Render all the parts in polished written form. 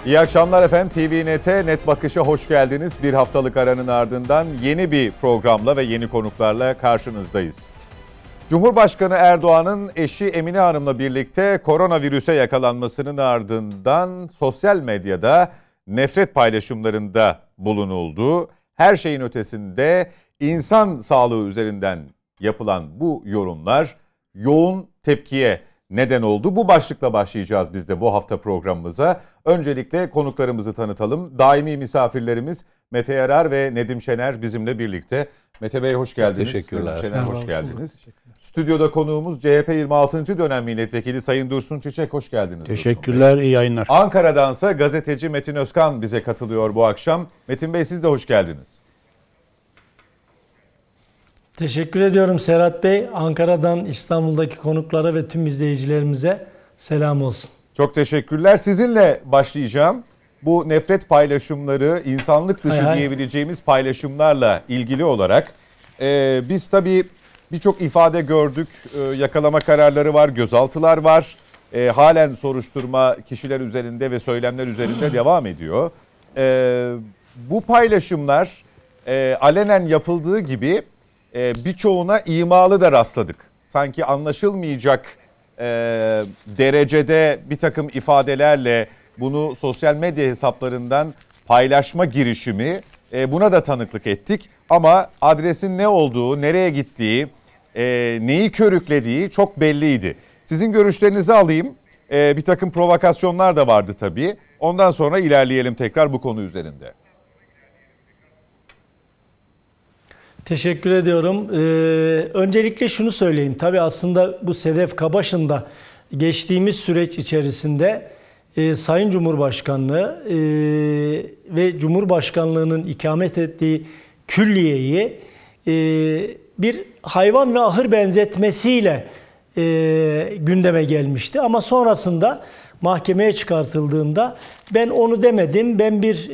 İyi akşamlar efendim. TVNet'e, Net Bakış'a hoş geldiniz. Bir haftalık aranın ardından yeni bir programla ve yeni konuklarla karşınızdayız. Cumhurbaşkanı Erdoğan'ın eşi Emine Hanım'la birlikte koronavirüse yakalanmasının ardından sosyal medyada nefret paylaşımlarında bulunuldu. Her şeyin ötesinde insan sağlığı üzerinden yapılan bu yorumlar yoğun tepkiye neden oldu. Bu başlıkla başlayacağız biz de bu hafta programımıza. Öncelikle konuklarımızı tanıtalım. Daimi misafirlerimiz Mete Yarar ve Nedim Şener bizimle birlikte. Mete Bey hoş geldiniz. Teşekkürler. Nedim Şener hoş geldiniz. Stüdyoda konuğumuz CHP 26. dönem milletvekili Sayın Dursun Çiçek, hoş geldiniz. Teşekkürler, iyi yayınlar. Ankara'dansa gazeteci Metin Özkan bize katılıyor bu akşam. Metin Bey, siz de hoş geldiniz. Teşekkür ediyorum Serhat Bey. Ankara'dan İstanbul'daki konuklara ve tüm izleyicilerimize selam olsun. Çok teşekkürler. Sizinle başlayacağım. Bu nefret paylaşımları, insanlık dışı diyebileceğimiz paylaşımlarla ilgili olarak biz tabii birçok ifade gördük. Yakalama kararları var, gözaltılar var. Halen soruşturma kişiler üzerinde ve söylemler üzerinde devam ediyor. Bu paylaşımlar alenen yapıldığı gibi birçoğuna imalı da rastladık. Sanki anlaşılmayacak derecede bir takım ifadelerle bunu sosyal medya hesaplarından paylaşma girişimi, buna da tanıklık ettik. Ama adresin ne olduğu, nereye gittiği, neyi körüklediği çok belliydi. Sizin görüşlerinizi alayım. Bir takım provokasyonlar da vardı tabii. Ondan sonra ilerleyelim tekrar bu konu üzerinde. Teşekkür ediyorum. Öncelikle şunu söyleyeyim. Tabii aslında bu Sedef Kabaş'ın da geçtiğimiz süreç içerisinde Sayın Cumhurbaşkanlığı ve Cumhurbaşkanlığının ikamet ettiği külliyeyi bir hayvan ve ahır benzetmesiyle gündeme gelmişti. Ama sonrasında mahkemeye çıkartıldığında ben onu demedim, ben bir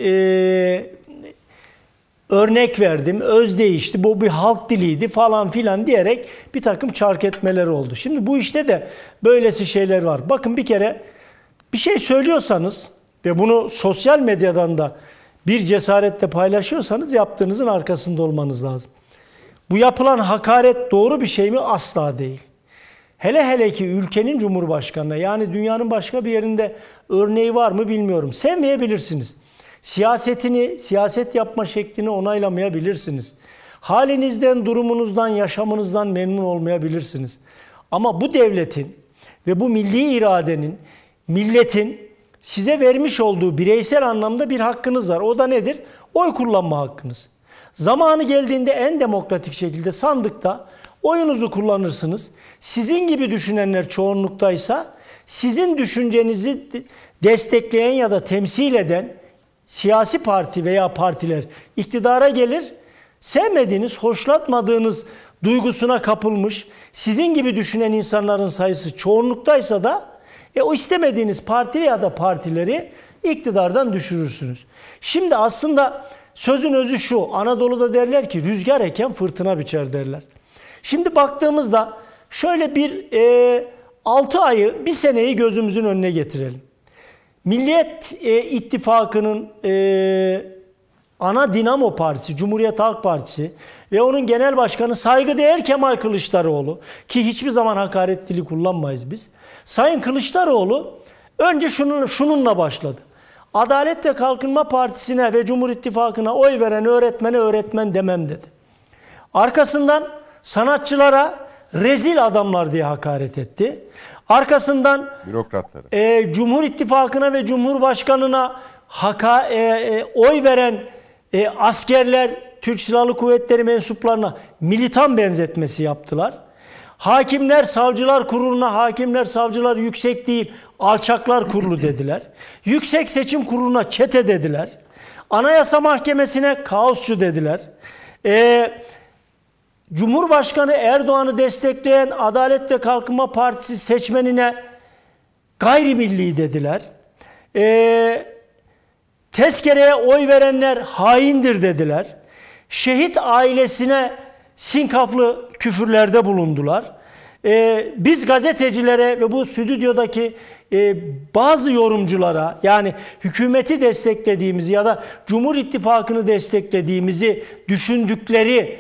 örnek verdim, öz değişti, bu bir halk diliydi falan filan diyerek bir takım çark etmeler oldu. Şimdi bu işte de böylesi şeyler var. Bakın, bir kere bir şey söylüyorsanız ve bunu sosyal medyadan da bir cesaretle paylaşıyorsanız yaptığınızın arkasında olmanız lazım. Bu yapılan hakaret doğru bir şey mi? Asla değil. Hele hele ki ülkenin cumhurbaşkanına, yani dünyanın başka bir yerinde örneği var mı bilmiyorum. Sevmeyebilirsiniz. Siyasetini, siyaset yapma şeklini onaylamayabilirsiniz. Halinizden, durumunuzdan, yaşamınızdan memnun olmayabilirsiniz. Ama bu devletin ve bu milli iradenin, milletin size vermiş olduğu bireysel anlamda bir hakkınız var. O da nedir? Oy kullanma hakkınız. Zamanı geldiğinde en demokratik şekilde sandıkta oyunuzu kullanırsınız. Sizin gibi düşünenler çoğunluktaysa sizin düşüncenizi destekleyen ya da temsil eden siyasi parti veya partiler iktidara gelir. Sevmediğiniz, hoşlatmadığınız duygusuna kapılmış, sizin gibi düşünen insanların sayısı çoğunluktaysa da o istemediğiniz parti veya da partileri iktidardan düşürürsünüz. Şimdi aslında sözün özü şu: Anadolu'da derler ki rüzgar eken fırtına biçer derler. Şimdi baktığımızda şöyle bir 6 ayı, bir seneyi gözümüzün önüne getirelim. Millet İttifakı'nın ana dinamo partisi, Cumhuriyet Halk Partisi ve onun genel başkanı saygıdeğer Kemal Kılıçdaroğlu, ki hiçbir zaman hakaret dili kullanmayız biz. Sayın Kılıçdaroğlu önce şununla başladı: Adalet ve Kalkınma Partisi'ne ve Cumhur İttifakı'na oy veren öğretmene öğretmen demem dedi. Arkasından sanatçılara rezil adamlar diye hakaret etti. Arkasından bürokratları, Cumhur İttifakı'na ve Cumhurbaşkanı'na oy veren askerler, Türk Silahlı Kuvvetleri mensuplarına militan benzetmesi yaptılar. Hakimler Savcılar Kurulu'na hakimler savcılar yüksek değil, alçaklar kurulu dediler. Yüksek Seçim Kurulu'na çete dediler. Anayasa Mahkemesi'ne kaosçu dediler. Cumhurbaşkanı Erdoğan'ı destekleyen Adalet ve Kalkınma Partisi seçmenine gayrimilli dediler. Tezkereye oy verenler haindir dediler. Şehit ailesine sinkaflı küfürlerde bulundular. Biz gazetecilere ve bu stüdyodaki bazı yorumculara, yani hükümeti desteklediğimizi ya da Cumhur İttifakı'nı desteklediğimizi düşündükleri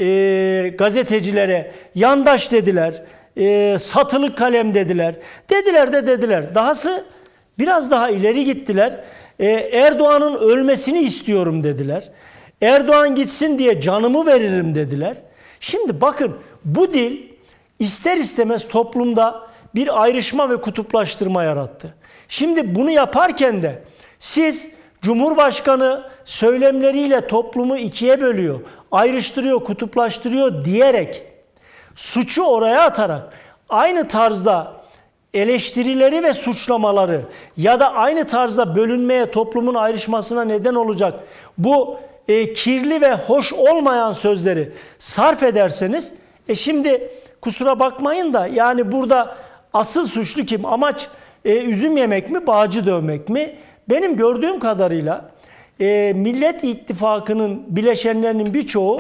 gazetecilere yandaş dediler, satılık kalem dediler. Dediler. Dahası biraz daha ileri gittiler. Erdoğan'ın ölmesini istiyorum dediler. Erdoğan gitsin diye canımı veririm dediler. Şimdi bakın, bu dil ister istemez toplumda bir ayrışma ve kutuplaştırma yarattı. Şimdi bunu yaparken de siz Cumhurbaşkanı söylemleriyle toplumu ikiye bölüyor, ayrıştırıyor, kutuplaştırıyor diyerek, suçu oraya atarak aynı tarzda eleştirileri ve suçlamaları ya da aynı tarzda bölünmeye, toplumun ayrışmasına neden olacak bu kirli ve hoş olmayan sözleri sarf ederseniz, şimdi kusura bakmayın da, yani burada asıl suçlu kim? Amaç üzüm yemek mi, bağcı dövmek mi? Benim gördüğüm kadarıyla Millet İttifakı'nın bileşenlerinin birçoğu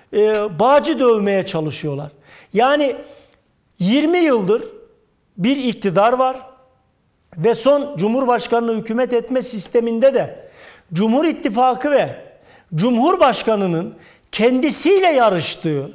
bağcı dövmeye çalışıyorlar. Yani 20 yıldır bir iktidar var ve son Cumhurbaşkanlığı hükümet etme sisteminde de Cumhur İttifakı ve Cumhurbaşkanı'nın kendisiyle yarıştığı,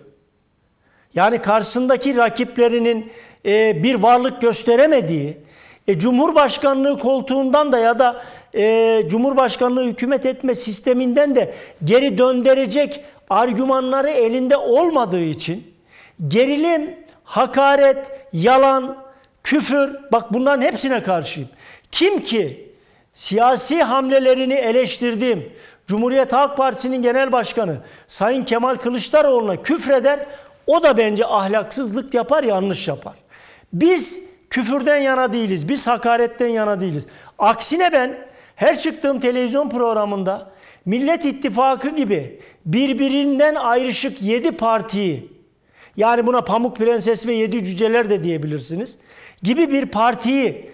yani karşısındaki rakiplerinin bir varlık gösteremediği, Cumhurbaşkanlığı koltuğundan da ya da Cumhurbaşkanlığı hükümet etme sisteminden de geri döndürecek argümanları elinde olmadığı için gerilim, hakaret, yalan, küfür, bak bunların hepsine karşıyım. Kim ki siyasi hamlelerini eleştirdiğim Cumhuriyet Halk Partisi'nin genel başkanı Sayın Kemal Kılıçdaroğlu'na küfreder, o da bence ahlaksızlık yapar, yanlış yapar. Biz küfürden yana değiliz, biz hakaretten yana değiliz. Aksine ben her çıktığım televizyon programında Millet İttifakı gibi birbirinden ayrışık 7 partiyi, yani buna Pamuk Prenses ve 7 Cüceler de diyebilirsiniz, gibi bir partiyi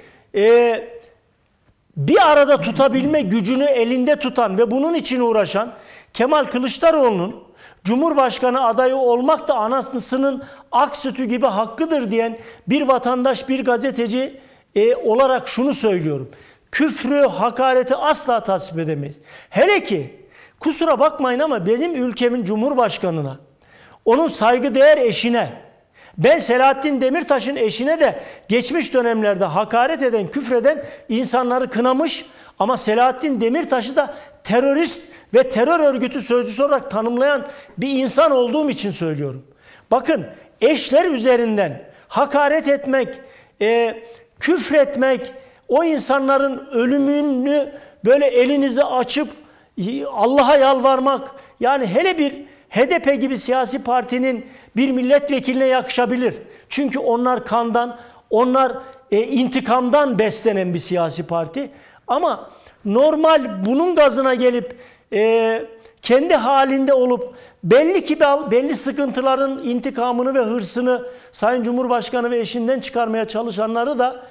bir arada tutabilme gücünü elinde tutan ve bunun için uğraşan Kemal Kılıçdaroğlu'nun Cumhurbaşkanı adayı olmak da anasının ak sütü gibi hakkıdır diyen bir vatandaş, bir gazeteci olarak şunu söylüyorum. Küfrü, hakareti asla tasvip edemeyiz. Hele ki kusura bakmayın ama benim ülkemin Cumhurbaşkanına, onun saygıdeğer eşine, ben Selahattin Demirtaş'ın eşine de geçmiş dönemlerde hakaret eden, küfreden insanları kınamış ama Selahattin Demirtaş'ı da terörist ve terör örgütü sözcüsü olarak tanımlayan bir insan olduğum için söylüyorum. Bakın, eşler üzerinden hakaret etmek, küfretmek, o insanların ölümünü böyle elinizi açıp Allah'a yalvarmak, yani hele bir HDP gibi siyasi partinin bir milletvekiline yakışabilir. Çünkü onlar kandan, onlar intikamdan beslenen bir siyasi parti. Ama normal bunun gazına gelip kendi halinde olup belli sıkıntıların intikamını ve hırsını Sayın Cumhurbaşkanı ve eşinden çıkarmaya çalışanları da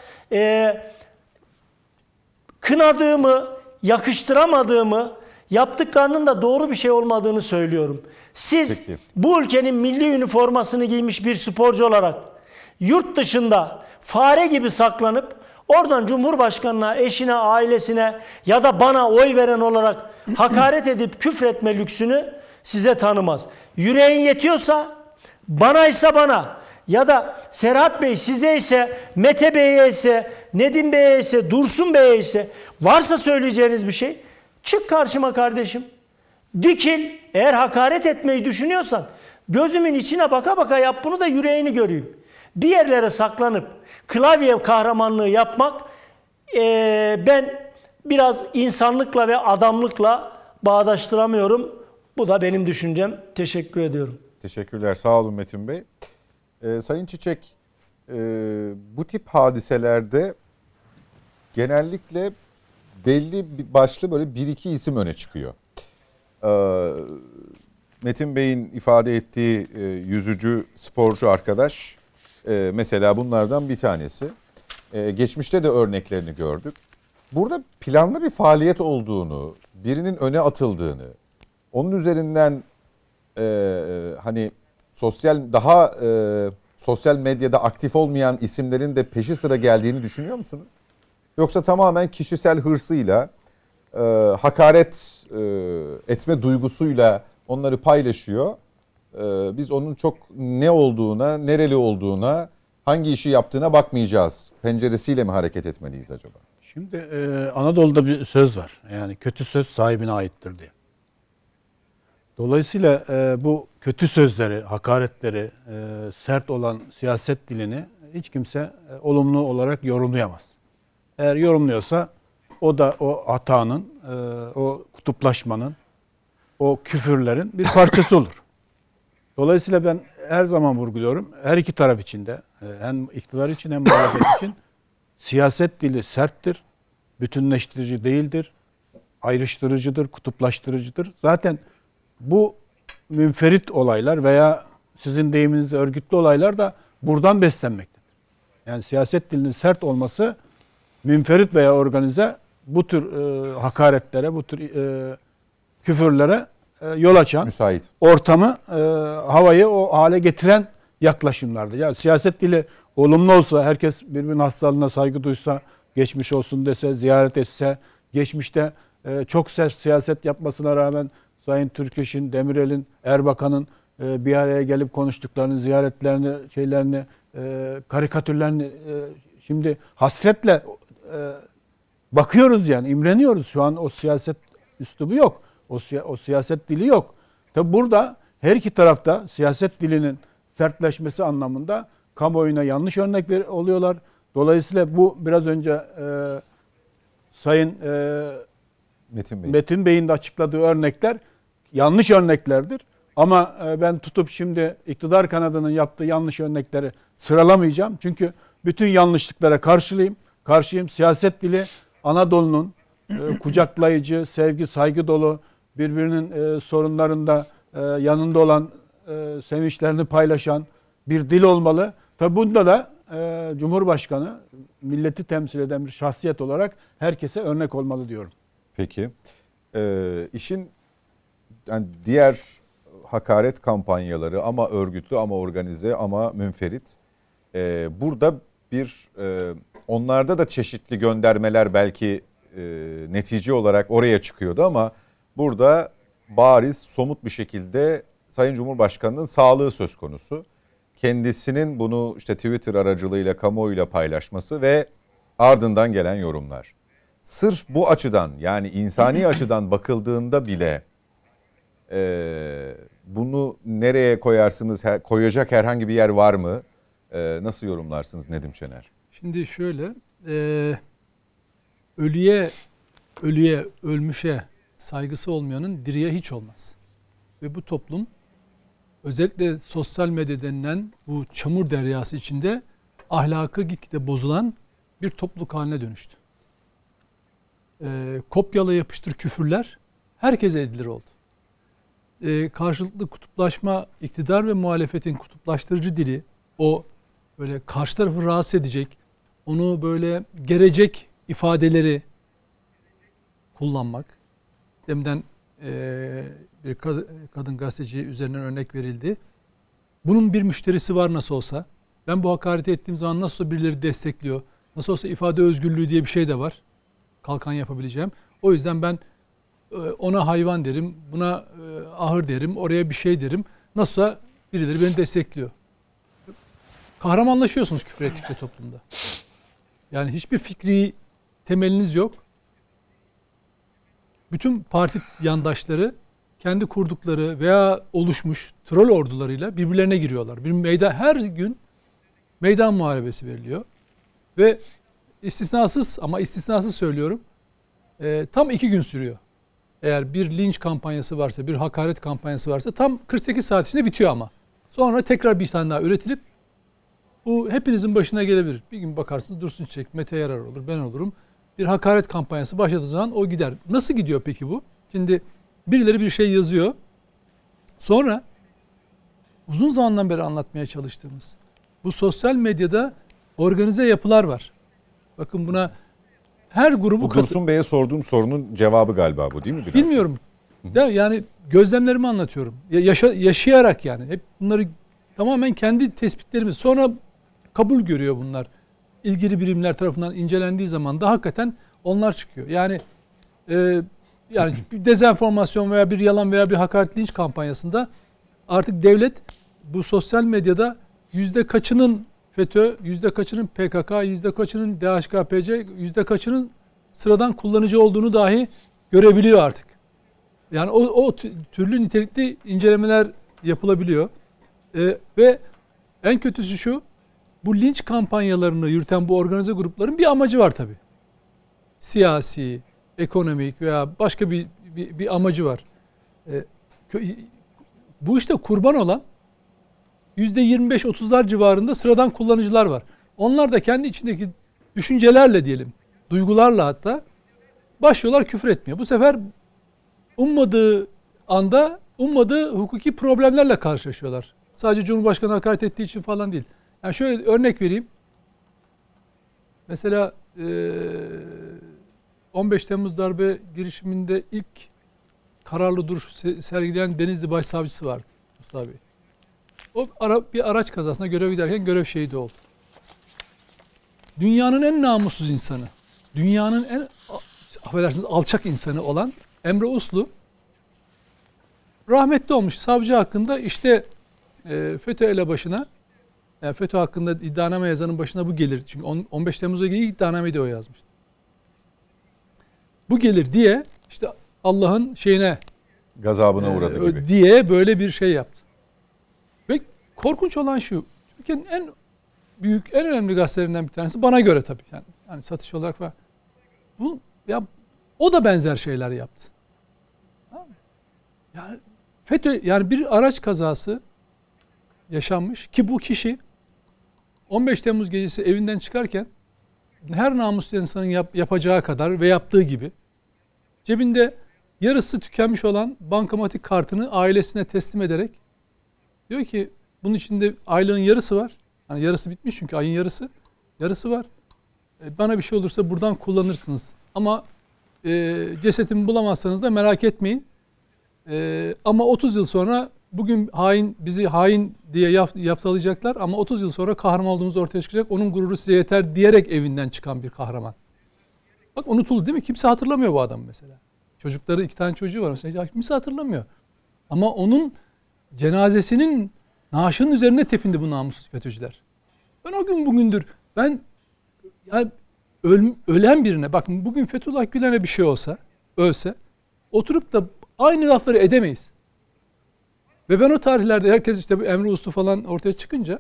kınadığımı, yakıştıramadığımı, yaptıklarının da doğru bir şey olmadığını söylüyorum. Siz Peki, bu ülkenin milli üniformasını giymiş bir sporcu olarak yurt dışında fare gibi saklanıp oradan Cumhurbaşkanına, eşine, ailesine ya da bana oy veren olarak hakaret edip küfretme lüksünü size tanımaz. Yüreğin yetiyorsa, banaysa bana ya da Serhat Bey size ise, Mete Bey'e ise, Nedim Bey'e ise, Dursun Bey'e ise varsa söyleyeceğiniz bir şey, çık karşıma kardeşim. Dikil. Eğer hakaret etmeyi düşünüyorsan gözümün içine baka baka yap bunu da yüreğini göreyim. Bir yerlere saklanıp klavye kahramanlığı yapmak ben biraz insanlıkla ve adamlıkla bağdaştıramıyorum. Bu da benim düşüncem. Teşekkür ediyorum. Teşekkürler. Sağ olun Metin Bey. Sayın Çiçek, bu tip hadiselerde genellikle belli başlı böyle bir iki isim öne çıkıyor. Metin Bey'in ifade ettiği yüzücü, sporcu arkadaş mesela bunlardan bir tanesi. Geçmişte de örneklerini gördük. Burada planlı bir faaliyet olduğunu, birinin öne atıldığını, onun üzerinden hani sosyal medyada aktif olmayan isimlerin de peşi sıra geldiğini düşünüyor musunuz? Yoksa tamamen kişisel hırsıyla, hakaret etme duygusuyla onları paylaşıyor. Biz onun çok ne olduğuna, nereli olduğuna, hangi işi yaptığına bakmayacağız penceresiyle mi hareket etmeliyiz acaba? Şimdi Anadolu'da bir söz var. Yani kötü söz sahibine aittir diye. Dolayısıyla bu kötü sözleri, hakaretleri, sert olan siyaset dilini hiç kimse olumlu olarak yorumlayamaz. Eğer yorumluyorsa o da o hatanın, o kutuplaşmanın, o küfürlerin bir parçası olur. Dolayısıyla ben her zaman vurguluyorum. Her iki taraf için de hem iktidar için hem muhalefet için siyaset dili serttir, bütünleştirici değildir, ayrıştırıcıdır, kutuplaştırıcıdır. Zaten bu münferit olaylar veya sizin deyiminizde örgütlü olaylar da buradan beslenmektedir. Yani siyaset dilinin sert olması münferit veya organize bu tür hakaretlere, bu tür küfürlere yol açan, müsait ortamı, havayı o hale getiren yaklaşımlardır. Yani siyaset dili olumlu olsa, herkes birbirinin hastalığına saygı duysa, geçmiş olsun dese, ziyaret etse, geçmişte çok sert siyaset yapmasına rağmen Sayın Türkeş'in, Demirel'in, Erbakan'ın bir araya gelip konuştuklarını, ziyaretlerini, şeylerini, karikatürlerini şimdi hasretle bakıyoruz yani, imreniyoruz. Şu an o siyaset üslubu yok. O siyaset dili yok. Tabi burada her iki tarafta siyaset dilinin sertleşmesi anlamında kamuoyuna yanlış örnek oluyorlar. Dolayısıyla bu biraz önce Sayın Metin Bey'in de açıkladığı örnekler yanlış örneklerdir. Ama ben tutup şimdi iktidar kanadının yaptığı yanlış örnekleri sıralamayacağım. Çünkü bütün yanlışlıklara karşıyım. Siyaset dili Anadolu'nun kucaklayıcı, sevgi, saygı dolu, birbirinin sorunlarında yanında olan, sevinçlerini paylaşan bir dil olmalı. Tabi bunda da Cumhurbaşkanı milleti temsil eden bir şahsiyet olarak herkese örnek olmalı diyorum. Peki. İşin yani diğer hakaret kampanyaları ama örgütlü ama organize ama münferit. Burada bir onlarda da çeşitli göndermeler belki netice olarak oraya çıkıyordu ama burada bariz, somut bir şekilde Sayın Cumhurbaşkanı'nın sağlığı söz konusu. Kendisinin bunu işte Twitter aracılığıyla kamuoyuyla paylaşması ve ardından gelen yorumlar. Sırf bu açıdan, yani insani açıdan bakıldığında bile bunu nereye koyarsınız? Koyacak herhangi bir yer var mı? Nasıl yorumlarsınız Nedim Şener? Şimdi şöyle, ölmüşe saygısı olmayanın diriye hiç olmaz. Ve bu toplum özellikle sosyal medya denilen bu çamur deryası içinde ahlakı gitgide bozulan bir topluluk haline dönüştü. Kopyala yapıştır küfürler herkese edilir oldu. Karşılıklı kutuplaşma, iktidar ve muhalefetin kutuplaştırıcı dili, o böyle karşı tarafı rahatsız edecek, onu böyle gerecek ifadeleri kullanmak. Deminden bir kadın gazeteci üzerinden örnek verildi. Bunun bir müşterisi var nasıl olsa. Ben bu hakareti ettiğim zaman nasıl olsa birileri destekliyor. Nasıl olsa ifade özgürlüğü diye bir şey de var. Kalkan yapabileceğim. O yüzden ben ona hayvan derim, buna ahır derim, oraya bir şey derim. Nasılsa birileri beni destekliyor. Kahramanlaşıyorsunuz küfür ettikçe toplumda. Yani hiçbir fikri temeliniz yok. Bütün parti yandaşları kendi kurdukları veya oluşmuş troll ordularıyla birbirlerine giriyorlar. Her gün meydan muharebesi veriliyor. Ve istisnasız söylüyorum, tam 2 gün sürüyor. Eğer bir linç kampanyası varsa, bir hakaret kampanyası varsa tam 48 saat içinde bitiyor ama. Sonra tekrar bir tane daha üretilip bu hepinizin başına gelebilir. Bir gün bakarsınız Dursun Çiçek, Mete Yarar olur, ben olurum. Bir hakaret kampanyası başladığı zaman o gider. Nasıl gidiyor peki bu? Şimdi birileri bir şey yazıyor. Sonra uzun zamandan beri anlatmaya çalıştığımız bu sosyal medyada organize yapılar var. Bakın buna her grubu... Bu Dursun Bey'e sorduğum sorunun cevabı galiba bu değil mi? Biraz bilmiyorum. Yani gözlemlerimi anlatıyorum. Yaşayarak yani. Hep bunları tamamen kendi tespitlerimiz. Sonra kabul görüyor bunlar. İlgili birimler tarafından incelendiği zaman da hakikaten onlar çıkıyor. Yani bir dezenformasyon veya bir yalan veya bir hakaret linç kampanyasında artık devlet bu sosyal medyada yüzde kaçının FETÖ, yüzde kaçının PKK, yüzde kaçının DHKPC, yüzde kaçının sıradan kullanıcı olduğunu dahi görebiliyor artık. Yani o türlü nitelikli incelemeler yapılabiliyor. Ve en kötüsü şu, bu linç kampanyalarını yürüten bu organize grupların bir amacı var tabii. Siyasi, ekonomik veya başka bir amacı var. Bu işte kurban olan %25-30'lar civarında sıradan kullanıcılar var. Onlar da kendi içindeki düşüncelerle diyelim, duygularla hatta başlıyorlar küfür etmeye. Bu sefer ummadığı anda ummadığı hukuki problemlerle karşılaşıyorlar. Sadece Cumhurbaşkanı hakaret ettiği için falan değil. Yani şöyle örnek vereyim. Mesela 15 Temmuz darbe girişiminde ilk kararlı duruş sergileyen Denizli Başsavcısı vardı Mustafa Bey. O bir araç kazasına görev giderken görev şehidi oldu. Dünyanın en namussuz insanı, dünyanın en affedersiniz alçak insanı olan Emre Uslu rahmetli olmuş. Savcı hakkında işte FETÖ elebaşına, yani FETÖ hakkında iddianame yazanın başına bu gelir. Çünkü 15 Temmuz'a ilgili iddianameyi de o yazmıştı. Bu gelir diye işte Allah'ın şeyine gazabına uğradı gibi diye böyle bir şey yaptı. Ve korkunç olan şu, Türkiye'nin en büyük, en önemli gazetelerinden bir tanesi bana göre tabii. Yani satış olarak falan. O da benzer şeyler yaptı. Yani FETÖ, yani bir araç kazası yaşanmış ki bu kişi 15 Temmuz gecesi evinden çıkarken her namuslu insanın yapacağı kadar ve yaptığı gibi cebinde yarısı tükenmiş olan bankamatik kartını ailesine teslim ederek diyor ki bunun içinde aylığın yarısı var. Yani yarısı bitmiş çünkü ayın yarısı var. Bana bir şey olursa buradan kullanırsınız. Ama cesetimi bulamazsanız da merak etmeyin. Ama 30 yıl sonra bugün bizi hain diye yaftalayacaklar ama 30 yıl sonra kahraman olduğumuz ortaya çıkacak. Onun gururu size yeter diyerek evinden çıkan bir kahraman. Bak unutuldu değil mi? Kimse hatırlamıyor bu adamı mesela. Çocukları 2 tane çocuğu var mesela. Kimse hatırlamıyor. Ama onun cenazesinin naaşının üzerine tepindi bu namussuz FETÖ'cüler. Ben o gün bugündür yani ölen birine bakın bugün Fethullah Gülen'e bir şey olsa ölse oturup da aynı lafları edemeyiz. Ve ben o tarihlerde herkes işte bu Emre Uslu falan ortaya çıkınca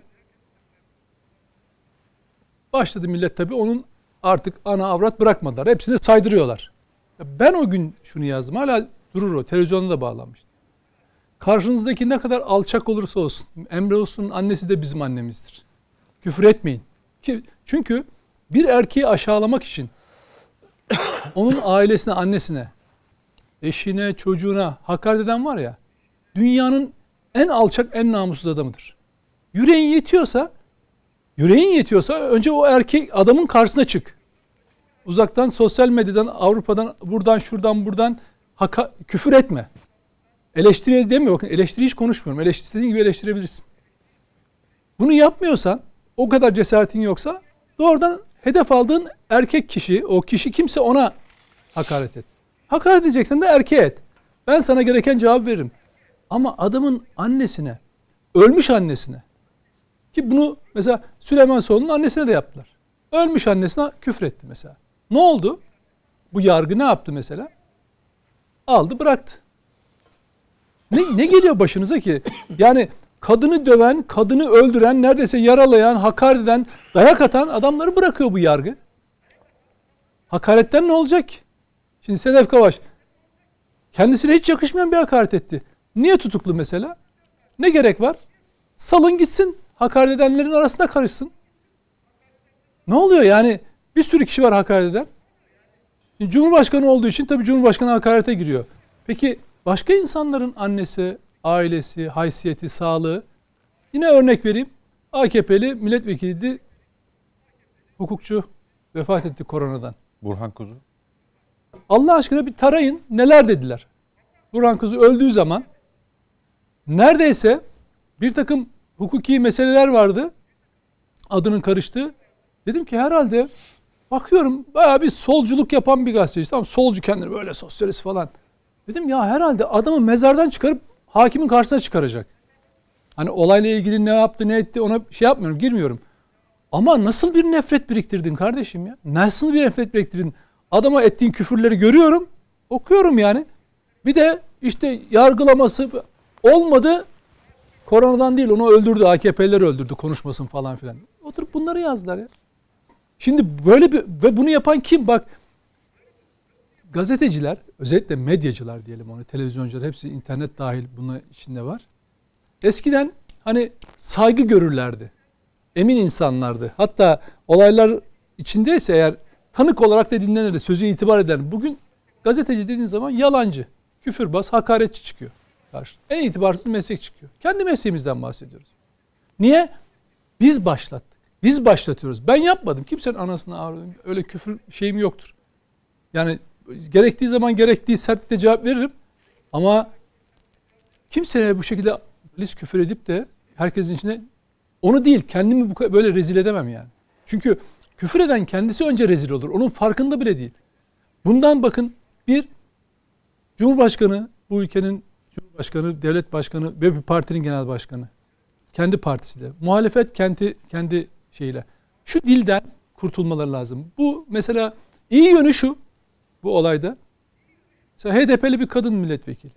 başladı millet tabii onun artık ana avrat bırakmadılar. Hepsini saydırıyorlar. Ben o gün şunu yazdım. Hala durur o. Televizyonda da bağlanmıştı. Karşınızdaki ne kadar alçak olursa olsun Emre Uslu'nun annesi de bizim annemizdir. Küfür etmeyin. Çünkü bir erkeği aşağılamak için onun ailesine, annesine, eşine, çocuğuna hakaret eden var ya dünyanın en alçak, en namussuz adamıdır. Yüreğin yetiyorsa önce o erkek adamın karşısına çık. Uzaktan, sosyal medyadan, Avrupa'dan, buradan, şuradan, buradan küfür etme. Eleştiri demiyor. Bakın eleştiri hiç konuşmuyorum. İstediğin gibi eleştirebilirsin. Bunu yapmıyorsan, o kadar cesaretin yoksa doğrudan hedef aldığın erkek kişi, o kişi kimse ona hakaret et. Hakaret edeceksen de erkeğe et. Ben sana gereken cevap veririm. Ama adamın annesine, ölmüş annesine ki bunu mesela Süleyman Soylu'nun annesine de yaptılar. Ölmüş annesine küfretti mesela. Ne oldu? Bu yargı ne yaptı mesela? Aldı bıraktı. Ne geliyor başınıza ki? Yani kadını döven, kadını öldüren, neredeyse yaralayan, hakaret eden, dayak atan adamları bırakıyor bu yargı. Hakaretten ne olacak ki? Şimdi Sedef Kavaş kendisine hiç yakışmayan bir hakaret etti. Niye tutuklu mesela? Ne gerek var? Salın gitsin. Hakaret edenlerin arasında karışsın. Ne oluyor yani? Bir sürü kişi var hakaret eden. Cumhurbaşkanı olduğu için tabii Cumhurbaşkanı hakarete giriyor. Peki başka insanların annesi, ailesi, haysiyeti, sağlığı. Yine örnek vereyim. AKP'li milletvekiliydi. Hukukçu vefat etti koronadan. Burhan Kuzu. Allah aşkına bir tarayın neler dediler. Burhan Kuzu öldüğü zaman neredeyse bir takım hukuki meseleler vardı. Adının karıştığı. Dedim ki herhalde bakıyorum bayağı bir solculuk yapan bir gazeteci. Tamam, solcu kendini böyle sosyalist falan. Dedim ya herhalde adamı mezardan çıkarıp hakimin karşısına çıkaracak. Hani olayla ilgili ne yaptı ne etti ona şey yapmıyorum, girmiyorum. Ama nasıl bir nefret biriktirdin kardeşim ya? Nasıl bir nefret biriktirdin? Adama ettiğin küfürleri görüyorum, okuyorum yani. Bir de işte yargılaması olmadı. Koronadan değil, onu öldürdü, AKP'liler öldürdü, konuşmasın falan filan. Oturup bunları yazdılar ya. Şimdi böyle bir ve bunu yapan kim? Bak, gazeteciler, özellikle medyacılar diyelim onu, televizyoncular hepsi internet dahil bunun içinde var. Eskiden hani saygı görürlerdi. Emin insanlardı. Hatta olaylar içindeyse eğer tanık olarak da dinlenirdi, sözü itibar eder. Bugün gazeteci dediğin zaman yalancı, küfürbaz, hakaretçi çıkıyor. En itibarsız meslek çıkıyor. Kendi mesleğimizden bahsediyoruz. Niye? Biz başlattık. Biz başlatıyoruz. Ben yapmadım. Kimsenin anasını ağrıdım. Öyle küfür şeyim yoktur. Yani gerektiği zaman gerektiği sertlikle cevap veririm. Ama kimseye bu şekilde küfür edip de herkesin içine onu değil, kendimi böyle rezil edemem yani. Çünkü küfür eden kendisi önce rezil olur. Onun farkında bile değil. Bundan bakın, bir Cumhurbaşkanı, bu ülkenin Cumhurbaşkanı, devlet başkanı ve bir partinin genel başkanı. Kendi partisiyle. Muhalefet kendi şeyle. Şu dilden kurtulmaları lazım. Bu mesela iyi yönü şu, bu olayda. Mesela HDP'li bir kadın milletvekili.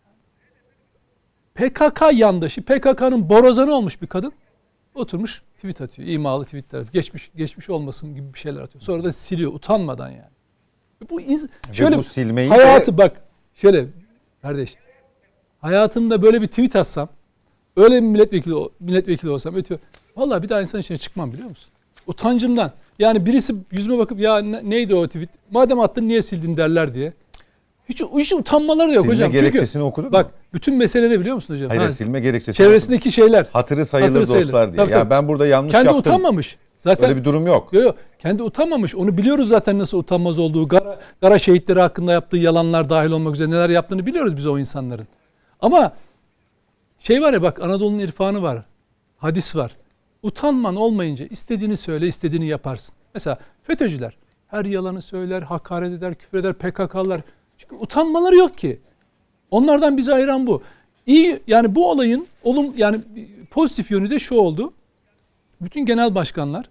PKK yandaşı, PKK'nın borazanı olmuş bir kadın. Oturmuş tweet atıyor. İmalı tweetler atıyor. Geçmiş olmasın gibi bir şeyler atıyor. Sonra da siliyor utanmadan yani. Bu şöyle bu silmeyi hayatı bak şöyle kardeş. Hayatımda böyle bir tweet atsam, öyle bir milletvekili olsam ötüyor. Vallahi bir daha insan içine çıkmam, biliyor musun? Utancımdan. Yani birisi yüzüme bakıp ya neydi o tweet? Madem attın niye sildin derler diye. Hiç utanmaları da yok hocam. Silme gerekçesini okudun mu? Bak bütün mesele ne biliyor musun hocam? Hayır, silme gerekçesini çevresindeki şeyler. Hatırı sayılır dostlar diye. Tabii, ya ben burada yanlış kendi yaptım. Kendi utanmamış. Zaten öyle bir durum yok. Yok. Kendi utanmamış. Onu biliyoruz zaten nasıl utanmaz olduğu. Gara şehitleri hakkında yaptığı yalanlar dahil olmak üzere neler yaptığını biliyoruz biz o insanların. Ama şey var ya, bak Anadolu'nun irfanı var. Hadis var. Utanman olmayınca istediğini söyle, istediğini yaparsın. Mesela FETÖ'cüler her yalanı söyler, hakaret eder, küfür eder, PKK'lar. Çünkü utanmaları yok ki. Onlardan bizi ayıran bu. İyi, yani bu olayın yani pozitif yönü de şu oldu. Bütün genel başkanlar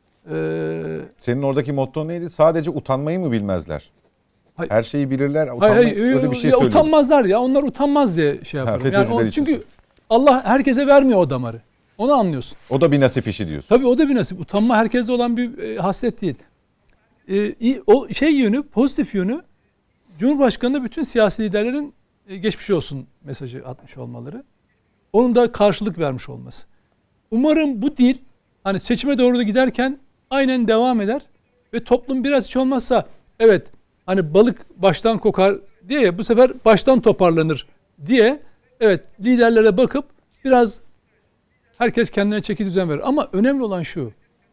senin oradaki motto neydi? Sadece utanmayı mı bilmezler? Hayır. Her şeyi bilirler. Öyle bir şey ya utanmazlar ya. Onlar utanmaz diye şey yaparım. Yani çünkü Allah herkese vermiyor o damarı. Onu anlıyorsun. O da bir nasip işi diyorsun. Tabii o da bir nasip. Utanma herkeste olan bir haslet değil. O yönü, pozitif yönü, Cumhurbaşkanı'na bütün siyasi liderlerin geçmiş olsun mesajı atmış olmaları. Onun da karşılık vermiş olması. Umarım bu dil hani seçime doğru da giderken aynen devam eder ve toplum biraz hiç olmazsa evet hani balık baştan kokar diye ya, bu sefer baştan toparlanır diye evet liderlere bakıp biraz herkes kendine çeki düzen verir. Ama önemli olan şu,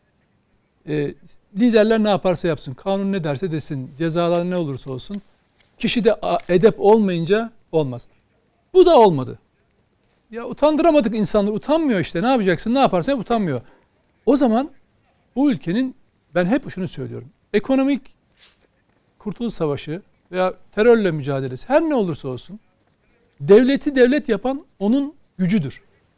liderler ne yaparsa yapsın, kanun ne derse desin, cezalar ne olursa olsun, kişi de edep olmayınca olmaz. Bu da olmadı. Ya utandıramadık insanları, utanmıyor işte, ne yapacaksın, ne yaparsan yap utanmıyor. O zaman bu ülkenin, ben hep şunu söylüyorum, ekonomik kurtuluş savaşı veya terörle mücadelesi her ne olursa olsun devleti devlet yapan onun gücüdür.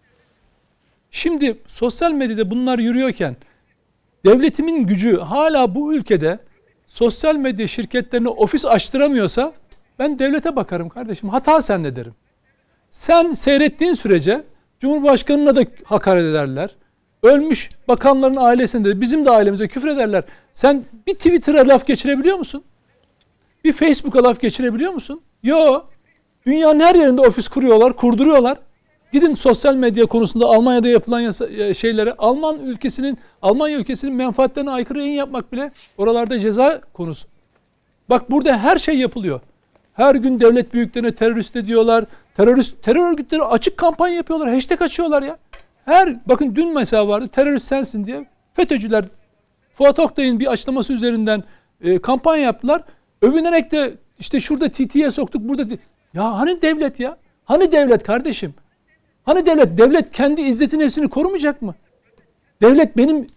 Şimdi sosyal medyada bunlar yürüyorken devletimin gücü hala bu ülkede sosyal medya şirketlerine ofis açtıramıyorsa ben devlete bakarım kardeşim, hata sende derim. Sen seyrettiğin sürece Cumhurbaşkanı'na da hakaret ederler. Ölmüş bakanların ailesine de bizim de ailemize küfür ederler. Sen bir Twitter'a laf geçirebiliyor musun? Bir Facebook'a laf geçirebiliyor musun? Yok. Dünyanın her yerinde ofis kuruyorlar, kurduruyorlar. Gidin sosyal medya konusunda Almanya'da yapılan şeylere, Almanya ülkesinin menfaatlerine aykırı yayın yapmak bile oralarda ceza konusu. Bak burada her şey yapılıyor. Her gün devlet büyüklerine terörist diyorlar. Terör örgütleri açık kampanya yapıyorlar. Hashtag açıyorlar ya. Bakın dün mesela vardı, terörist sensin diye. FETÖ'cüler Fuat Oktay'ın bir açıklaması üzerinden kampanya yaptılar. Övünerek de işte şurada TT'ye soktuk, burada. Ya hani devlet ya? Hani devlet kardeşim? Hani devlet kendi izzeti nefsini korumayacak mı? Devlet benim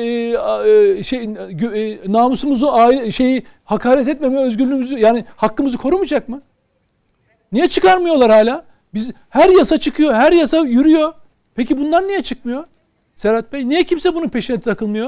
namusumuzu, hakaret etmeme özgürlüğümüzü, yani hakkımızı korumayacak mı? Niye çıkarmıyorlar hala? Biz her yasa çıkıyor, her yasa yürüyor. Peki bunlar niye çıkmıyor? Serhat Bey, niye kimse bunun peşine takılmıyor?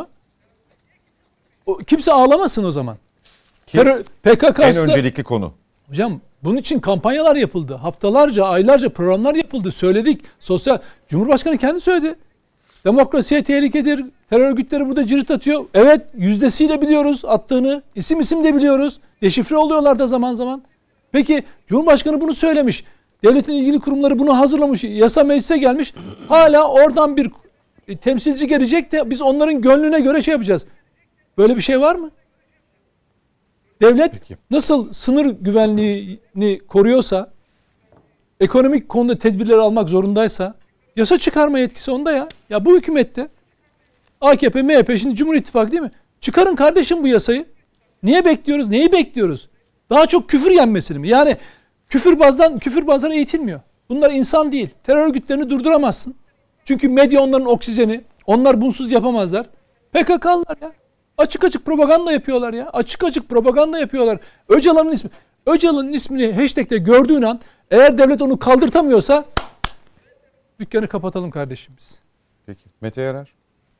Kimse ağlamasın o zaman. PKK en öncelikli konu. Hocam bunun için kampanyalar yapıldı. Haftalarca, aylarca programlar yapıldı. Söyledik. Cumhurbaşkanı kendi söyledi. Demokrasiye tehlikedir. Terör örgütleri burada cirit atıyor. Evet, yüzdesiyle biliyoruz attığını. İsim de biliyoruz. Deşifre oluyorlar da zaman zaman. Peki Cumhurbaşkanı bunu söylemiş. Devletin ilgili kurumları bunu hazırlamış. Yasa meclise gelmiş. Hala oradan bir temsilci gelecek de biz onların gönlüne göre şey yapacağız. Böyle bir şey var mı? Devlet nasıl sınır güvenliğini koruyorsa, ekonomik konuda tedbirler almak zorundaysa, yasa çıkarma yetkisi onda ya. Ya bu hükümette AKP, MHP, şimdi Cumhur İttifakı değil mi? Çıkarın kardeşim bu yasayı. Niye bekliyoruz? Neyi bekliyoruz? Daha çok küfür yenmesini mi? Yani küfürbazlar eğitilmiyor. Bunlar insan değil. Terör örgütlerini durduramazsın. Çünkü medya onların oksijeni. Onlar bunsuz yapamazlar. PKK'lılar ya. Açık açık propaganda yapıyorlar ya. Açık açık propaganda yapıyorlar. Öcalan'ın ismini hashtag'te gördüğün an, eğer devlet onu kaldırtamıyorsa dükkanı kapatalım kardeşimiz. Peki. Mete Yarar.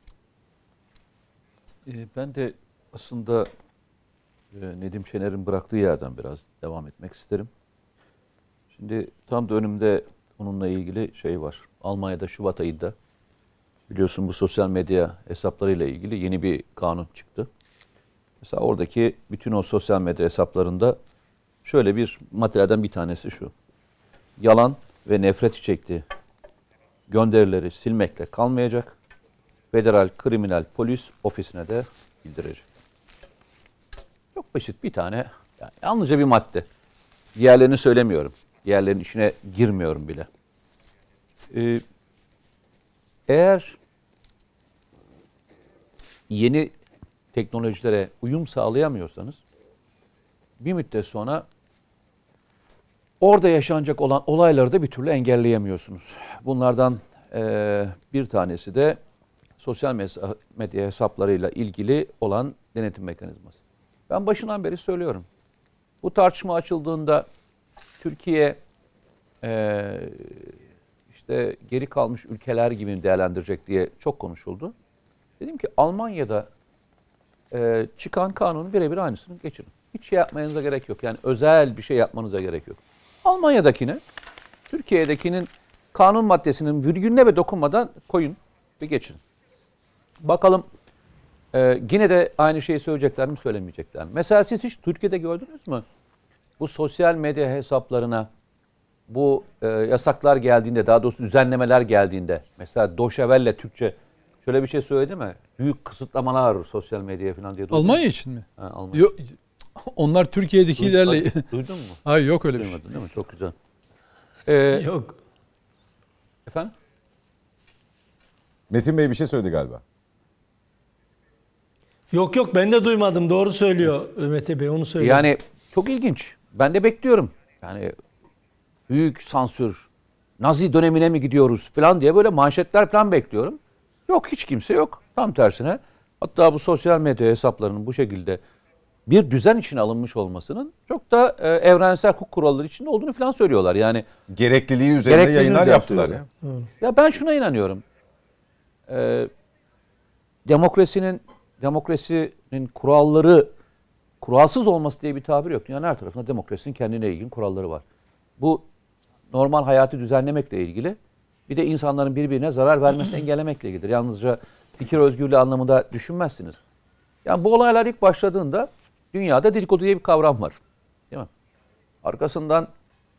Ben de aslında Nedim Şener'in bıraktığı yerden biraz devam etmek isterim. Şimdi tam da önümde onunla ilgili şey var. Almanya'da Şubat ayında biliyorsun bu sosyal medya hesaplarıyla ilgili yeni bir kanun çıktı. Mesela oradaki bütün o sosyal medya hesaplarında şöyle bir materyalden bir tanesi şu. Yalan ve nefret içerikli gönderileri silmekle kalmayacak. Federal Kriminal Polis Ofisi'ne de bildirecek. Çok basit bir tane, yani yalnızca bir madde. Diğerlerini söylemiyorum. Diğerlerinin içine girmiyorum bile. Eğer yeni teknolojilere uyum sağlayamıyorsanız bir müddet sonra orada yaşanacak olan olayları da bir türlü engelleyemiyorsunuz. Bunlardan bir tanesi de sosyal medya hesaplarıyla ilgili olan denetim mekanizması. Ben başından beri söylüyorum. Bu tartışma açıldığında Türkiye işte geri kalmış ülkeler gibi değerlendirecek diye çok konuşuldu. Dedim ki Almanya'da çıkan kanunun birebir aynısını geçirin. Hiç şey yapmanıza gerek yok. Yani özel bir şey yapmanıza gerek yok. Almanya'dakine, Türkiye'dekinin kanun maddesinin virgülüne ve dokunmadan koyun ve geçirin. Bakalım yine de aynı şeyi söyleyecekler mi, söylemeyecekler mi? Mesela siz hiç Türkiye'de gördünüz mü? Bu sosyal medya hesaplarına bu yasaklar geldiğinde, daha doğrusu düzenlemeler geldiğinde, mesela Doşevelle Türkçe şöyle bir şey söyledi mi? Büyük kısıtlamalar sosyal medyaya falan diye. Almanya için mi? Ha, Almanya. Yok, onlar Türkiye'dekilerle... Duydun mu? Hayır, yok öyle bir Duymadın şey. değil mi? Çok güzel. Yok. Efendim? Metin Bey bir şey söyledi galiba. Yok ben de duymadım. Doğru söylüyor Mete Bey, onu söylüyor. Yani çok ilginç. Ben de bekliyorum. Yani büyük sansür, Nazi dönemine mi gidiyoruz falan diye böyle manşetler falan bekliyorum. Yok, hiç kimse yok. Tam tersine. Hatta bu sosyal medya hesaplarının bu şekilde bir düzen içine alınmış olmasının çok da evrensel hukuk kuralları içinde olduğunu falan söylüyorlar. Yani Gerekliliği üzerinde yayınlar yaptılar ya. Ya ben şuna inanıyorum. Demokrasinin kuralları, kuralsız olması diye bir tabir yok. Dünyanın her tarafında demokrasinin kendine ilgin kuralları var. Bu normal hayatı düzenlemekle ilgili, bir de insanların birbirine zarar vermesini engellemekle ilgilidir. Yalnızca fikir özgürlüğü anlamında düşünmezsiniz. Yani bu olaylar ilk başladığında dünyada dedikodu diye bir kavram var. Değil mi? Arkasından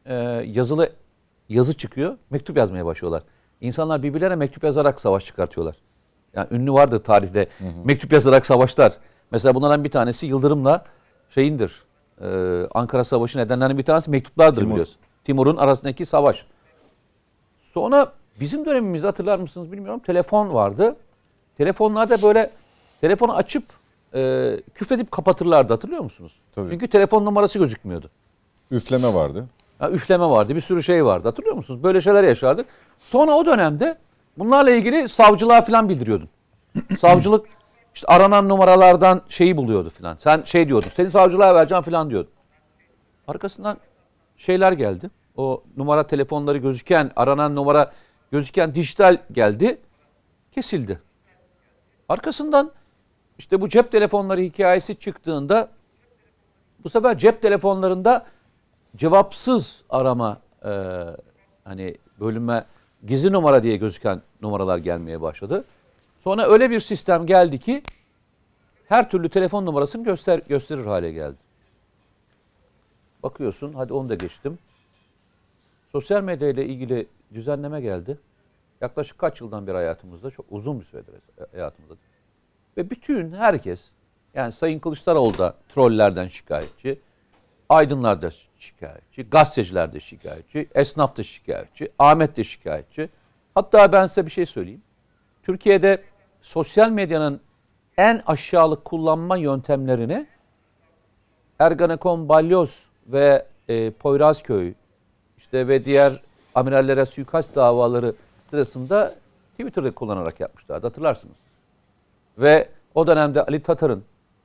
yazı çıkıyor, mektup yazmaya başlıyorlar. İnsanlar birbirlerine mektup yazarak savaş çıkartıyorlar. Yani ünlü vardır tarihte. Mektup yazarak savaşlar. Mesela bunlardan bir tanesi Yıldırım'la Ankara Savaşı nedenlerinin bir tanesi mektuplardır biliyorsun. Timur'un arasındaki savaş. Sonra bizim dönemimizde hatırlar mısınız bilmiyorum. Telefon vardı. Telefonlarda böyle telefonu açıp küfredip kapatırlardı, hatırlıyor musunuz? Tabii. Çünkü telefon numarası gözükmüyordu. Üfleme vardı. Ya üfleme vardı, bir sürü şey vardı. Hatırlıyor musunuz? Böyle şeyler yaşardık. Sonra o dönemde bunlarla ilgili savcılığa falan bildiriyordun. Savcılık işte aranan numaralardan şeyi buluyordu falan. Sen şey diyordun, seni savcılığa vereceğim falan diyordu. Arkasından şeyler geldi. O numara telefonları gözüken, aranan numara gözüken dijital geldi. Kesildi. Arkasından işte bu cep telefonları hikayesi çıktığında bu sefer cep telefonlarında cevapsız arama hani bölünme gizli numara diye gözüken numaralar gelmeye başladı. Sonra öyle bir sistem geldi ki her türlü telefon numarasını gösterir hale geldi. Bakıyorsun, hadi onu da geçtim. Sosyal medya ile ilgili düzenleme geldi. Yaklaşık kaç yıldan beri hayatımızda, çok uzun bir süredir hayatımızda. Ve bütün herkes, yani Sayın Kılıçdaroğlu da trollerden şikayetçi, aydınlar da şikayetçi, gazeteciler de şikayetçi, esnaf da şikayetçi, Ahmet de şikayetçi. Hatta ben size bir şey söyleyeyim. Türkiye'de sosyal medyanın en aşağılık kullanma yöntemlerini Ergenekon, Balyoz ve Poyrazköy işte ve diğer amirallere suikast davaları sırasında Twitter'da kullanarak yapmışlardı, hatırlarsınız. Ve o dönemde Ali Tatar'ın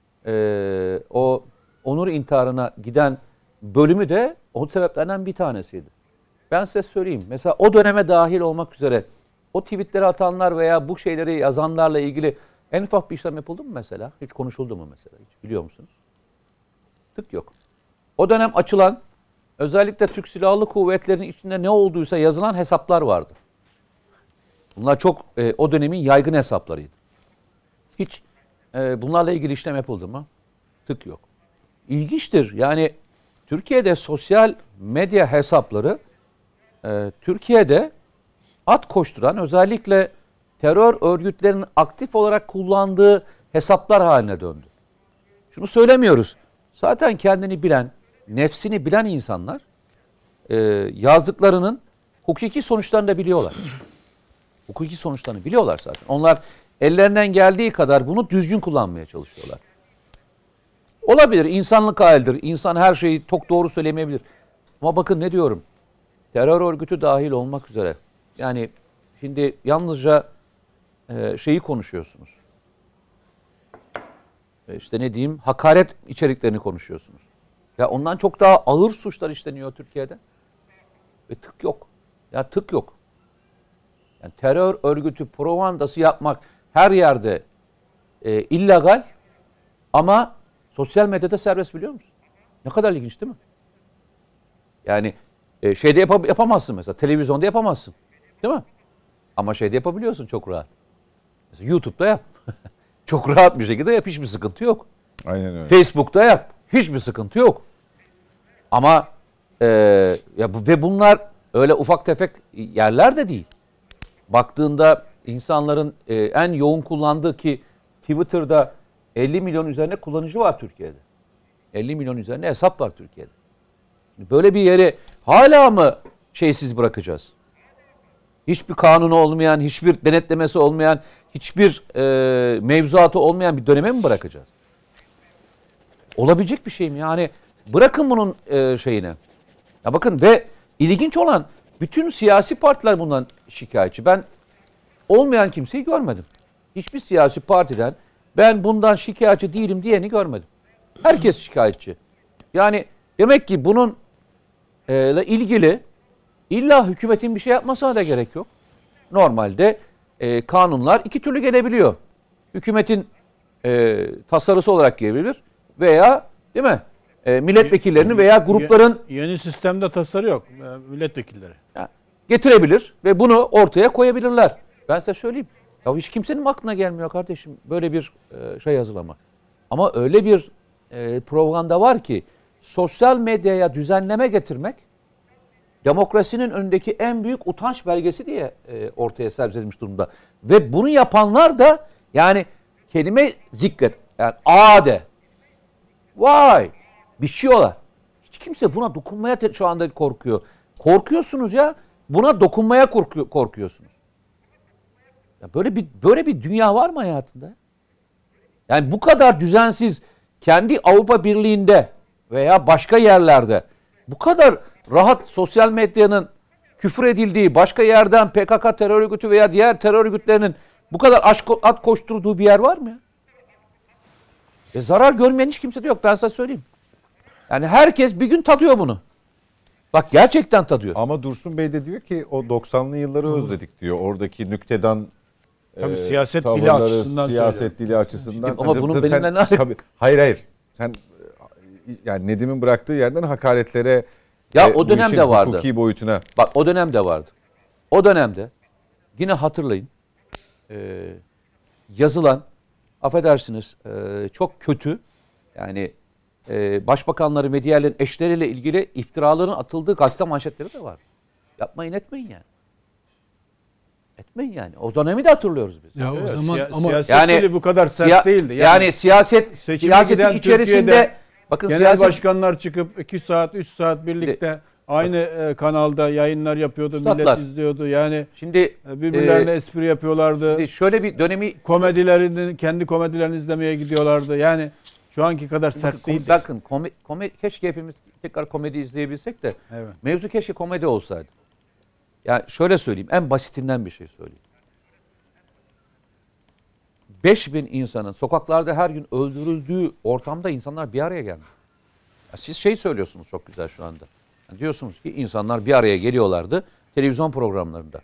o onur intiharına giden bölümü de o sebeplerden bir tanesiydi. Ben size söyleyeyim. Mesela o döneme dahil olmak üzere o tweetleri atanlar veya bu şeyleri yazanlarla ilgili en ufak bir işlem yapıldı mı mesela? Hiç konuşuldu mu mesela? Hiç biliyor musunuz? Tık yok. O dönem açılan, özellikle Türk Silahlı Kuvvetleri'nin içinde ne olduysa yazılan hesaplar vardı. Bunlar çok o dönemin yaygın hesaplarıydı. Hiç bunlarla ilgili işlem yapıldı mı? Tık yok. İlginçtir. Yani Türkiye'de sosyal medya hesapları Türkiye'de at koşturan, özellikle terör örgütlerinin aktif olarak kullandığı hesaplar haline döndü. Şunu söylemiyoruz. Zaten kendini bilen, nefsini bilen insanlar yazdıklarının hukuki sonuçlarını da biliyorlar. Hukuki sonuçlarını biliyorlar zaten. Onlar ellerinden geldiği kadar bunu düzgün kullanmaya çalışıyorlar. Olabilir, insanlık halidir. İnsan her şeyi çok doğru söylemeyebilir. Ama bakın ne diyorum. Terör örgütü dahil olmak üzere. Yani şimdi yalnızca şeyi konuşuyorsunuz. İşte ne diyeyim, hakaret içeriklerini konuşuyorsunuz. Ya ondan çok daha ağır suçlar işleniyor Türkiye'de. Ve tık yok. Ya tık yok. Yani terör örgütü propagandası yapmak her yerde illegal ama sosyal medyada serbest, biliyor musun? Ne kadar ilginç değil mi? Yani şeyde yapamazsın mesela. Televizyonda yapamazsın. Değil mi? Ama şeyde yapabiliyorsun çok rahat. Mesela YouTube'da yap. Çok rahat bir şekilde yap. Hiçbir sıkıntı yok. Aynen öyle. Facebook'ta yap. Hiçbir sıkıntı yok. Ama ve bunlar öyle ufak tefek yerler de değil. Baktığında insanların en yoğun kullandığı, ki Twitter'da 50 milyon üzerine kullanıcı var Türkiye'de. 50 milyon üzerine hesap var Türkiye'de. Böyle bir yeri hala mı şeysiz bırakacağız? Hiçbir kanunu olmayan, hiçbir denetlemesi olmayan, hiçbir mevzuatı olmayan bir döneme mi bırakacağız? Olabilecek bir şey mi? Yani bırakın bunun şeyine. Ya bakın, ve ilginç olan, bütün siyasi partiler bundan şikayetçi. Ben olmayan kimseyi görmedim. Hiçbir siyasi partiden ben bundan şikayetçi değilim diyeni görmedim. Herkes şikayetçi. Yani demek ki bunun ile ilgili illa hükümetin bir şey yapmasına da gerek yok. Normalde kanunlar iki türlü gelebiliyor. Hükümetin tasarısı olarak gelebilir veya, değil mi? Milletvekillerinin veya grupların yeni sistemde tasarı yok. Milletvekilleri getirebilir ve bunu ortaya koyabilirler. Ben size söyleyeyim. Ya hiç kimsenin aklına gelmiyor kardeşim böyle bir şey hazırlamak. Ama öyle bir propaganda var ki sosyal medyaya düzenleme getirmek demokrasinin önündeki en büyük utanç belgesi diye ortaya servis edilmiş durumda. Ve bunu yapanlar da kelime zikret. Yani de. Vay. Biçiyorlar. Hiç kimse buna dokunmaya şu anda korkuyor. Korkuyorsunuz ya. Buna dokunmaya korkuyorsunuz. Ya böyle bir dünya var mı hayatında? Yani bu kadar düzensiz, kendi Avrupa Birliği'nde veya başka yerlerde bu kadar rahat sosyal medyanın küfür edildiği, başka yerden PKK terör örgütü veya diğer terör örgütlerinin bu kadar at koşturduğu bir yer var mı ya? Zarar görmeyen hiç kimse de yok, ben size söyleyeyim. Yani herkes bir gün tadıyor bunu. Bak gerçekten tadıyor. Ama Dursun Bey de diyor ki o 90'lı yılları özledik diyor. Oradaki nüktedan Tabii siyaset dili tavırları, açısından siyaset dili açısından. Ama bunun benimle ne alakası? Hayır. Sen yani Nedim'in bıraktığı yerden hakaretlere Ya ve o bu dönemde işin vardı. hukuki boyutuna. Bak o dönemde vardı. O dönemde yine hatırlayın yazılan, affedersiniz, çok kötü, yani başbakanları ve diğerlerin eşleriyle ilgili iftiraların atıldığı gazete manşetleri de var. Yapmayın, etmeyin yani. Etmeyin yani. O dönemi de hatırlıyoruz biz. Ya o Evet, zaman ama siyaset yani dili bu kadar sert değildi. Yani siyasetin giden içerisinde Türkiye'de bakın genel siyaset başkanlar çıkıp 2 saat 3 saat birlikte aynı kanalda yayınlar yapıyordu. Üstadlar. Millet izliyordu. Yani şimdi birbirlerine espri yapıyorlardı. şöyle bir dönemi Kendi komedilerini izlemeye gidiyorlardı. Yani şu anki kadar sert değildi. bakın keşke hepimiz tekrar komedi izleyebilsek de Evet. mevzu keşke komedi olsaydı. Yani şöyle söyleyeyim, en basitinden bir şey söyleyeyim. 5.000 insanın sokaklarda her gün öldürüldüğü ortamda insanlar bir araya geldi. Ya siz söylüyorsunuz çok güzel şu anda. Yani diyorsunuz ki insanlar bir araya geliyorlardı televizyon programlarında.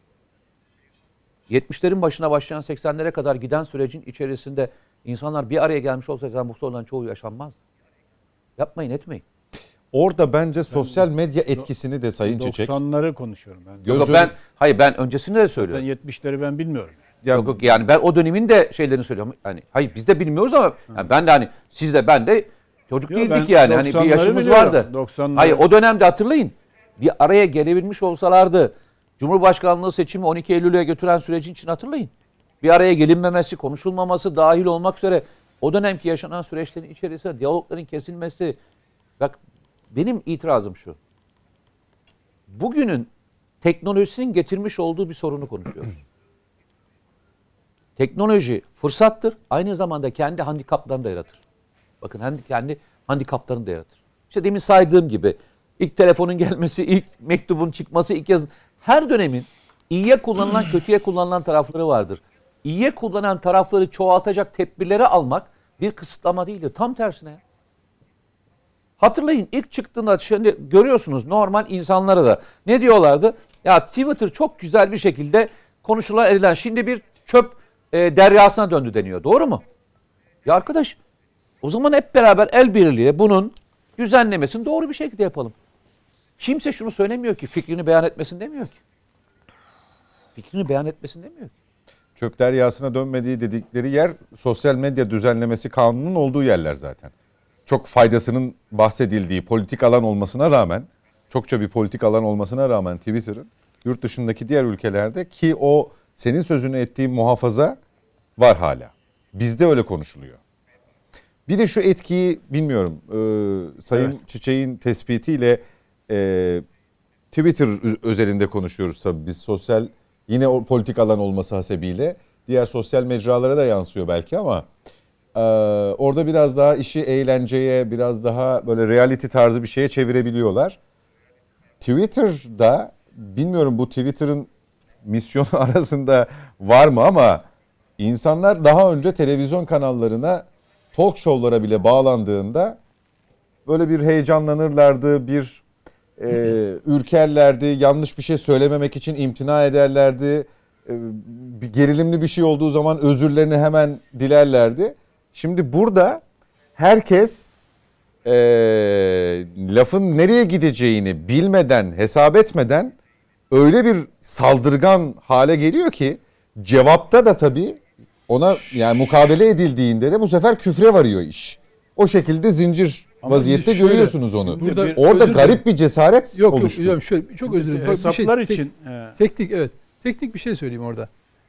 70'lerin başına başlayan 80'lere kadar giden sürecin içerisinde insanlar bir araya gelmiş olsaydı bu sorunların çoğu yaşanmazdı. Yapmayın, etmeyin. Orada bence sosyal medya etkisini de Sayın Çiçek. 90'ları konuşuyorum ben. Ben öncesinde de söylüyorum. Ben 70'leri ben bilmiyorum. Yok, yani ben o dönemin de şeylerini söylüyorum. Yani hayır biz de bilmiyoruz ama yani ben de hani siz de ben de çocuk değildik yani. Hani bir 90'ları yaşımız biliyorum, vardı. 90'ları. Hayır o dönemde hatırlayın. Bir araya gelebilmiş olsalardı Cumhurbaşkanlığı seçimi 12 Eylül'e götüren sürecin için hatırlayın. Bir araya gelinmemesi, konuşulmaması dahil olmak üzere o dönemki yaşanan süreçlerin içerisinde diyalogların kesilmesi. Bak benim itirazım şu. Bugünün teknolojisinin getirmiş olduğu bir sorunu konuşuyoruz. Teknoloji fırsattır. Aynı zamanda kendi handikaplarını da yaratır. Bakın kendi handikaplarını da yaratır. İşte demin saydığım gibi ilk telefonun gelmesi, ilk mektubun çıkması, ilk yazın. Her dönemin iyiye kullanılan, kötüye kullanılan tarafları vardır. İyiye kullanan tarafları çoğaltacak tedbirleri almak bir kısıtlama değildir. Tam tersine. Hatırlayın ilk çıktığında şimdi görüyorsunuz normal insanlara da ne diyorlardı? Ya Twitter çok güzel bir şekilde konuşulan edilen şimdi bir çöp deryasına döndü deniyor. Doğru mu? Ya arkadaş o zaman hep beraber el birliğiyle bunun düzenlemesini doğru bir şekilde yapalım. Kimse şunu söylemiyor ki fikrini beyan etmesin demiyor ki. Fikrini beyan etmesin demiyor ki. Çöp deryasına dönmediği dedikleri yer sosyal medya düzenlemesi kanununun olduğu yerler zaten. Çok faydasının bahsedildiği politik alan olmasına rağmen, çokça bir politik alan olmasına rağmen Twitter'ın yurt dışındaki diğer ülkelerde ki o senin sözünü ettiğin muhafaza var hala. Bizde öyle konuşuluyor. Bir de şu etkiyi bilmiyorum Sayın Çiçek'in tespitiyle Twitter özelinde konuşuyoruz tabii biz sosyal yine o politik alan olması hasebiyle diğer sosyal mecralara da yansıyor belki ama orada biraz daha işi eğlenceye biraz daha böyle reality tarzı bir şeye çevirebiliyorlar. Twitter'da bilmiyorum bu Twitter'ın misyonu arasında var mı ama insanlar daha önce televizyon kanallarına talk show'lara bile bağlandığında böyle bir heyecanlanırlardı, bir ürkerlerdi, yanlış bir şey söylememek için imtina ederlerdi. Gerilimli bir şey olduğu zaman özürlerini hemen dilerlerdi. Şimdi burada herkes lafın nereye gideceğini bilmeden, hesap etmeden öyle bir saldırgan hale geliyor ki cevapta da tabii ona yani mukabele edildiğinde de bu sefer küfre varıyor iş. O şekilde zincir vaziyette şöyle, görüyorsunuz onu. burada Orada özür garip bir cesaret Yok oluştu. yok şöyle çok özür dilerim. Hesaplar için. Teknik evet. Teknik bir şey söyleyeyim orada.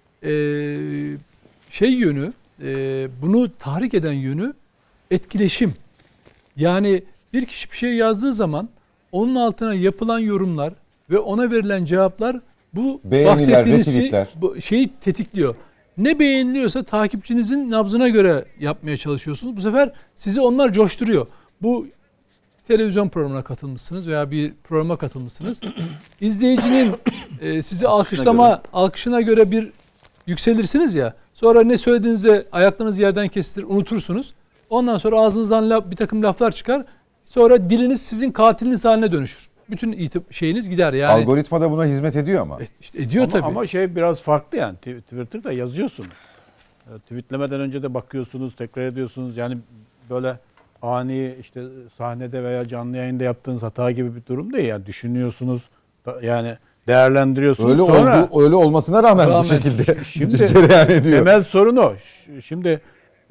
Yönü bunu tahrik eden yönü etkileşim. Yani bir kişi bir şey yazdığı zaman onun altına yapılan yorumlar ve ona verilen cevaplar bu Beğeniler, bahsettiğiniz retweetler. tetikliyor. Ne beğeniliyorsa takipçinizin nabzına göre yapmaya çalışıyorsunuz. Bu sefer sizi onlar coşturuyor. Bu televizyon programına katılmışsınız veya bir programa katılmışsınız. İzleyicinin sizi alkışına göre bir yükselirsiniz ya. Sonra ne söylediğinizde ayaklarınız yerden kesilir, unutursunuz. Ondan sonra ağzınızdan bir takım laflar çıkar. Sonra diliniz sizin katiliniz haline dönüşür. Bütün şeyiniz gider yani. Algoritma da buna hizmet ediyor ama. İşte ediyor tabii. Ama şey biraz farklı yani. Twitter'da yazıyorsunuz. Tweetlemeden önce de bakıyorsunuz, tekrar ediyorsunuz. Yani böyle ani işte sahnede veya canlı yayında yaptığınız hata gibi bir durum değil. Yani düşünüyorsunuz, yani değerlendiriyorsunuz. Öyle sonra öyle olmasına rağmen bu şekilde şimdi cereyan ediyor. Temel sorun o. Şimdi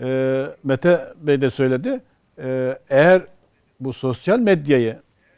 Mete Bey de söyledi. Eğer bu sosyal medyayı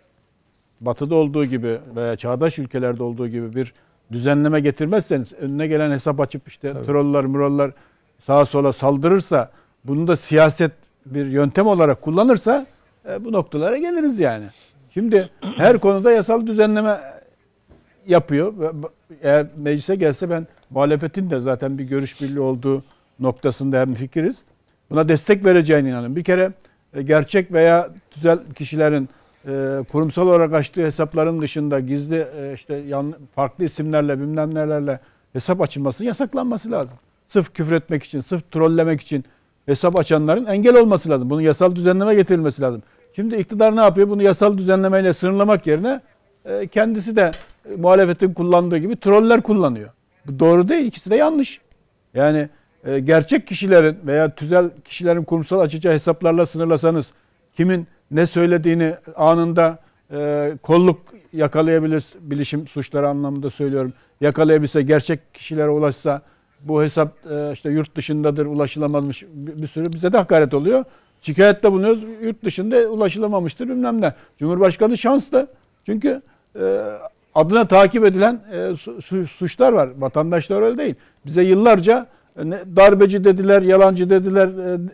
Batı'da olduğu gibi veya çağdaş ülkelerde olduğu gibi bir düzenleme getirmezseniz, önüne gelen hesap açıp işte trollar sağa sola saldırırsa, bunu da siyaset bir yöntem olarak kullanırsa bu noktalara geliriz yani. Şimdi her konuda yasal düzenleme yapıyor. Eğer meclise gelse ben muhalefetin de zaten bir görüş birliği olduğu noktasında hemfikiriz. Buna destek vereceğine inanıyorum. Bir kere gerçek veya tüzel kişilerin kurumsal olarak açtığı hesapların dışında gizli işte farklı isimlerle bilmem nelerle hesap açılması yasaklanması lazım. Sırf küfretmek için, sırf trollemek için hesap açanların engel olması lazım. Bunun yasal düzenleme getirilmesi lazım. Şimdi iktidar ne yapıyor? Bunu yasal düzenlemeyle sınırlamak yerine kendisi de muhalefetin kullandığı gibi troller kullanıyor. Bu doğru değil. İkisi de yanlış. Yani gerçek kişilerin veya tüzel kişilerin kurumsal açacağı hesaplarla sınırlasanız, kimin ne söylediğini anında kolluk yakalayabilir, bilişim suçları anlamında söylüyorum. Yakalayabilse, gerçek kişilere ulaşsa, bu hesap işte yurt dışındadır, ulaşılamamış, bir sürü bize de hakaret oluyor. Şikayette bulunuyoruz, yurt dışında ulaşılamamıştır bilmem ne. Cumhurbaşkanı şanslı. Çünkü adına takip edilen suçlar var. Vatandaşlar öyle değil. Bize yıllarca darbeci dediler, yalancı dediler,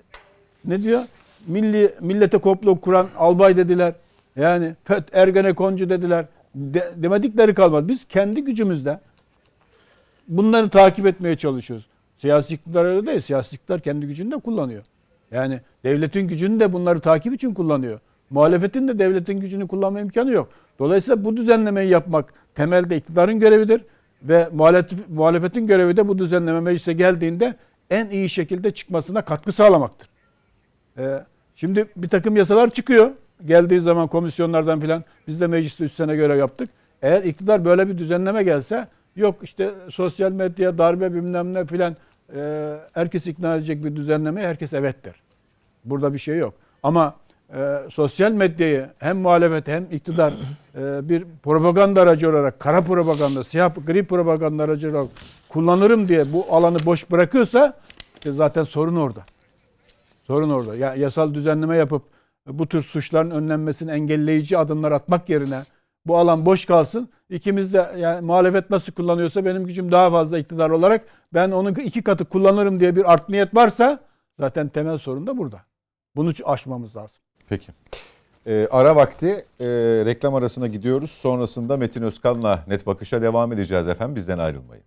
ne diyor? Millete komplo kuran albay dediler. Yani Ergenekoncu dediler. Demedikleri kalmadı. Biz kendi gücümüzle bunları takip etmeye çalışıyoruz. Siyasi iktidar öyle değil. Siyasi iktidar kendi gücünü de kullanıyor. Yani devletin gücünü de bunları takip için kullanıyor. Muhalefetin de devletin gücünü kullanma imkanı yok. Dolayısıyla bu düzenlemeyi yapmak temelde iktidarın görevidir. Ve muhalefetin görevi de bu düzenleme meclise geldiğinde en iyi şekilde çıkmasına katkı sağlamaktır. Şimdi bir takım yasalar çıkıyor. Geldiği zaman komisyonlardan filan, biz de mecliste 3 sene görev yaptık. Eğer iktidar böyle bir düzenleme gelse, yok işte sosyal medya, darbe bilmem ne filan, herkes ikna edecek bir düzenlemeye herkes evet der. Burada bir şey yok. Ama sosyal medyayı hem muhalefet hem iktidar bir propaganda aracı olarak, kara propaganda, siyah gri propaganda aracı olarak kullanırım diye bu alanı boş bırakıyorsa işte zaten sorun orada. Sorun orada. Yani yasal düzenleme yapıp bu tür suçların önlenmesini engelleyici adımlar atmak yerine bu alan boş kalsın. İkimiz de, yani muhalefet nasıl kullanıyorsa benim gücüm daha fazla iktidar olarak ben onun 2 katı kullanırım diye bir art niyet varsa zaten temel sorun da burada. Bunu aşmamız lazım. Peki. Ara vakti, reklam arasına gidiyoruz. Sonrasında Metin Özkan'la Net Bakış'a devam edeceğiz efendim. Bizden ayrılmayın.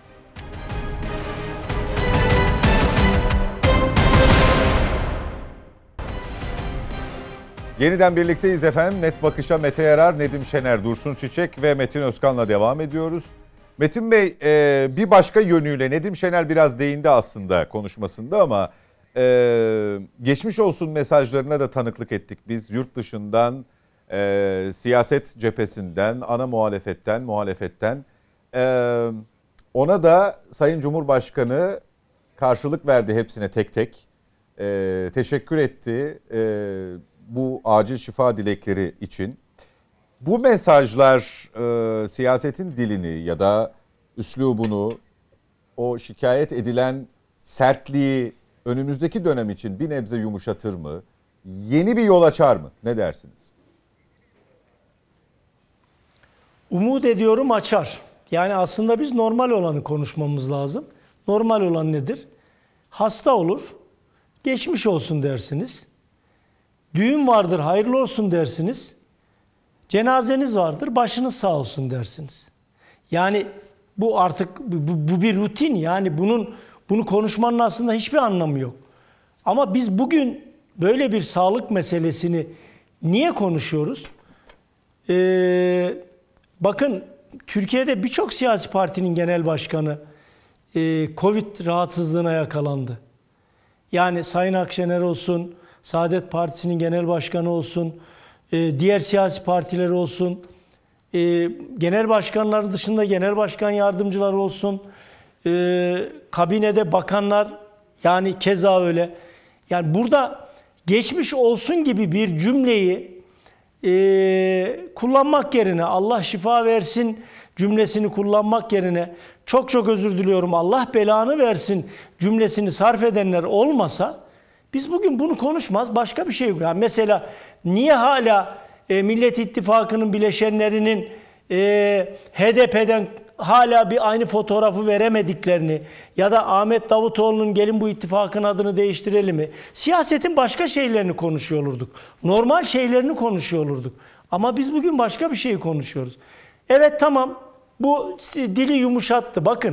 Yeniden birlikteyiz efendim. Net Bakış'a Mete Yarar, Nedim Şener, Dursun Çiçek ve Metin Özkan'la devam ediyoruz. Metin Bey, bir başka yönüyle Nedim Şener biraz değindi aslında konuşmasında ama geçmiş olsun mesajlarına da tanıklık ettik biz. Yurt dışından, siyaset cephesinden, ana muhalefetten. Ona da Sayın Cumhurbaşkanı karşılık verdi hepsine tek tek. Teşekkür etti bu acil şifa dilekleri için. Bu mesajlar siyasetin dilini ya da üslubunu, o şikayet edilen sertliği önümüzdeki dönem için bir nebze yumuşatır mı? Yeni bir yol açar mı? Ne dersiniz? Umut ediyorum açar. Yani aslında biz normal olanı konuşmamız lazım. Normal olan nedir? Hasta olur, geçmiş olsun dersiniz. Düğün vardır, hayırlı olsun dersiniz. Cenazeniz vardır, başınız sağ olsun dersiniz. Yani bu artık bu bir rutin. Yani bunu konuşmanın aslında hiçbir anlamı yok. Ama biz bugün böyle bir sağlık meselesini Niye konuşuyoruz? Bakın Türkiye'de birçok siyasi partinin genel başkanı Covid rahatsızlığına yakalandı. Yani Sayın Akşener olsun, Saadet Partisi'nin genel başkanı olsun, diğer siyasi partiler olsun, genel başkanlar dışında genel başkan yardımcıları olsun, kabinede bakanlar yani keza öyle. Yani burada geçmiş olsun gibi bir cümleyi kullanmak yerine, Allah şifa versin cümlesini kullanmak yerine, çok çok özür diliyorum Allah belanı versin cümlesini sarf edenler olmasa biz bugün bunu konuşmaz, başka bir şey yok. Yani mesela niye hala Millet İttifakı'nın bileşenlerinin HDP'den hala bir aynı fotoğrafı veremediklerini ya da Ahmet Davutoğlu'nun gelin bu ittifakın adını değiştirelim mi? Siyasetin başka şeylerini konuşuyor olurduk. Normal şeylerini konuşuyor olurduk. Ama biz bugün başka bir şey konuşuyoruz. Evet tamam, bu dili yumuşattı. Bakın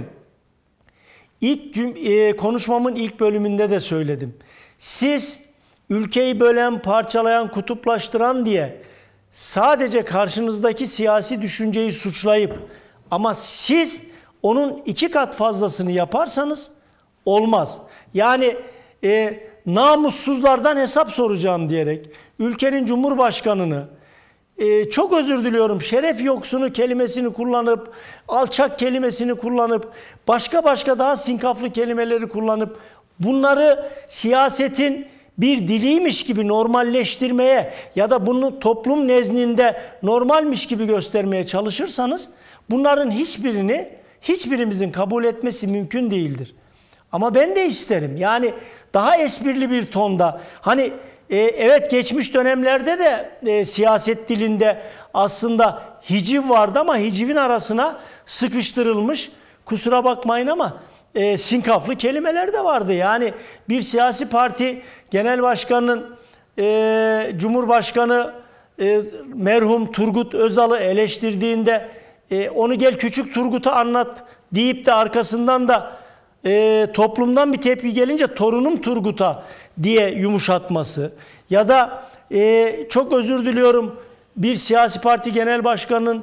konuşmamın ilk bölümünde de söyledim. Siz ülkeyi bölen, parçalayan, kutuplaştıran diye sadece karşınızdaki siyasi düşünceyi suçlayıp ama siz onun 2 kat fazlasını yaparsanız olmaz. Yani namussuzlardan hesap soracağım diyerek ülkenin Cumhurbaşkanını çok özür diliyorum şeref yoksunu kelimesini kullanıp, alçak kelimesini kullanıp, başka daha sinkaflı kelimeleri kullanıp bunları siyasetin bir diliymiş gibi normalleştirmeye ya da bunu toplum nezdinde normalmiş gibi göstermeye çalışırsanız bunların hiçbirimizin kabul etmesi mümkün değildir. Ama ben de isterim. Yani daha esprili bir tonda. Hani evet geçmiş dönemlerde de siyaset dilinde aslında hiciv vardı ama hicivin arasına sıkıştırılmış, kusura bakmayın ama sinkaflı kelimeler de vardı. Yani bir siyasi parti genel başkanının Cumhurbaşkanı merhum Turgut Özal'ı eleştirdiğinde onu gel küçük Turgut'a anlat deyip de arkasından da toplumdan bir tepki gelince torunum Turgut'a diye yumuşatması ya da çok özür diliyorum bir siyasi parti genel başkanının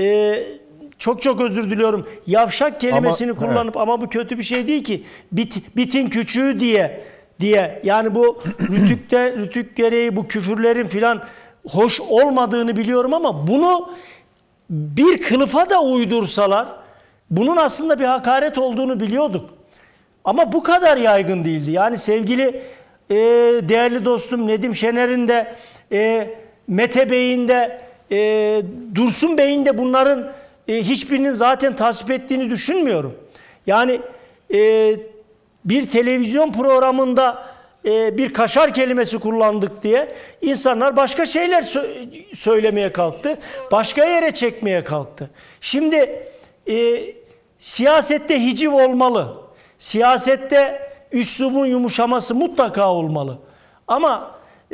çok özür diliyorum yavşak kelimesini kullanıp ama bu kötü bir şey değil ki bitin küçüğü diye yani bu rütük gereği bu küfürlerin filan hoş olmadığını biliyorum ama bunu bir kılıfa da uydursalar bunun aslında bir hakaret olduğunu biliyorduk. Ama bu kadar yaygın değildi. Yani sevgili değerli dostum Nedim Şener'in de Mete Bey'in de Dursun Bey'in de bunların hiçbirinin zaten tasvip ettiğini düşünmüyorum. Yani bir televizyon programında bir kaşar kelimesi kullandık diye insanlar başka şeyler söylemeye kalktı. Başka yere çekmeye kalktı. Şimdi siyasette hiciv olmalı. Siyasette üslubun yumuşaması mutlaka olmalı. Ama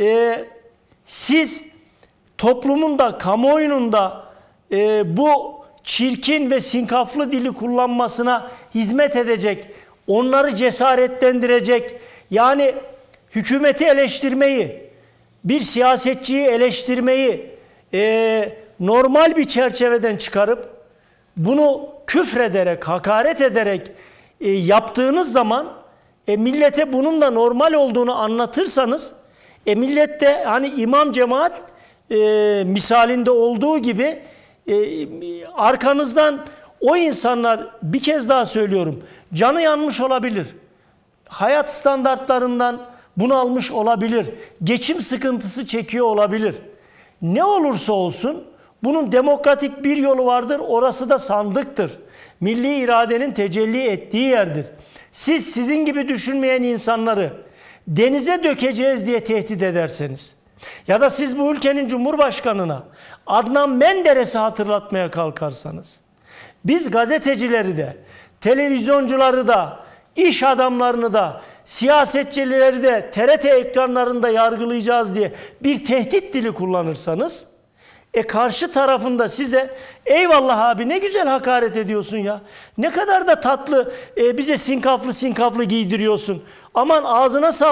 siz toplumun da kamuoyunun da bu çirkin ve sinkaflı dili kullanmasına hizmet edecek, onları cesaretlendirecek, yani hükümeti eleştirmeyi, bir siyasetçiyi eleştirmeyi normal bir çerçeveden çıkarıp bunu küfrederek, hakaret ederek yaptığınız zaman millete bunun da normal olduğunu anlatırsanız millet de hani imam cemaat misalinde olduğu gibi arkanızdan o insanlar, bir kez daha söylüyorum, canı yanmış olabilir. Hayat standartlarından bunalmış olabilir. Geçim sıkıntısı çekiyor olabilir. Ne olursa olsun bunun demokratik bir yolu vardır. Orası da sandıktır. Milli iradenin tecelli ettiği yerdir. Siz sizin gibi düşünmeyen insanları denize dökeceğiz diye tehdit ederseniz ya da siz bu ülkenin Cumhurbaşkanına Adnan Menderes'i hatırlatmaya kalkarsanız, biz gazetecileri de, televizyoncuları da, iş adamlarını da, siyasetçileri de TRT ekranlarında yargılayacağız diye bir tehdit dili kullanırsanız, karşı tarafında size eyvallah abi ne güzel hakaret ediyorsun ya, ne kadar da tatlı bize sinkaflı giydiriyorsun, aman ağzına sağlık,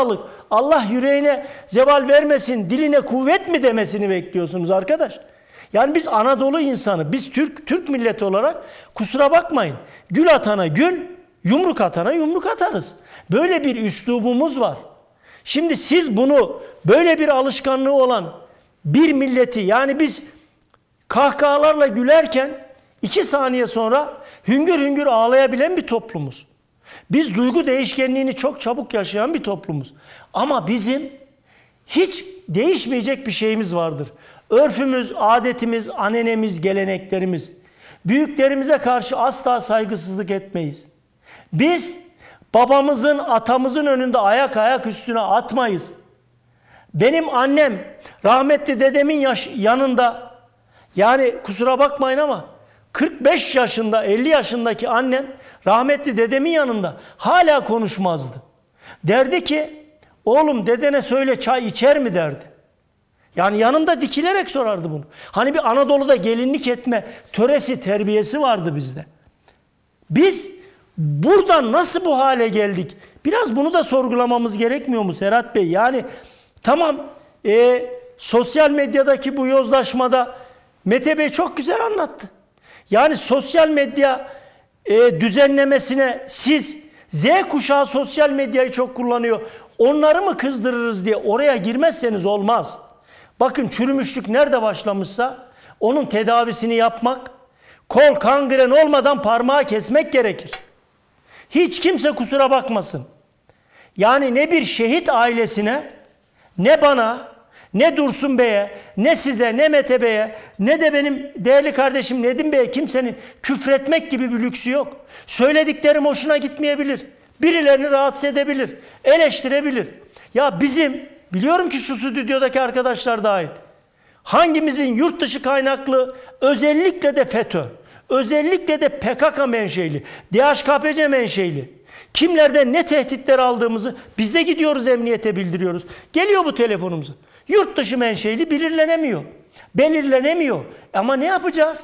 Allah yüreğine zeval vermesin, diline kuvvet mi demesini bekliyorsunuz arkadaş? Yani biz Anadolu insanı, biz Türk milleti olarak kusura bakmayın. Gül atana gül, yumruk atana yumruk atarız. Böyle bir üslubumuz var. Şimdi siz bunu böyle bir alışkanlığı olan bir milleti, yani biz kahkahalarla gülerken 2 saniye sonra hüngür hüngür ağlayabilen bir toplumuz. Biz duygu değişkenliğini çok çabuk yaşayan bir toplumuz. Ama bizim hiç değişmeyecek bir şeyimiz vardır. Örfümüz, adetimiz, anenemiz, geleneklerimiz. Büyüklerimize karşı asla saygısızlık etmeyiz. Biz babamızın, atamızın önünde ayak üstüne atmayız. Benim annem rahmetli dedemin yanında, yani kusura bakmayın ama 45 yaşında, 50 yaşındaki annem rahmetli dedemin yanında hala konuşmazdı. Derdi ki, oğlum dedene söyle çay içer mi derdi. Yani yanında dikilerek sorardı bunu. Hani bir Anadolu'da gelinlik etme töresi, terbiyesi vardı bizde. Biz buradan nasıl bu hale geldik? Biraz bunu da sorgulamamız gerekmiyor mu Serhat Bey? Yani tamam, sosyal medyadaki bu yozlaşmada Mete Bey çok güzel anlattı. Yani sosyal medya düzenlemesine siz, Z kuşağı sosyal medyayı çok kullanıyor, onları mı kızdırırız diye oraya girmezseniz olmaz. Bakın, çürümüşlük nerede başlamışsa onun tedavisini yapmak, kol kangren olmadan parmağı kesmek gerekir. Hiç kimse kusura bakmasın. Yani ne bir şehit ailesine, ne bana, ne Dursun Bey'e, ne size, ne Mete Bey'e, ne de benim değerli kardeşim Nedim Bey'e kimsenin küfretmek gibi bir lüksü yok. Söylediklerim hoşuna gitmeyebilir. Birilerini rahatsız edebilir. Eleştirebilir. Ya bizim, biliyorum ki şu stüdyodaki arkadaşlar dahil, hangimizin yurt dışı kaynaklı, özellikle de FETÖ, özellikle de PKK menşeli, DHKPC menşeli, kimlerden ne tehditler aldığımızı biz de gidiyoruz emniyete bildiriyoruz. Geliyor bu telefonumuza. Yurt dışı menşeli belirlenemiyor. Belirlenemiyor. Ama ne yapacağız?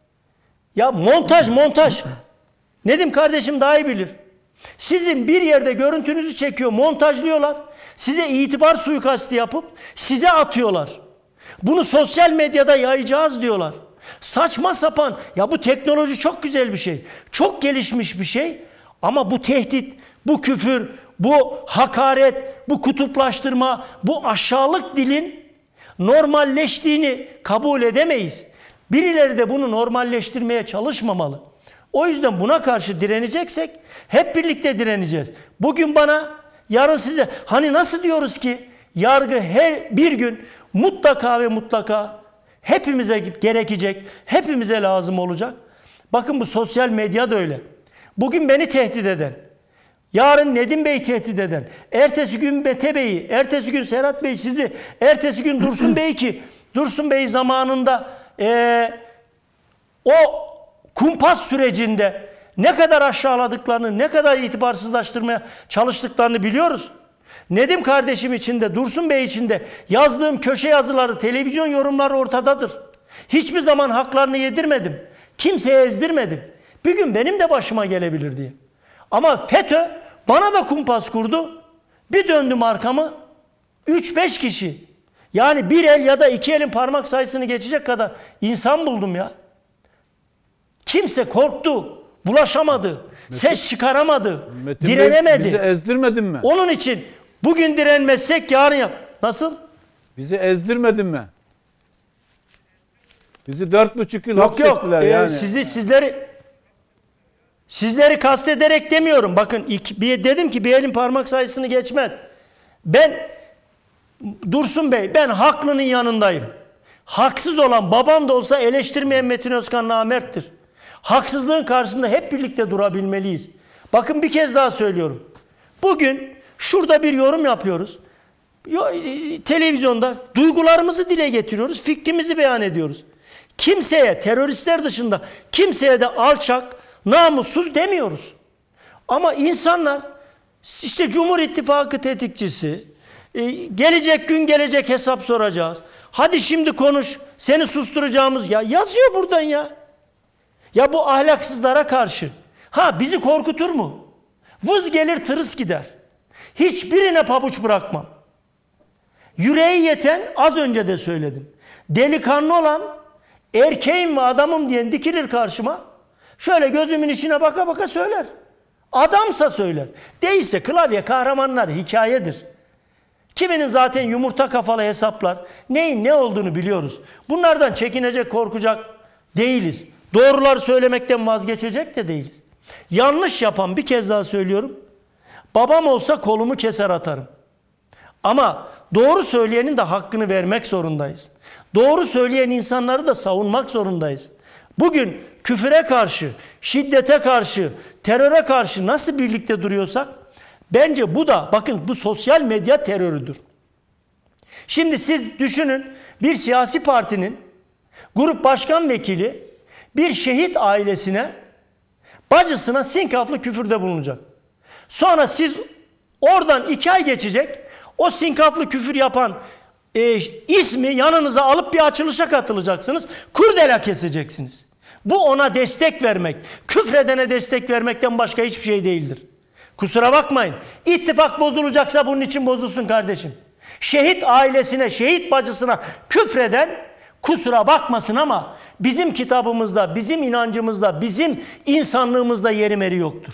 Ya montaj. Nedim kardeşim daha iyi bilir. Sizin bir yerde görüntünüzü çekiyor, montajlıyorlar. Size itibar suikastı yapıp size atıyorlar. Bunu sosyal medyada yayacağız diyorlar. Saçma sapan. Ya bu teknoloji çok güzel bir şey. Çok gelişmiş bir şey. Ama bu tehdit, bu küfür, bu hakaret, bu kutuplaştırma, bu aşağılık dilin normalleştiğini kabul edemeyiz. Birileri de bunu normalleştirmeye çalışmamalı. O yüzden buna karşı direneceksek hep birlikte direneceğiz. Bugün bana, yarın size. Hani nasıl diyoruz ki yargı her bir gün mutlaka ve mutlaka hepimize gerekecek, hepimize lazım olacak. Bakın, bu sosyal medya da öyle. Bugün beni tehdit eden, yarın Nedim Bey tehdit eden, ertesi gün Mete Bey'i, ertesi gün Serhat Bey sizi, ertesi gün Dursun Bey, ki Dursun Bey zamanında o kumpas sürecinde ne kadar aşağıladıklarını, ne kadar itibarsızlaştırmaya çalıştıklarını biliyoruz. Nedim kardeşim için de, Dursun Bey için de yazdığım köşe yazıları, televizyon yorumları ortadadır. Hiçbir zaman haklarını yedirmedim. Kimseye ezdirmedim. Bir gün benim de başıma gelebilir diye. Ama FETÖ bana da kumpas kurdu. Bir döndüm arkamı, 3-5 kişi. Yani bir el ya da 2 elin parmak sayısını geçecek kadar insan buldum ya. Kimse korktu, bulaşamadı, ses çıkaramadı, Metin direnemedi. Bey, bizi ezdirmedin mi? Onun için bugün direnmezsek yarın yap. Nasıl? Bizi ezdirmedin mi? Bizi 4,5 yıl Yok hapsettiler yani. Sizleri kastederek demiyorum. Bakın, dedim ki bir elin parmak sayısını geçmez. Ben, Dursun Bey, ben haklının yanındayım. Haksız olan babam da olsa eleştirmeyen Metin Özkan namerttir. Haksızlığın karşısında hep birlikte durabilmeliyiz. Bakın, bir kez daha söylüyorum. Bugün şurada bir yorum yapıyoruz. Televizyonda duygularımızı dile getiriyoruz, fikrimizi beyan ediyoruz. Kimseye, teröristler dışında kimseye de alçak, namussuz demiyoruz. Ama insanlar, işte Cumhur İttifakı tetikçisi, gelecek gün gelecek hesap soracağız. Hadi şimdi konuş, seni susturacağımız, ya yazıyor buradan ya. Ya bu ahlaksızlara karşı. Bizi korkutur mu? Vız gelir tırıs gider. Hiçbirine pabuç bırakmam. Yüreği yeten, az önce de söyledim, delikanlı olan, erkeğim ve adamım diyen dikilir karşıma. Şöyle gözümün içine baka baka söyler. Adamsa söyler. Değilse klavye kahramanlar hikayedir. Kiminin zaten yumurta kafalı hesaplar. Neyin ne olduğunu biliyoruz. Bunlardan çekinecek, korkacak değiliz. Doğruları söylemekten vazgeçecek de değiliz. Yanlış yapan, bir kez daha söylüyorum, babam olsa kolumu keser atarım. Ama doğru söyleyenin de hakkını vermek zorundayız. Doğru söyleyen insanları da savunmak zorundayız. Bugün küfüre karşı, şiddete karşı, teröre karşı nasıl birlikte duruyorsak, bence bu da, bakın, bu sosyal medya terörüdür. Şimdi siz düşünün, bir siyasi partinin grup başkan vekili bir şehit ailesine, bacısına sinkaflı küfürde bulunacak. Sonra siz oradan 2 ay geçecek, o sinkaflı küfür yapan ismi yanınıza alıp bir açılışa katılacaksınız. Kurdela keseceksiniz. Bu ona destek vermek, küfredene destek vermekten başka hiçbir şey değildir. Kusura bakmayın. İttifak bozulacaksa bunun için bozulsun kardeşim. Şehit ailesine, şehit bacısına küfreden kusura bakmasın ama bizim kitabımızda, bizim inancımızda, bizim insanlığımızda yeri meri yoktur.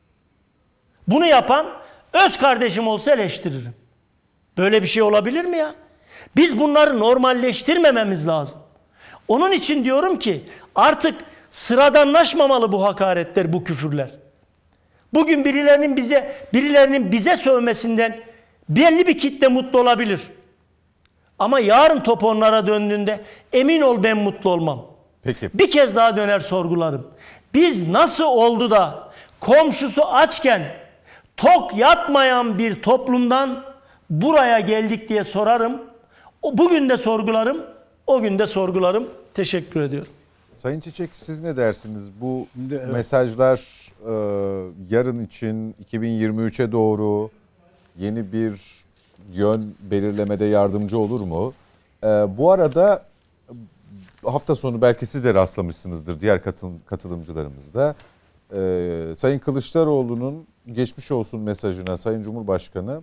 Bunu yapan öz kardeşim olsa eleştiririm. Böyle bir şey olabilir mi ya? Biz bunları normalleştirmememiz lazım. Onun için diyorum ki artık sıradanlaşmamalı bu hakaretler, bu küfürler. Bugün birilerinin bize sövmesinden belli bir kitle mutlu olabilir. Ama yarın top onlara döndüğünde emin ol ben mutlu olmam. Peki. Bir kez daha döner sorgularım. Biz nasıl oldu da komşusu açken tok yatmayan bir toplumdan buraya geldik diye sorarım. Bugün de sorgularım, o gün de sorgularım. Teşekkür ediyorum. Sayın Çiçek, siz ne dersiniz? Bu mesajlar yarın için 2023'e doğru yeni bir yön belirlemede yardımcı olur mu? Bu arada hafta sonu belki siz de rastlamışsınızdır diğer katılımcılarımız da. Sayın Kılıçdaroğlu'nun geçmiş olsun mesajına Sayın Cumhurbaşkanı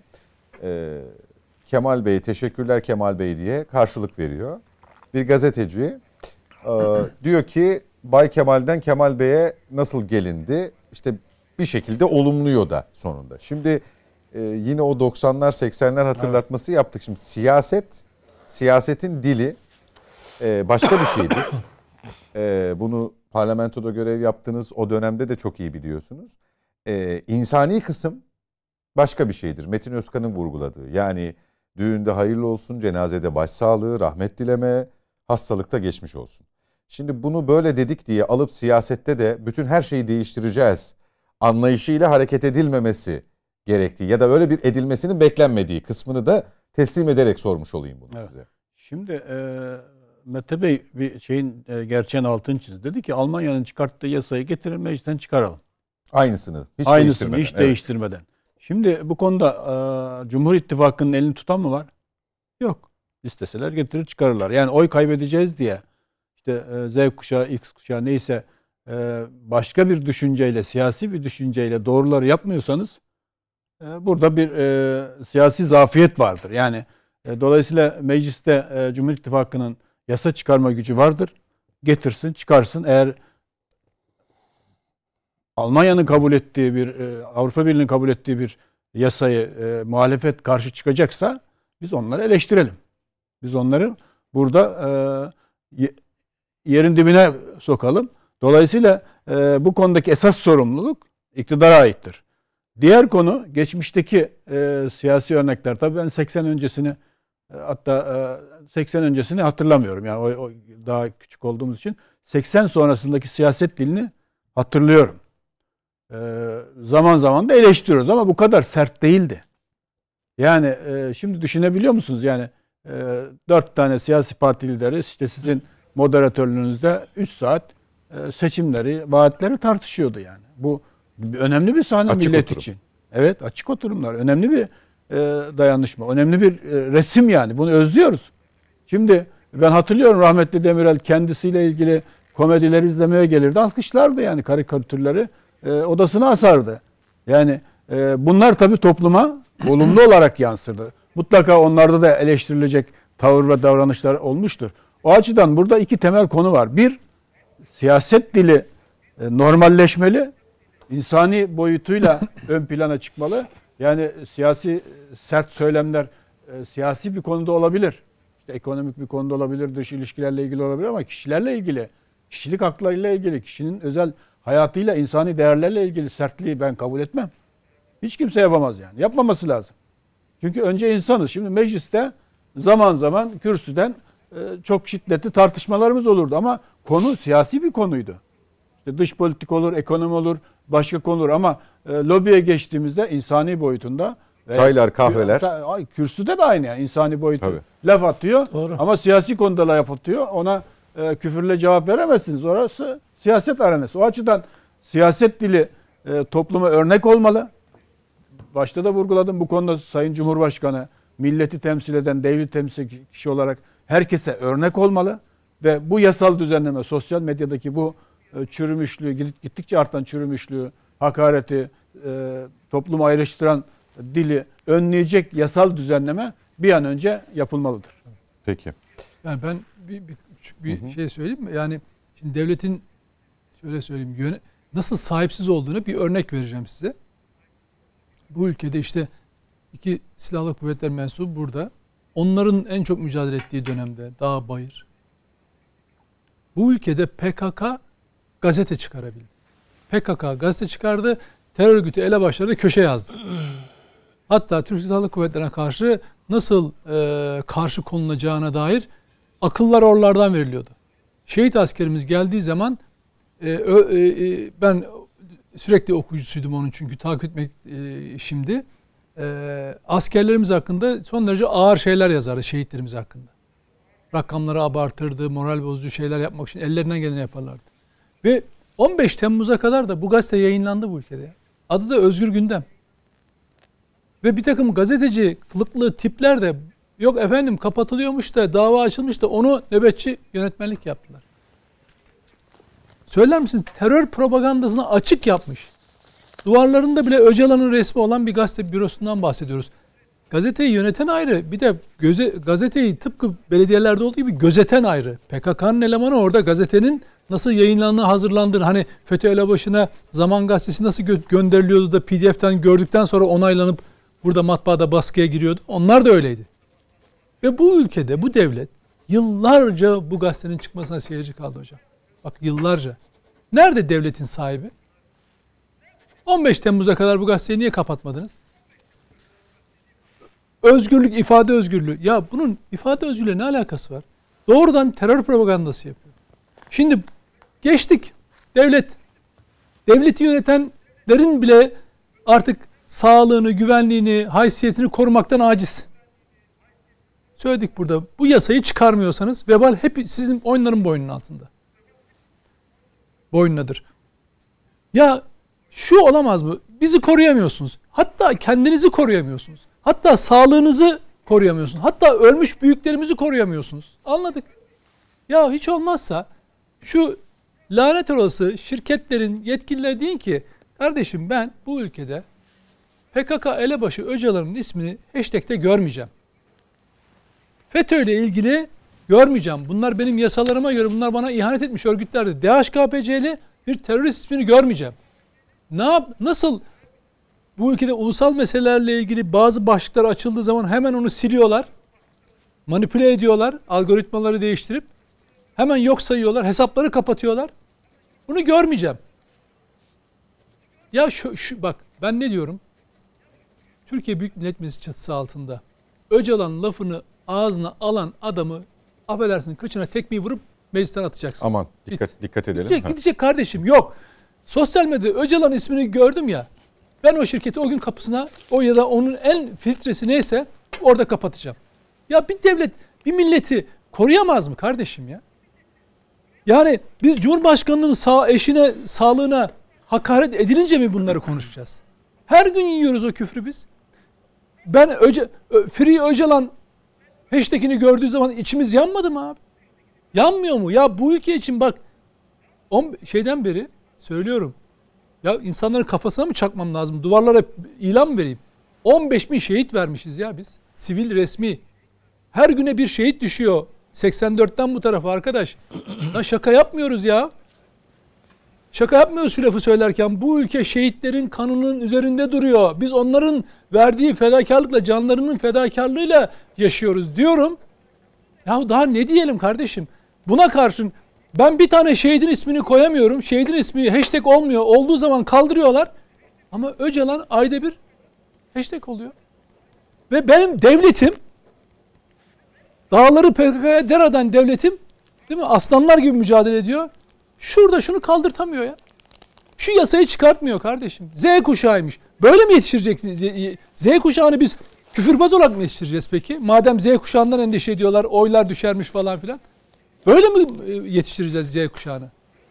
Kemal Bey, teşekkürler Kemal Bey diye karşılık veriyor. Bir gazeteci diyor ki Bay Kemal'den Kemal Bey'e nasıl gelindi? İşte bir şekilde olumluyor da sonunda. Şimdi yine o 90'lar 80'ler hatırlatması yaptık. Şimdi siyasetin dili başka bir şeydir. Bunu parlamentoda görev yaptığınız o dönemde de çok iyi biliyorsunuz. İnsani kısım başka bir şeydir. Metin Özkan'ın vurguladığı. Yani düğünde hayırlı olsun, cenazede başsağlığı, rahmet dileme, hastalıkta geçmiş olsun. Şimdi bunu böyle dedik diye alıp siyasette de bütün her şeyi değiştireceğiz anlayışıyla hareket edilmemesi gerektiği ya da öyle bir edilmesinin beklenmediği kısmını da teslim ederek sormuş olayım bunu size. Şimdi Mete Bey bir şeyin gerçeğin altını çizdi. Dedi ki Almanya'nın çıkarttığı yasayı getirin meclisten çıkaralım. Aynısını hiç değiştirmeden. Şimdi bu konuda Cumhur İttifakı'nın elini tutan mı var? Yok. İsteseler getirir çıkarırlar. Yani oy kaybedeceğiz diye işte Z kuşağı, X kuşağı neyse başka bir düşünceyle, siyasi bir düşünceyle doğruları yapmıyorsanız burada bir siyasi zafiyet vardır. Yani dolayısıyla mecliste Cumhur İttifakı'nın yasa çıkarma gücü vardır. Getirsin, çıkarsın. Eğer Almanya'nın kabul ettiği bir, Avrupa Birliği'nin kabul ettiği bir yasayı muhalefet karşı çıkacaksa biz onları eleştirelim. Biz onları burada yerin dibine sokalım. Dolayısıyla bu konudaki esas sorumluluk iktidara aittir. Diğer konu geçmişteki siyasi örnekler. Tabii ben 80 öncesini hatta 80 öncesini hatırlamıyorum. Yani o daha küçük olduğumuz için 80 sonrasındaki siyaset dilini hatırlıyorum. Zaman zaman da eleştiriyoruz ama bu kadar sert değildi. Yani şimdi düşünebiliyor musunuz? Yani 4 tane siyasi parti lideri işte sizin moderatörlüğünüzde 3 saat seçimleri, vaatleri tartışıyordu yani. Bu önemli bir sahne açık millet oturum. için. Evet, açık oturumlar. Önemli bir dayanışma. Önemli bir resim yani. Bunu özlüyoruz. Şimdi ben hatırlıyorum rahmetli Demirel kendisiyle ilgili komedileri izlemeye gelirdi. Alkışlardı yani karikatürleri. Odasına asardı. Yani bunlar tabii topluma olumlu olarak yansırdı. mutlaka onlarda da eleştirilecek tavır ve davranışlar olmuştur. O açıdan burada iki temel konu var. Bir, siyaset dili normalleşmeli, insani boyutuyla ön plana çıkmalı. Yani siyasi sert söylemler siyasi bir konuda olabilir. İşte ekonomik bir konuda olabilir, dış ilişkilerle ilgili olabilir ama kişilerle ilgili, kişilik haklarıyla ilgili, kişinin özel hayatıyla, insani değerlerle ilgili sertliği ben kabul etmem. Hiç kimse yapamaz yani. Yapmaması lazım. Çünkü önce insanız. Şimdi mecliste zaman zaman kürsüden çok şiddetli tartışmalarımız olurdu ama konu siyasi bir konuydu. İşte dış politik olur, ekonomi olur, başka konu olur ama lobiye geçtiğimizde insani boyutunda çaylar, kahveler. Kürsüde de aynı yani insani boyutu. Tabii. Laf atıyor. Doğru. Ama siyasi konuda laf atıyor. Ona küfürle cevap veremezsiniz. Orası siyaset arenası. O açıdan siyaset dili topluma örnek olmalı. Başta da vurguladım bu konuda Sayın Cumhurbaşkanı milleti temsil eden devlet temsil kişi olarak herkese örnek olmalı ve bu yasal düzenleme, sosyal medyadaki bu çürümüşlüğü, gittikçe artan çürümüşlüğü, hakareti, toplumu ayrıştıran dili önleyecek yasal düzenleme bir an önce yapılmalıdır. Peki. Yani ben küçük bir şey söyleyeyim mi? Yani şimdi devletin şöyle söyleyeyim nasıl sahipsiz olduğunu bir örnek vereceğim size. Bu ülkede işte 2 silahlı kuvvetler mensubu burada. Onların en çok mücadele ettiği dönemde dağ bayır. Bu ülkede PKK gazete çıkarabildi. PKK gazete çıkardı. Terör örgütü elebaşları köşe yazdı. Hatta Türk Silahlı Kuvvetleri'ne karşı nasıl karşı konulacağına dair akıllar oralardan veriliyordu. Şehit askerimiz geldiği zaman ben sürekli okuyucusuydum onun çünkü takip etmek şimdi. Askerlerimiz hakkında son derece ağır şeyler yazardı şehitlerimiz hakkında. Rakamları abartırdı, moral bozucu şeyler yapmak için ellerinden geleni yaparlardı. Ve 15 Temmuz'a kadar da bu gazete yayınlandı bu ülkede. Adı da Özgür Gündem. Ve bir takım gazeteci kılıklı tipler de yok efendim kapatılıyormuş da dava açılmış da onu nöbetçi yönetmenlik yaptılar. Söyler misiniz? Terör propagandasını açık yapmış. Duvarlarında bile Öcalan'ın resmi olan bir gazete bürosundan bahsediyoruz. Gazeteyi yöneten ayrı, bir de gazeteyi tıpkı belediyelerde olduğu gibi gözeten ayrı. PKK'nın elemanı orada gazetenin nasıl yayınlandığını, hazırlandığını, hani FETÖ elebaşına Zaman Gazetesi nasıl gönderiliyordu da PDF'ten gördükten sonra onaylanıp burada matbaada baskıya giriyordu. Onlar da öyleydi. Ve bu ülkede bu devlet yıllarca bu gazetenin çıkmasına seyirci kaldı hocam. Bak yıllarca. Nerede devletin sahibi? 15 Temmuz'a kadar bu gazeteyi niye kapatmadınız? Özgürlük, ifade özgürlüğü. Ya bunun ifade özgürlüğüyle ne alakası var? Doğrudan terör propagandası yapıyor. Şimdi geçtik. Devleti yönetenlerin bile artık sağlığını, güvenliğini, haysiyetini korumaktan aciz. Söyledik burada. Bu yasayı çıkarmıyorsanız vebal hep sizin oyunların boynunun altında. Boynunadır. Ya şu olamaz mı? Bizi koruyamıyorsunuz. Hatta kendinizi koruyamıyorsunuz. Hatta sağlığınızı koruyamıyorsunuz. Hatta ölmüş büyüklerimizi koruyamıyorsunuz. Anladık. Ya hiç olmazsa şu lanet olası şirketlerin yetkilileri deyin ki kardeşim ben bu ülkede PKK elebaşı Öcalan'ın ismini hashtag'te görmeyeceğim. FETÖ ile ilgili görmeyeceğim. Bunlar benim yasalarıma göre bunlar bana ihanet etmiş örgütlerdi. DHKPC'li bir terörist ismini görmeyeceğim. Nasıl bu ülkede ulusal meselelerle ilgili bazı başlıklar açıldığı zaman hemen onu siliyorlar. Manipüle ediyorlar. Algoritmaları değiştirip hemen yok sayıyorlar. Hesapları kapatıyorlar. Bunu görmeyeceğim. Ya bak ben ne diyorum? Türkiye Büyük Millet Meclisi çatısı altında Öcalan lafını ağzına alan adamı affedersin kıçına tekmeyi vurup meclisten atacaksın. Aman dikkat edelim. Gidecek kardeşim yok. Sosyal medyada Öcalan ismini gördüm ya. Ben o şirketi o gün kapısına o ya da onun en filtresi neyse orada kapatacağım. Ya bir devlet bir milleti koruyamaz mı kardeşim ya? Yani biz Cumhurbaşkanı'nın eşine sağlığına hakaret edilince mi bunları konuşacağız? Her gün yiyoruz o küfrü biz. Ben Free Öcalan hashtag'ini gördüğü zaman içimiz yanmadı mı abi? Yanmıyor mu? Ya bu ülke için bak şeyden beri söylüyorum. Ya insanların kafasına mı çakmam lazım? Duvarlara ilan mı vereyim? 15 bin şehit vermişiz ya biz. Sivil, resmi. Her güne bir şehit düşüyor. 84'ten bu tarafa arkadaş. Ya şaka yapmıyoruz ya. Şaka yapmıyoruz şu lafı söylerken. Bu ülke şehitlerin kanının üzerinde duruyor. Biz onların verdiği fedakarlıkla, canlarının fedakarlığıyla yaşıyoruz diyorum. Ya daha ne diyelim kardeşim? Buna karşın ben bir tane şehidin ismini koyamıyorum. Şehidin ismi hashtag olmuyor. Olduğu zaman kaldırıyorlar. Ama Öcalan ayda bir hashtag oluyor. Ve benim devletim, dağları PKK'ya deradan devletim, değil mi? Aslanlar gibi mücadele ediyor. Şurada şunu kaldırtamıyor ya. Şu yasayı çıkartmıyor kardeşim. Z kuşağıymış. Böyle mi yetiştirecek? Z kuşağını biz küfürbaz olarak mı yetiştireceğiz peki? Madem Z kuşağından endişe ediyorlar, oylar düşermiş falan filan. Böyle mi yetiştireceğiz Z kuşağını?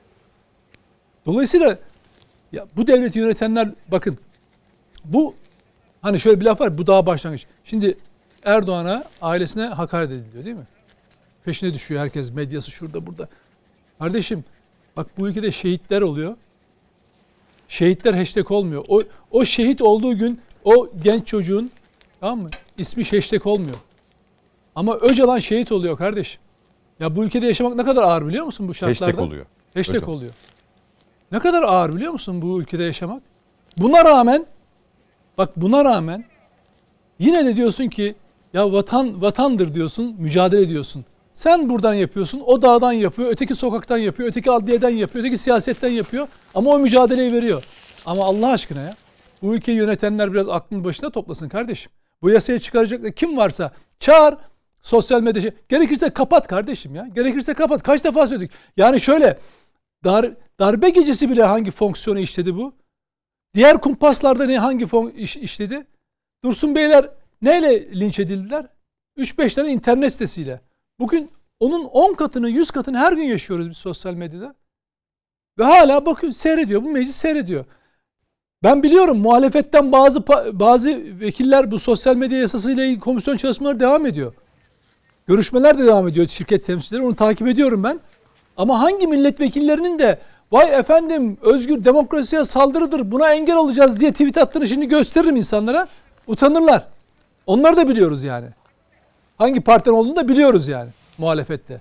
Dolayısıyla ya bu devleti yönetenler bakın, bu hani şöyle bir laf var, bu daha başlangıç. Şimdi Erdoğan'a, ailesine hakaret ediliyor değil mi? Peşine düşüyor herkes, medyası şurada burada. Kardeşim bak, bu ülkede şehitler oluyor. Şehitler hashtag olmuyor. O şehit olduğu gün o genç çocuğun, tamam mı, ismi hashtag olmuyor. Ama Öcalan şehit oluyor kardeşim. Ya bu ülkede yaşamak ne kadar ağır biliyor musun bu şartlarda? Hashtag oluyor. Hashtag Öcalan oluyor. Ne kadar ağır biliyor musun bu ülkede yaşamak? Buna rağmen, bak buna rağmen yine de diyorsun ki ya vatan vatandır diyorsun, mücadele ediyorsun. Sen buradan yapıyorsun, o dağdan yapıyor, öteki sokaktan yapıyor, öteki adliyeden yapıyor, öteki siyasetten yapıyor. Ama o mücadeleyi veriyor. Ama Allah aşkına ya, bu ülkeyi yönetenler biraz aklını başına toplasın kardeşim. Bu yasayı çıkaracak kim varsa çağır, sosyal medya, gerekirse kapat kardeşim ya. Gerekirse kapat. Kaç defa söyledik. Yani şöyle, darbe gecesi bile hangi fonksiyonu işledi bu? Diğer kumpaslarda hangi işledi? Dursun Beyler neyle linç edildiler? 3-5 tane internet sitesiyle. Bugün onun 10 katını, 100 katını her gün yaşıyoruz biz sosyal medyada. Ve hala bakıyor, seyrediyor. Bu meclis seyrediyor. Ben biliyorum muhalefetten bazı vekiller bu sosyal medya yasasıyla ilgili komisyon çalışmaları devam ediyor. Görüşmeler de devam ediyor şirket temsilcileri. Onu takip ediyorum ben. Ama hangi milletvekillerinin de vay efendim özgür demokrasiye saldırıdır, buna engel olacağız diye tweet attığını şimdi gösteririm insanlara. Utanırlar. Onları da biliyoruz yani. Hangi partiden olduğunu da biliyoruz yani muhalefette.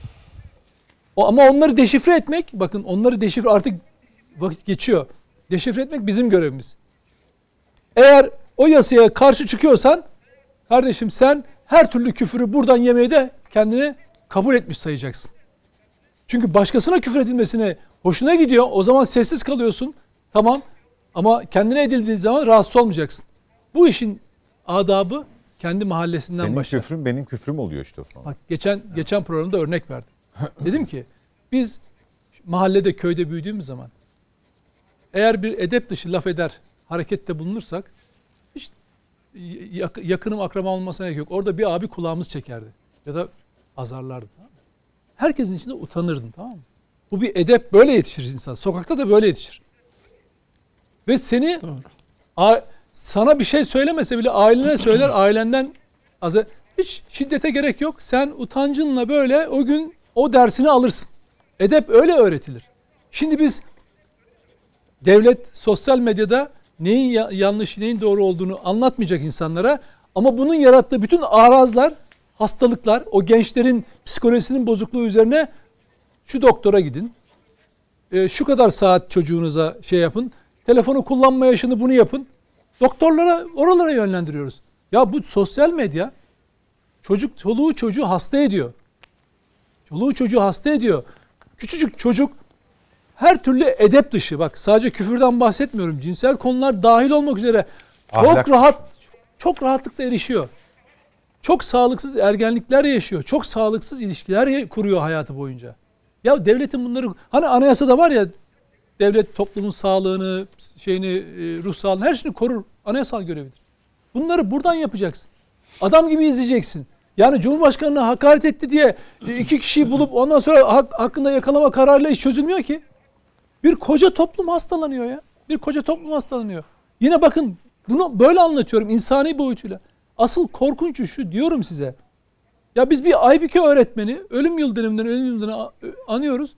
Ama onları deşifre etmek, bakın onları deşifre, artık vakit geçiyor. Deşifre etmek bizim görevimiz. Eğer o yasaya karşı çıkıyorsan kardeşim sen her türlü küfürü buradan yemeye de kendini kabul etmiş sayacaksın. Çünkü başkasına küfür edilmesine hoşuna gidiyor. O zaman sessiz kalıyorsun. Tamam. Ama kendine edildiği zaman rahatsız olmayacaksın. Bu işin adabı kendi mahallesinden senin başlar. küfrün benim küfrüm oluyor işte o zaman. Bak geçen programda örnek verdim. Dedim ki biz mahallede, köyde büyüdüğümüz zaman eğer bir edep dışı laf eder, harekette bulunursak hiç yakınım akraba olmasına gerek yok. Orada bir abi kulağımız çekerdi. Ya da azarlardı. Tamam mı? Herkesin içinde utanırdın, tamam mı? Bu bir edep, böyle yetişir insan. Sokakta da böyle yetişir. Ve seni sana bir şey söylemese bile ailene söyler, ailenden hiç şiddete gerek yok. Sen utancınla böyle o gün o dersini alırsın. Edep öyle öğretilir. Şimdi biz devlet sosyal medyada neyin yanlış, neyin doğru olduğunu anlatmayacak insanlara, ama bunun yarattığı bütün arazlar, hastalıklar, o gençlerin psikolojisinin bozukluğu üzerine şu doktora gidin, şu kadar saat çocuğunuza şey yapın, telefonu kullanma yaşını bunu yapın. Doktorlara, oralara yönlendiriyoruz. Ya bu sosyal medya çoluğu çocuğu hasta ediyor. Çoluğu çocuğu hasta ediyor. Küçücük çocuk her türlü edep dışı, bak sadece küfürden bahsetmiyorum, cinsel konular dahil olmak üzere çok rahatlıkla erişiyor. Çok sağlıksız ergenlikler yaşıyor. Çok sağlıksız ilişkiler kuruyor hayatı boyunca. Ya devletin bunları, hani anayasada var ya, devlet toplumun sağlığını, ruh sağlığını, her şeyini korur. Anayasal görevidir. Bunları buradan yapacaksın. Adam gibi izleyeceksin. Yani Cumhurbaşkanı'na hakaret etti diye 2 kişiyi bulup ondan sonra hakkında yakalama kararıyla iş çözülmüyor ki. Bir koca toplum hastalanıyor ya. Bir koca toplum hastalanıyor. Yine bakın bunu böyle anlatıyorum insani boyutuyla. Asıl korkunç şu, diyorum size. Ya biz bir Aybüke öğretmeni ölüm yıl dönümünü anıyoruz.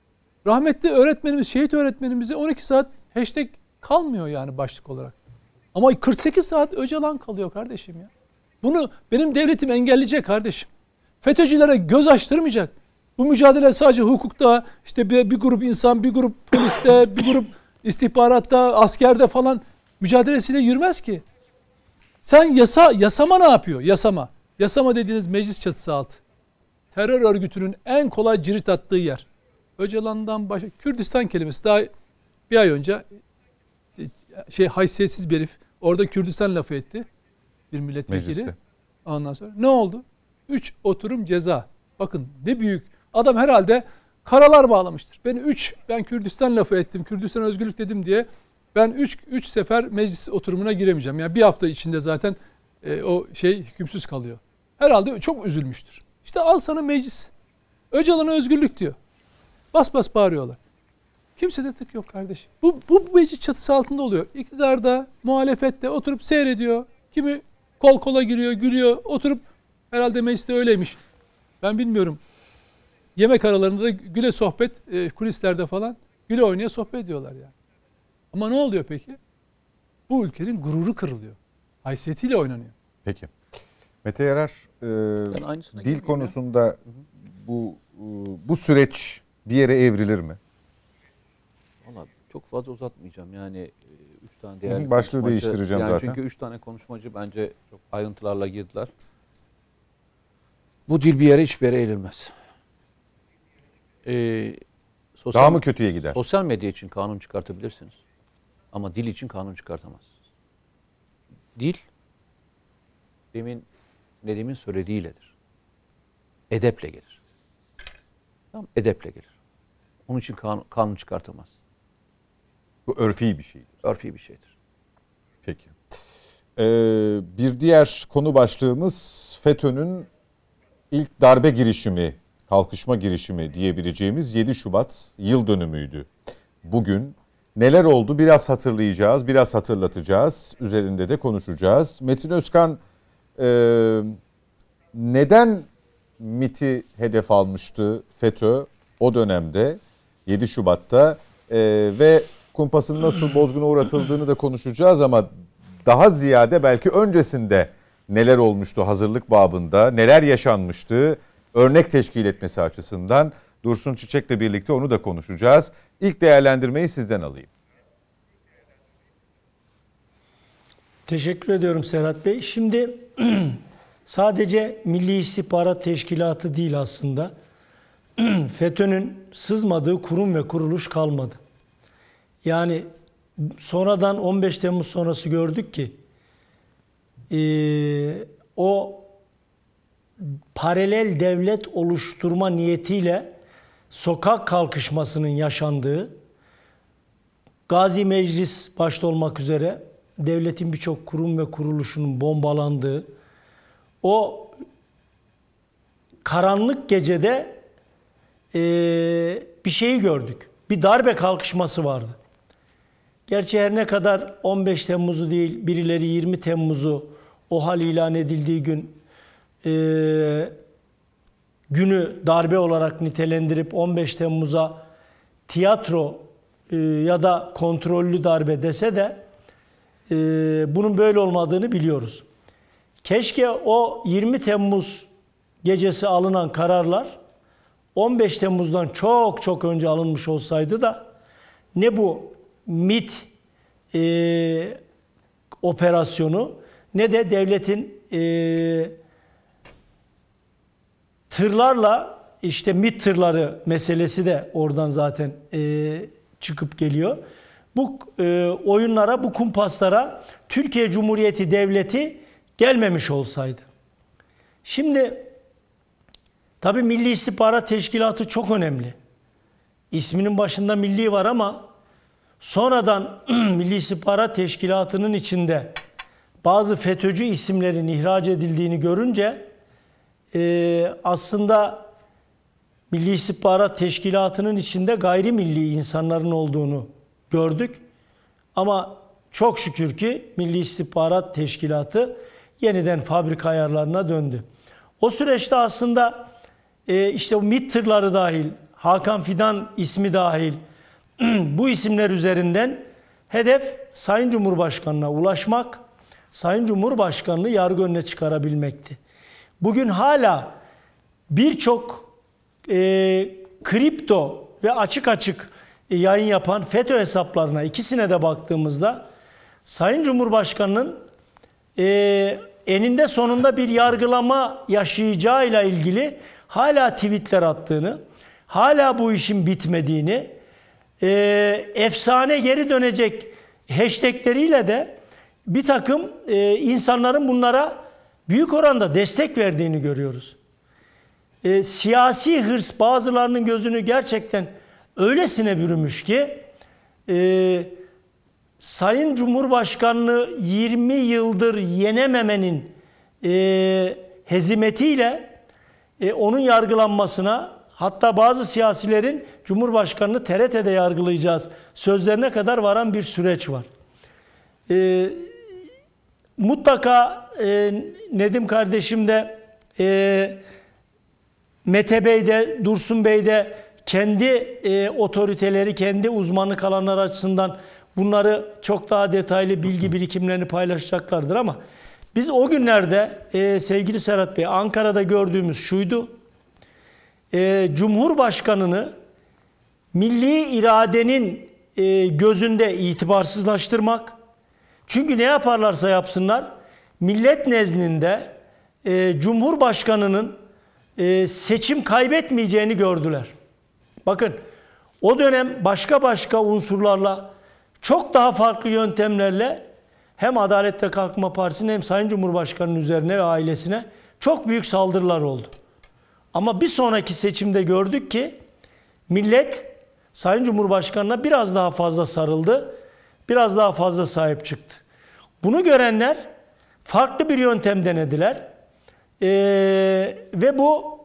Rahmetli öğretmenimiz, şehit öğretmenimize 12 saat hashtag kalmıyor yani başlık olarak. Ama 48 saat Öcalan kalıyor kardeşim ya. Bunu benim devletim engelleyecek kardeşim. FETÖ'cülere göz açtırmayacak. Bu mücadele sadece hukukta, işte bir grup insan, bir grup poliste, bir grup istihbaratta, askerde falan mücadelesiyle yürümez ki. Sen yasama ne yapıyor? Yasama. Yasama dediğiniz meclis çatısı altı. Terör örgütünün en kolay cirit attığı yer. Öcalan'dan başka Kürdistan kelimesi daha bir ay önce haysiyetsiz bir herif orada Kürdistan lafı etti. Bir milletvekili. Mecliste. Ondan sonra ne oldu? 3 oturum ceza. Bakın ne büyük. Adam herhalde karalar bağlamıştır. Ben Kürdistan lafı ettim, Kürdistan özgürlük dedim diye ben 3 sefer meclis oturumuna giremeyeceğim. Yani bir hafta içinde zaten o hükümsüz kalıyor. Herhalde çok üzülmüştür. İşte al sana meclis. Öcalan'a özgürlük diyor. Bas bas bağırıyorlar. Kimse de tık yok kardeşim. Bu meclis çatısı altında oluyor. İktidarda, muhalefette oturup seyrediyor. Kimi kol kola giriyor, gülüyor. Oturup herhalde mecliste öyleymiş. Ben bilmiyorum. Yemek aralarında da güle sohbet, kulislerde falan güle oynaya sohbet ediyorlar yani. Ama ne oluyor peki? Bu ülkenin gururu kırılıyor. Haysiyetiyle oynanıyor. Peki. Mete Yarar, dil konusunda bu süreç bir yere evrilir mi? Vallahi çok fazla uzatmayacağım. Yani 3 tane değerli başlığı değiştireceğim yani zaten. Çünkü 3 tane konuşmacı bence çok ayrıntılarla girdiler. Bu dil bir yere hiçbir yere eğilmez. Daha mı kötüye gider? Sosyal medya için kanun çıkartabilirsiniz. Ama dil için kanun çıkartamazsınız. Dil, Nedim'in söylediğiyledir. Edeple gelir. Tamam, edeple gelir. Onun için kanun çıkartamazsın. Bu örfi bir şeydir. Örfi bir şeydir. Peki. Bir diğer konu başlığımız FETÖ'nün ilk darbe girişimi, kalkışma girişimi diyebileceğimiz 7 Şubat yıl dönümüydü. Bugün neler oldu biraz hatırlayacağız, biraz hatırlatacağız. Üzerinde de konuşacağız. Metin Özkan neden MİT'i hedef almıştı FETÖ o dönemde 7 Şubat'ta ve kumpasın nasıl bozguna uğratıldığını da konuşacağız ama daha ziyade belki öncesinde neler olmuştu hazırlık babında, neler yaşanmıştı örnek teşkil etmesi açısından Dursun Çiçek'le birlikte onu da konuşacağız. İlk değerlendirmeyi sizden alayım. Teşekkür ediyorum Serhat Bey. Şimdi sadece Milli İstihbarat Teşkilatı değil aslında. FETÖ'nün sızmadığı kurum ve kuruluş kalmadı. Yani sonradan 15 Temmuz sonrası gördük ki o paralel devlet oluşturma niyetiyle sokak kalkışmasının yaşandığı, Gazi Meclis başta olmak üzere devletin birçok kurum ve kuruluşunun bombalandığı, o karanlık gecede bir şeyi gördük. Bir darbe kalkışması vardı. Gerçi her ne kadar 15 Temmuz'u değil, birileri 20 Temmuz'u o hal ilan edildiği gün günü darbe olarak nitelendirip 15 Temmuz'a tiyatro ya da kontrollü darbe dese de bunun böyle olmadığını biliyoruz. Keşke o 20 Temmuz gecesi alınan kararlar 15 Temmuz'dan çok çok önce alınmış olsaydı da ne bu MİT operasyonu ne de devletin tırlarla işte MİT tırları meselesi de oradan zaten çıkıp geliyor. Bu oyunlara, bu kumpaslara Türkiye Cumhuriyeti Devleti gelmemiş olsaydı. Şimdi tabii Milli İstihbarat Teşkilatı çok önemli. İsminin başında milli var ama sonradan Milli İstihbarat Teşkilatı'nın içinde bazı FETÖ'cü isimlerin ihraç edildiğini görünce aslında Milli İstihbarat Teşkilatı'nın içinde gayrimilli insanların olduğunu gördük. Ama çok şükür ki Milli İstihbarat Teşkilatı yeniden fabrika ayarlarına döndü. O süreçte aslında işte o MİT tırları dahil, Hakan Fidan ismi dahil bu isimler üzerinden Hedef Sayın Cumhurbaşkanı'na ulaşmak, Sayın Cumhurbaşkanı'nı yargı önüne çıkarabilmekti. Bugün hala birçok kripto ve açık açık yayın yapan FETÖ hesaplarına, ikisine de baktığımızda Sayın Cumhurbaşkanı'nın eninde sonunda bir yargılama yaşayacağıyla ilgili hala tweetler attığını, hala bu işin bitmediğini, efsane geri dönecek hashtagleriyle de bir takım insanların bunlara büyük oranda destek verdiğini görüyoruz. Siyasi hırs bazılarının gözünü gerçekten öylesine bürümüş ki Sayın Cumhurbaşkanı'nı 20 yıldır yenememenin hezimetiyle onun yargılanmasına, hatta bazı siyasilerin Cumhurbaşkanı'nı TRT'de yargılayacağız sözlerine kadar varan bir süreç var. Mutlaka Nedim kardeşim de Mete Bey de Dursun Bey de kendi otoriteleri, kendi uzmanlık alanları açısından bunları çok daha detaylı bilgi birikimlerini paylaşacaklardır ama biz o günlerde sevgili Serhat Bey Ankara'da gördüğümüz şuydu. Cumhurbaşkanını milli iradenin gözünde itibarsızlaştırmak. Çünkü ne yaparlarsa yapsınlar millet nezdinde Cumhurbaşkanının seçim kaybetmeyeceğini gördüler. Bakın o dönem başka unsurlarla çok daha farklı yöntemlerle hem Adalet ve Kalkınma Partisi'nin hem Sayın Cumhurbaşkanı'nın üzerine ve ailesine çok büyük saldırılar oldu. Ama bir sonraki seçimde gördük ki millet Sayın Cumhurbaşkanı'na biraz daha fazla sarıldı, biraz daha fazla sahip çıktı. Bunu görenler farklı bir yöntem denediler ve bu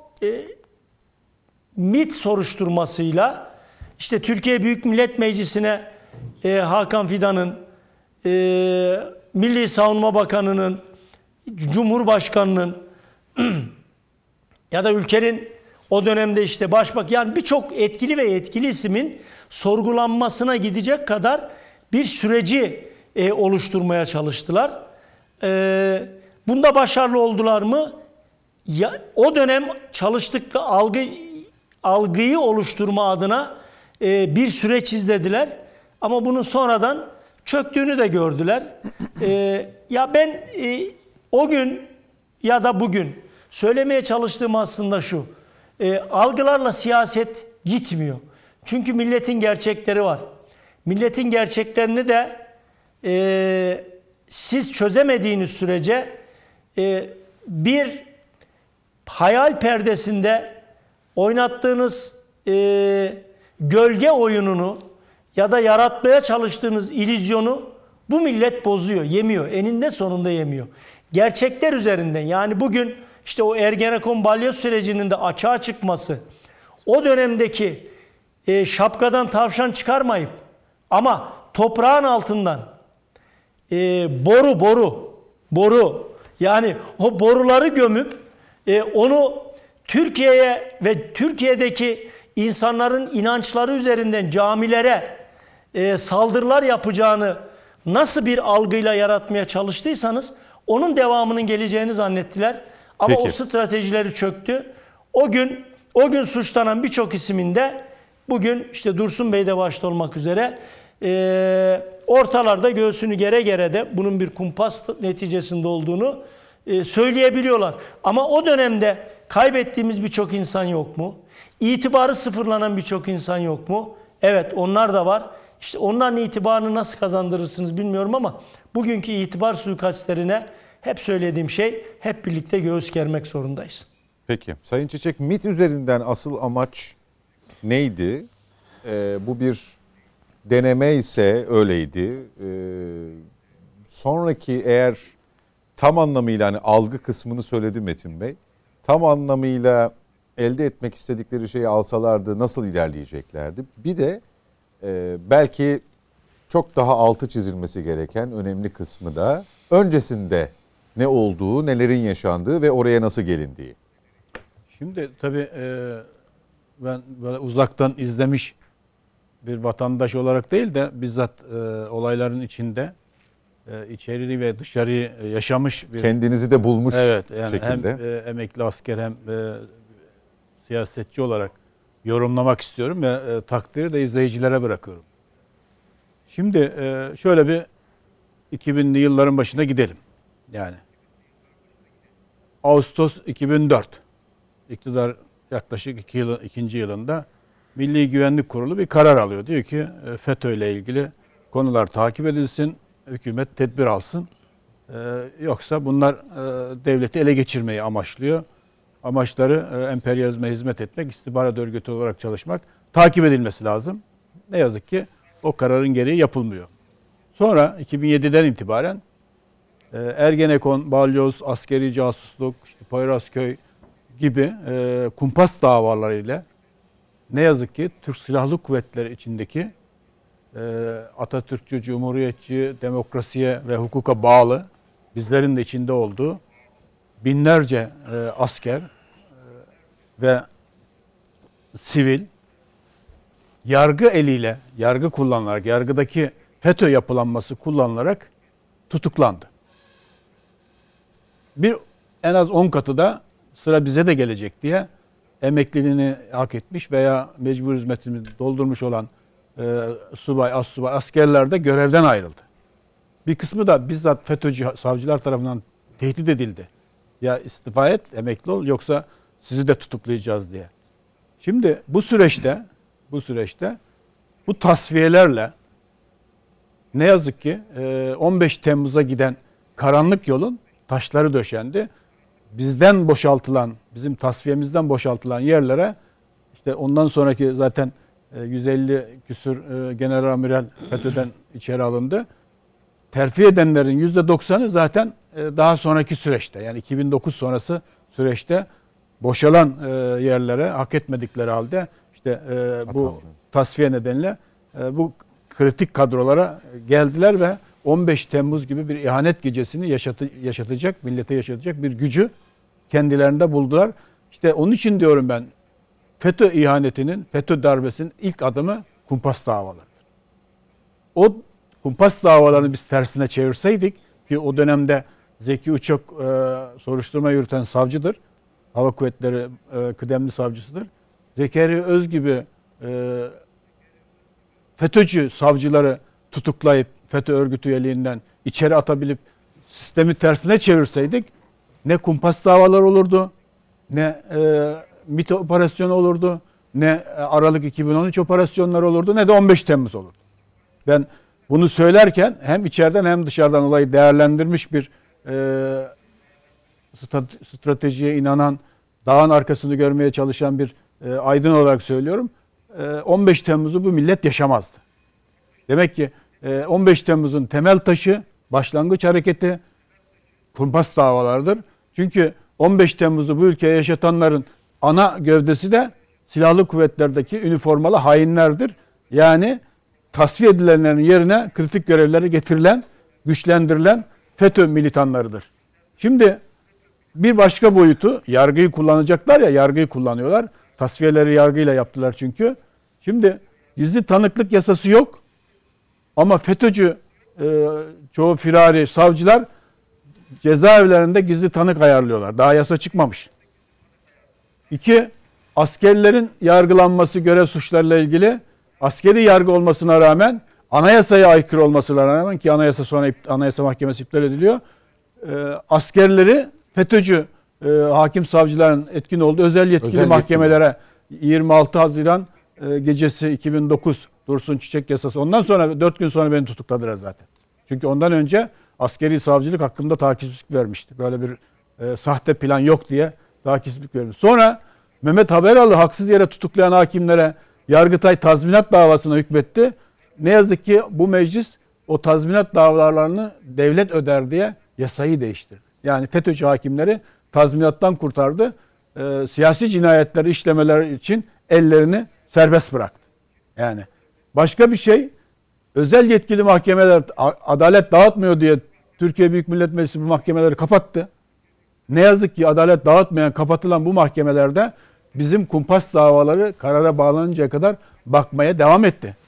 MİT soruşturmasıyla işte Türkiye Büyük Millet Meclisi'ne Hakan Fidan'ın, Milli Savunma Bakanı'nın, Cumhurbaşkanı'nın ya da ülkenin o dönemde işte başbakan, yani birçok etkili ve yetkili ismin sorgulanmasına gidecek kadar bir süreci oluşturmaya çalıştılar. Bunda başarılı oldular mı? Ya, o dönem çalıştıkları algıyı oluşturma adına bir süreç izlediler. Ama bunun sonradan çöktüğünü de gördüler. Ya ben o gün ya da bugün söylemeye çalıştığım aslında şu. Algılarla siyaset gitmiyor. Çünkü milletin gerçekleri var. Milletin gerçeklerini de siz çözemediğiniz sürece bir hayal perdesinde oynattığınız gölge oyununu ya da yaratmaya çalıştığınız illüzyonu bu millet bozuyor, yemiyor. Eninde sonunda yemiyor. Gerçekler üzerinden, yani bugün işte o Ergenekon balyoz sürecinin de açığa çıkması, o dönemdeki şapkadan tavşan çıkarmayıp ama toprağın altından boru yani o boruları gömüp onu Türkiye'ye ve Türkiye'deki insanların inançları üzerinden camilere saldırılar yapacağını nasıl bir algıyla yaratmaya çalıştıysanız onun devamının geleceğini zannettiler. Ama Peki. o stratejileri çöktü. O gün suçlanan birçok isimin de bugün işte Dursun Bey de başta olmak üzere ortalarda göğsünü gere gere de bunun bir kumpas neticesinde olduğunu söyleyebiliyorlar. Ama o dönemde kaybettiğimiz birçok insan yok mu? İtibarı sıfırlanan birçok insan yok mu? Evet, onlar da var. İşte onların itibarını nasıl kazandırırsınız bilmiyorum ama bugünkü itibar suikastlerine hep söylediğim şey, hep birlikte göğüs germek zorundayız. Peki. Sayın Çiçek, MİT üzerinden asıl amaç neydi? Bu bir deneme ise öyleydi. Sonraki eğer tam anlamıyla hani algı kısmını söyledi Metin Bey. Tam anlamıyla elde etmek istedikleri şeyi alsalardı nasıl ilerleyeceklerdi? Bir de belki çok daha altı çizilmesi gereken önemli kısmı da öncesinde ne olduğu, nelerin yaşandığı ve oraya nasıl gelindiği. Şimdi tabii ben böyle uzaktan izlemiş bir vatandaş olarak değil de bizzat olayların içinde içeri ve dışarıyı yaşamış bir Kendinizi de bulmuş yani şekilde. hem emekli asker hem siyasetçi olarak yorumlamak istiyorum ve takdiri de izleyicilere bırakıyorum. Şimdi şöyle bir 2000'li yılların başına gidelim. Yani Ağustos 2004 iktidar yaklaşık 2. yılında Milli Güvenlik Kurulu bir karar alıyor. Diyor ki FETÖ ile ilgili konular takip edilsin, hükümet tedbir alsın. Yoksa bunlar devleti ele geçirmeyi amaçlıyor. Amaçları emperyalizme hizmet etmek, istihbarat örgütü olarak çalışmak, takip edilmesi lazım. Ne yazık ki o kararın gereği yapılmıyor. Sonra 2007'den itibaren Ergenekon, balyoz, askeri casusluk, işte Poyrazköy gibi kumpas davalarıyla ne yazık ki Türk Silahlı Kuvvetleri içindeki Atatürkçü, Cumhuriyetçi, demokrasiye ve hukuka bağlı, bizlerin de içinde olduğu binlerce asker ve sivil yargı eliyle, yargı kullanılarak, yargıdaki FETÖ yapılanması kullanılarak tutuklandı. En az 10 katı da sıra bize de gelecek diye emekliliğini hak etmiş veya mecbur hizmetini doldurmuş olan subay, astsubay askerler de görevden ayrıldı. Bir kısmı da bizzat FETÖ'cü savcılar tarafından tehdit edildi. Ya istifa et, emekli ol, yoksa sizi de tutuklayacağız diye. Şimdi bu süreçte bu tasfiyelerle ne yazık ki 15 Temmuz'a giden karanlık yolun taşları döşendi. Bizden boşaltılan, bizim tasfiyemizden boşaltılan yerlere işte ondan sonraki zaten 150 küsur general FETÖ'den içeri alındı. Terfi edenlerin %90'ı zaten daha sonraki süreçte, yani 2009 sonrası süreçte boşalan yerlere hak etmedikleri halde işte bu tasfiye nedeniyle bu kritik kadrolara geldiler ve 15 Temmuz gibi bir ihanet gecesini yaşatacak, millete yaşatacak bir gücü kendilerinde buldular. İşte onun için diyorum ben, FETÖ ihanetinin, FETÖ darbesinin ilk adımı kumpas davalarıdır. O kumpas davalarını biz tersine çevirseydik, ki o dönemde Zeki Uçok soruşturma yürüten savcıdır. Hava Kuvvetleri kıdemli savcısıdır. Zekeriya Öz gibi FETÖ'cü savcıları tutuklayıp FETÖ örgütü üyeliğinden içeri atabilip sistemi tersine çevirseydik ne kumpas davalar olurdu, ne MİT operasyonu olurdu, ne Aralık 2013 operasyonları olurdu, ne de 15 Temmuz olurdu. Ben bunu söylerken hem içeriden hem dışarıdan olayı değerlendirmiş bir stratejiye inanan, dağın arkasını görmeye çalışan bir aydın olarak söylüyorum. 15 Temmuz'u bu millet yaşamazdı. Demek ki 15 Temmuz'un temel taşı, başlangıç hareketi kumpas davalarıdır. Çünkü 15 Temmuz'u bu ülkeye yaşatanların ana gövdesi de silahlı kuvvetlerdeki üniformalı hainlerdir. Yani tasfiye edilenlerin yerine kritik görevleri getirilen, güçlendirilen FETÖ militanlarıdır. Şimdi bir başka boyutu, yargıyı kullanacaklar ya, yargıyı kullanıyorlar. Tasfiyeleri yargıyla yaptılar çünkü. Şimdi gizli tanıklık yasası yok. Ama FETÖ'cü çoğu firari savcılar cezaevlerinde gizli tanık ayarlıyorlar. Daha yasa çıkmamış. 2. Askerlerin yargılanması görev suçlarıyla ilgili askeri yargı olmasına rağmen, anayasaya aykırı olmasına rağmen, ki anayasa sonra Anayasa Mahkemesi iptal ediliyor. Askerleri FETÖ'cü hakim savcıların etkin olduğu özel yetkili mahkemelere 26 Haziran gecesi 2009 Dursun Çiçek yasası. Ondan sonra 4 gün sonra beni tutukladılar zaten. Çünkü ondan önce askeri savcılık hakkında takipsizlik vermişti. Böyle bir sahte plan yok diye takipsizlik vermiş. Sonra Mehmet Haberalı haksız yere tutuklayan hakimlere Yargıtay tazminat davasına hükmetti. Ne yazık ki bu meclis o tazminat davalarını devlet öder diye yasayı değiştirdi. Yani FETÖ'cü hakimleri tazminattan kurtardı. Siyasi cinayetleri işlemeler için ellerini serbest bıraktı. Yani başka bir şey, özel yetkili mahkemeler adalet dağıtmıyor diye Türkiye Büyük Millet Meclisi bu mahkemeleri kapattı. Ne yazık ki adalet dağıtmayan, kapatılan bu mahkemelerde bizim kumpas davaları karara bağlanıncaya kadar bakmaya devam etti.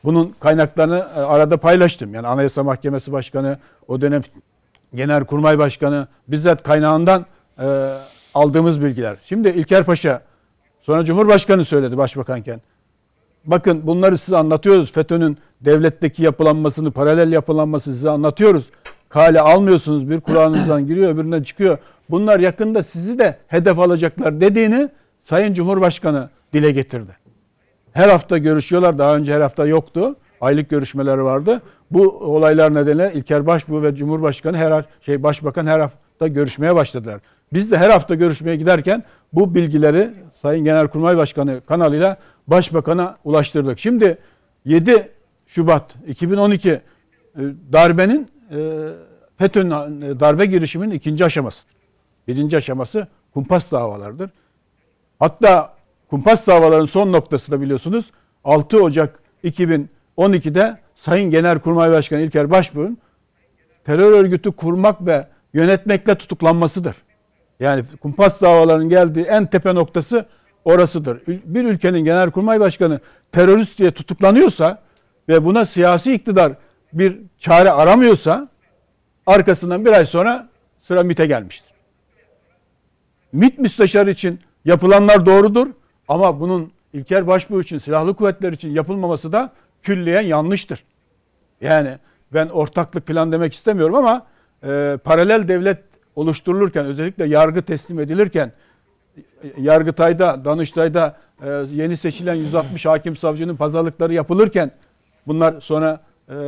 Bunun kaynaklarını arada paylaştım. Yani Anayasa Mahkemesi Başkanı, o dönem Genelkurmay Başkanı bizzat kaynağından aldığımız bilgiler. Şimdi İlker Paşa, sonra Cumhurbaşkanı söyledi başbakanken. Bakın bunları size anlatıyoruz. FETÖ'nün devletteki yapılanmasını, paralel yapılanmasını size anlatıyoruz. Kale almıyorsunuz. Bir kulağınızdan giriyor, öbüründen çıkıyor. Bunlar yakında sizi de hedef alacaklar dediğini Sayın Cumhurbaşkanı dile getirdi. Her hafta görüşüyorlar. Daha önce her hafta yoktu. Aylık görüşmeleri vardı. Bu olaylar nedeniyle İlker Başbuğ ve Cumhurbaşkanı Başbakan her hafta görüşmeye başladılar. Biz de her hafta görüşmeye giderken bu bilgileri Sayın Genelkurmay Başkanı kanalıyla Başbakan'a ulaştırdık. Şimdi 7 Şubat 2012 darbenin FETÖ'nün darbe girişiminin ikinci aşaması. Birinci aşaması kumpas davalarıdır. Hatta kumpas davalarının son noktası da biliyorsunuz 6 Ocak 2012'de Sayın Genelkurmay Başkanı İlker Başbuğ'un terör örgütü kurmak ve yönetmekle tutuklanmasıdır. Yani kumpas davalarının geldiği en tepe noktası orasıdır. Bir ülkenin Genelkurmay Başkanı terörist diye tutuklanıyorsa ve buna siyasi iktidar bir çare aramıyorsa arkasından bir ay sonra sıra MİT'e gelmiştir. MİT müsteşarı için yapılanlar doğrudur ama bunun İlker Başbuğ için, silahlı kuvvetler için yapılmaması da külliyen yanlıştır. Yani ben ortaklık falan demek istemiyorum ama paralel devlet oluşturulurken, özellikle yargı teslim edilirken, Yargıtay'da, Danıştay'da yeni seçilen 160 hakim savcının pazarlıkları yapılırken, bunlar sonra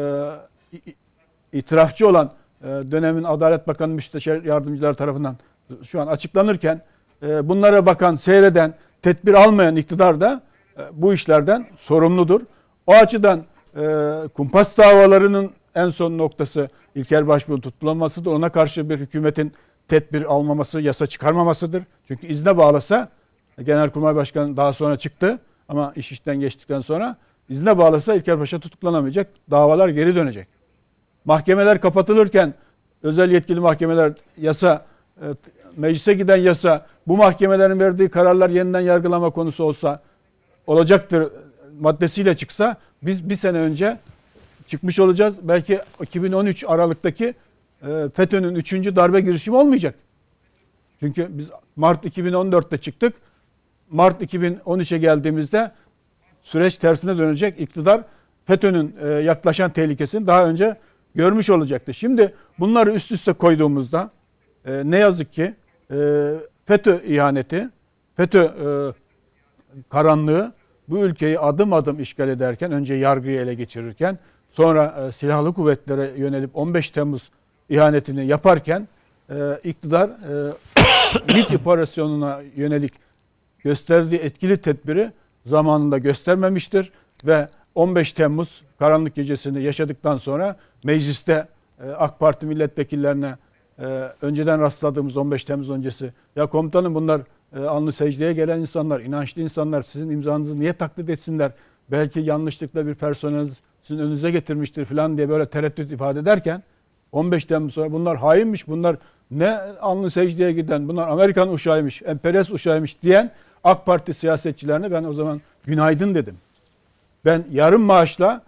itirafçı olan dönemin Adalet Bakanı Müsteşar Yardımcıları tarafından şu an açıklanırken, bunlara bakan, seyreden, tedbir almayan iktidar da bu işlerden sorumludur. O açıdan kumpas davalarının en son noktası İlker Başbuğ'un tutuklanmasıdır. Ona karşı bir hükümetin tedbir almaması, yasa çıkarmamasıdır. Çünkü izne bağlasa, Genelkurmay Başkanı daha sonra çıktı ama iş işten geçtikten sonra izne bağlasa İlker Paşa tutuklanamayacak. Davalar geri dönecek. Mahkemeler kapatılırken özel yetkili mahkemeler yasa, meclise giden yasa, bu mahkemelerin verdiği kararlar yeniden yargılama konusu olsa olacaktır maddesiyle çıksa biz bir sene önce çıkmış olacağız. Belki 2013 Aralık'taki FETÖ'nün 3. darbe girişimi olmayacak. Çünkü biz Mart 2014'te çıktık. Mart 2013'e geldiğimizde süreç tersine dönecek. İktidar FETÖ'nün yaklaşan tehlikesini daha önce görmüş olacaktı. Şimdi bunları üst üste koyduğumuzda ne yazık ki FETÖ ihaneti, FETÖ karanlığı bu ülkeyi adım adım işgal ederken, önce yargıyı ele geçirirken, sonra silahlı kuvvetlere yönelip 15 Temmuz ihanetini yaparken iktidar MİT operasyonuna yönelik gösterdiği etkili tedbiri zamanında göstermemiştir ve 15 Temmuz karanlık gecesini yaşadıktan sonra mecliste AK Parti milletvekillerine önceden rastladığımız 15 Temmuz öncesi, ya komutanım bunlar alnı secdeye gelen insanlar, inançlı insanlar, sizin imzanızı niye taklit etsinler? Belki yanlışlıkla bir personeliniz sizin önünüze getirmiştir falan diye böyle tereddüt ifade ederken 15 Temmuz sonra bunlar hainmiş, bunlar ne alnı secdeye giden, bunlar Amerikan uşağıymış, emperyalist uşağıymış diyen AK Parti siyasetçilerine ben o zaman günaydın dedim. Ben yarım maaşla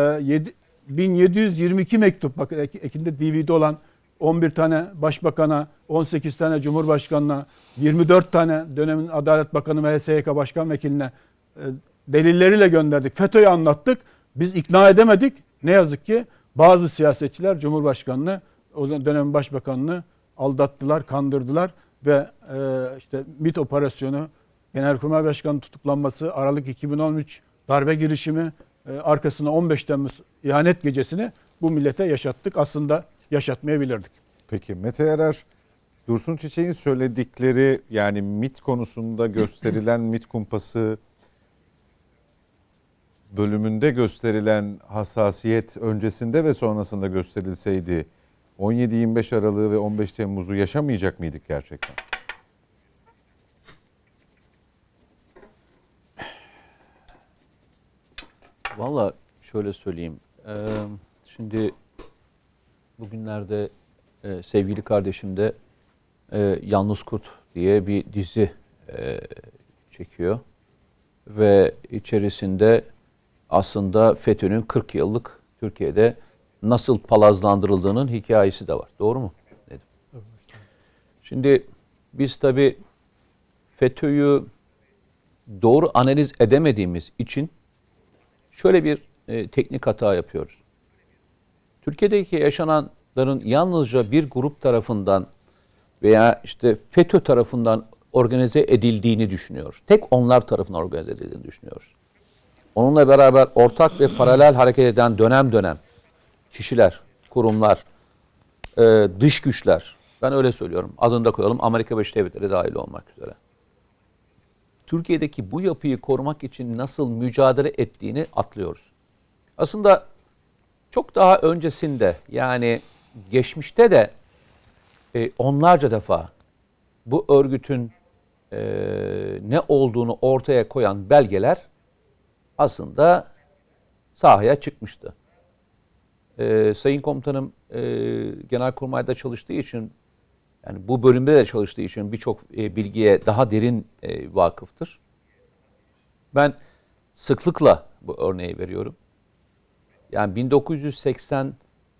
1722 mektup, bakın ekinde DVD olan 11 tane başbakana, 18 tane cumhurbaşkanına, 24 tane dönemin Adalet Bakanı ve HSYK Başkan Vekiline delilleriyle gönderdik. FETÖ'yü anlattık. Biz ikna edemedik. Ne yazık ki bazı siyasetçiler Cumhurbaşkanı'nı, o dönemin başbakanını aldattılar, kandırdılar ve işte MİT operasyonu, Genelkurmay Başkanı tutuklanması, Aralık 2013 darbe girişimi, arkasına 15 Temmuz ihanet gecesini bu millete yaşattık. Aslında yaşatmayabilirdik. Peki Mete Yarar, Dursun Çiçek'in söyledikleri, yani MİT konusunda gösterilen MİT kumpası bölümünde gösterilen hassasiyet öncesinde ve sonrasında gösterilseydi 17-25 Aralık'ı ve 15 Temmuz'u yaşamayacak mıydık gerçekten? Valla şöyle söyleyeyim. Şimdi bugünlerde sevgili kardeşim de Yalnız Kurt diye bir dizi çekiyor. Ve içerisinde aslında FETÖ'nün 40 yıllık Türkiye'de nasıl palazlandırıldığının hikayesi de var. Doğru mu? Dedim. Şimdi biz tabii FETÖ'yü doğru analiz edemediğimiz için şöyle bir teknik hata yapıyoruz. Türkiye'deki yaşananların yalnızca bir grup tarafından veya işte FETÖ tarafından organize edildiğini düşünüyoruz. Tek onlar tarafından organize edildiğini düşünüyoruz. Onunla beraber ortak ve paralel hareket eden dönem dönem kişiler, kurumlar, dış güçler, ben öyle söylüyorum, adını da koyalım, Amerika Birleşik Devletleri dahil olmak üzere. Türkiye'deki bu yapıyı korumak için nasıl mücadele ettiğini atlıyoruz. Aslında çok daha öncesinde, yani geçmişte de onlarca defa bu örgütün ne olduğunu ortaya koyan belgeler aslında sahaya çıkmıştı. Sayın Komutanım Genelkurmay'da çalıştığı için, yani bu bölümde de çalıştığı için birçok bilgiye daha derin vakıftır. Ben sıklıkla bu örneği veriyorum. Yani 1985'lerde,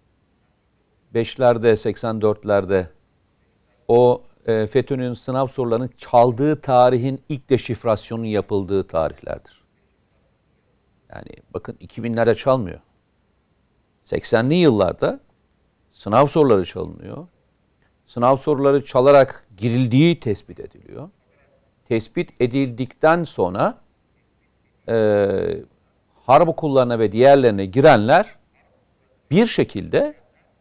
84'lerde o FETÖ'nün sınav sorularının çaldığı tarihin ilk deşifrasyonun yapıldığı tarihlerdir. Yani bakın 2000'lerde çalmıyor. 80'li yıllarda sınav soruları çalınıyor. Sınav soruları çalarak girildiği tespit ediliyor. Tespit edildikten sonra harp okullarına ve diğerlerine girenler bir şekilde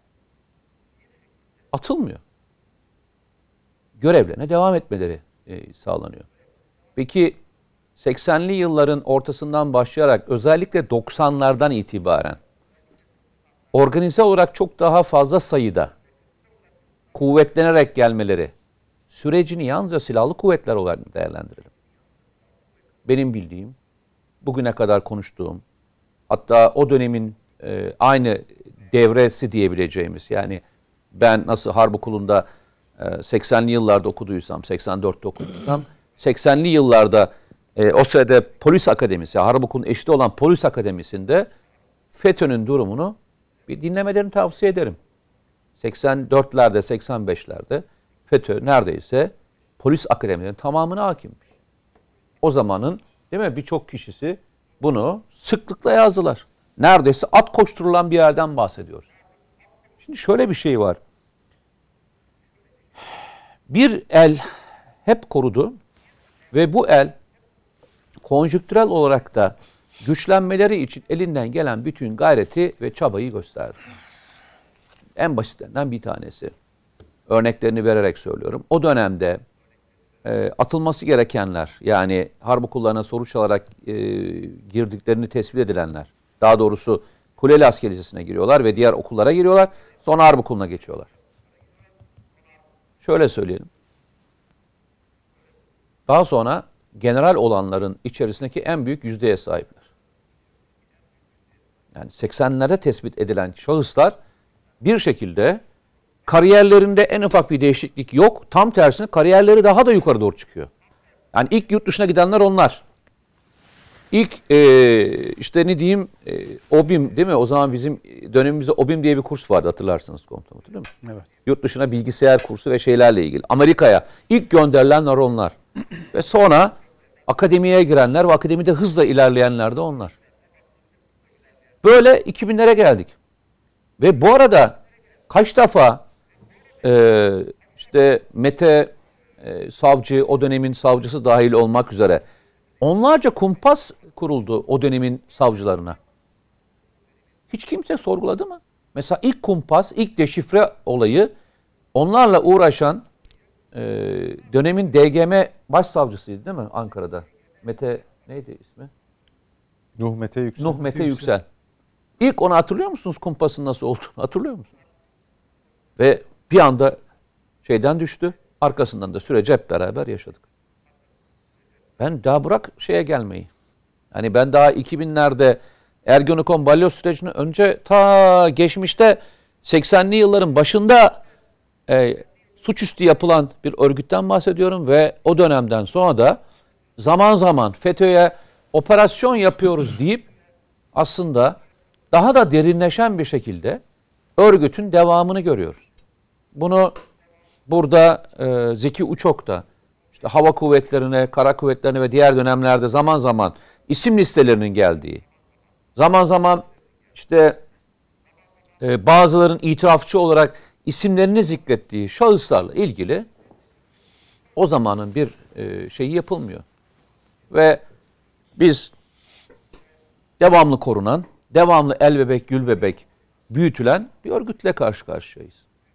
atılmıyor. Görevlerine devam etmeleri sağlanıyor. Peki 80'li yılların ortasından başlayarak özellikle 90'lardan itibaren organize olarak çok daha fazla sayıda kuvvetlenerek gelmeleri sürecini yalnızca silahlı kuvvetler olarak değerlendirelim. Benim bildiğim, bugüne kadar konuştuğum, hatta o dönemin aynı devresi diyebileceğimiz, yani ben nasıl harp okulunda 80'li yıllarda okuduysam, 84'te okuduysam, 80'li yıllarda o sırada polis akademisi, harp okulunun eşit olan polis akademisinde FETÖ'nün durumunu bir dinlemelerini tavsiye ederim. 84'lerde, 85'lerde FETÖ neredeyse polis akademilerinin tamamına hakimmiş. O zamanın, değil mi, birçok kişisi bunu sıklıkla yazdılar. Neredeyse at koşturulan bir yerden bahsediyoruz. Şimdi şöyle bir şey var. Bir el hep korudu ve bu el konjüktürel olarak da güçlenmeleri için elinden gelen bütün gayreti ve çabayı gösterdi. En basitlerinden bir tanesi. Örneklerini vererek söylüyorum. O dönemde atılması gerekenler, yani harp okullarına soru çalarak girdiklerini tespit edilenler, daha doğrusu Kuleli Asker Lisesi'ne giriyorlar ve diğer okullara giriyorlar. Sonra harp okuluna geçiyorlar. Şöyle söyleyelim. Daha sonra general olanların içerisindeki en büyük yüzdeye sahipler. Yani 80'lerde tespit edilen şahıslar bir şekilde kariyerlerinde en ufak bir değişiklik yok. Tam tersine kariyerleri daha da yukarı doğru çıkıyor. Yani ilk yurt dışına gidenler onlar. İlk işte ne diyeyim OBİM, değil mi? O zaman bizim dönemimizde OBİM diye bir kurs vardı, hatırlarsınız komutanım, hatırlıyor musunuz? Evet. Yurt dışına bilgisayar kursu ve şeylerle ilgili. Amerika'ya ilk gönderilenler onlar. Ve sonra akademiye girenler ve akademide hızla ilerleyenler de onlar. Böyle 2000'lere geldik. Ve bu arada kaç defa işte Mete savcı, o dönemin savcısı dahil olmak üzere onlarca kumpas kuruldu o dönemin savcılarına. Hiç kimse sorguladı mı? Mesela ilk kumpas, ilk deşifre olayı onlarla uğraşan dönemin DGM başsavcısıydı, değil mi Ankara'da? Mete neydi ismi? Nuh Mete Yüksel. Nuh Mete Yüksel. İlk onu hatırlıyor musunuz, kumpasın nasıl olduğunu hatırlıyor musunuz? Ve bir anda şeyden düştü. Arkasından da süreci hep beraber yaşadık. Ben daha bırak şeye gelmeyi. Hani ben daha 2000'lerde Ergenekon balyoz sürecini önce ta geçmişte 80'li yılların başında suçüstü yapılan bir örgütten bahsediyorum ve o dönemden sonra da zaman zaman FETÖ'ye operasyon yapıyoruz deyip aslında daha da derinleşen bir şekilde örgütün devamını görüyoruz. Bunu burada Zeki Uçok da işte hava kuvvetlerine, kara kuvvetlerine ve diğer dönemlerde zaman zaman isim listelerinin geldiği, zaman zaman işte bazıların itirafçı olarak isimlerini zikrettiği şahıslarla ilgili o zamanın bir şeyi yapılmıyor. Ve biz devamlı korunan, devamlı el bebek, gül bebek büyütülen bir örgütle karşı karşıyayız.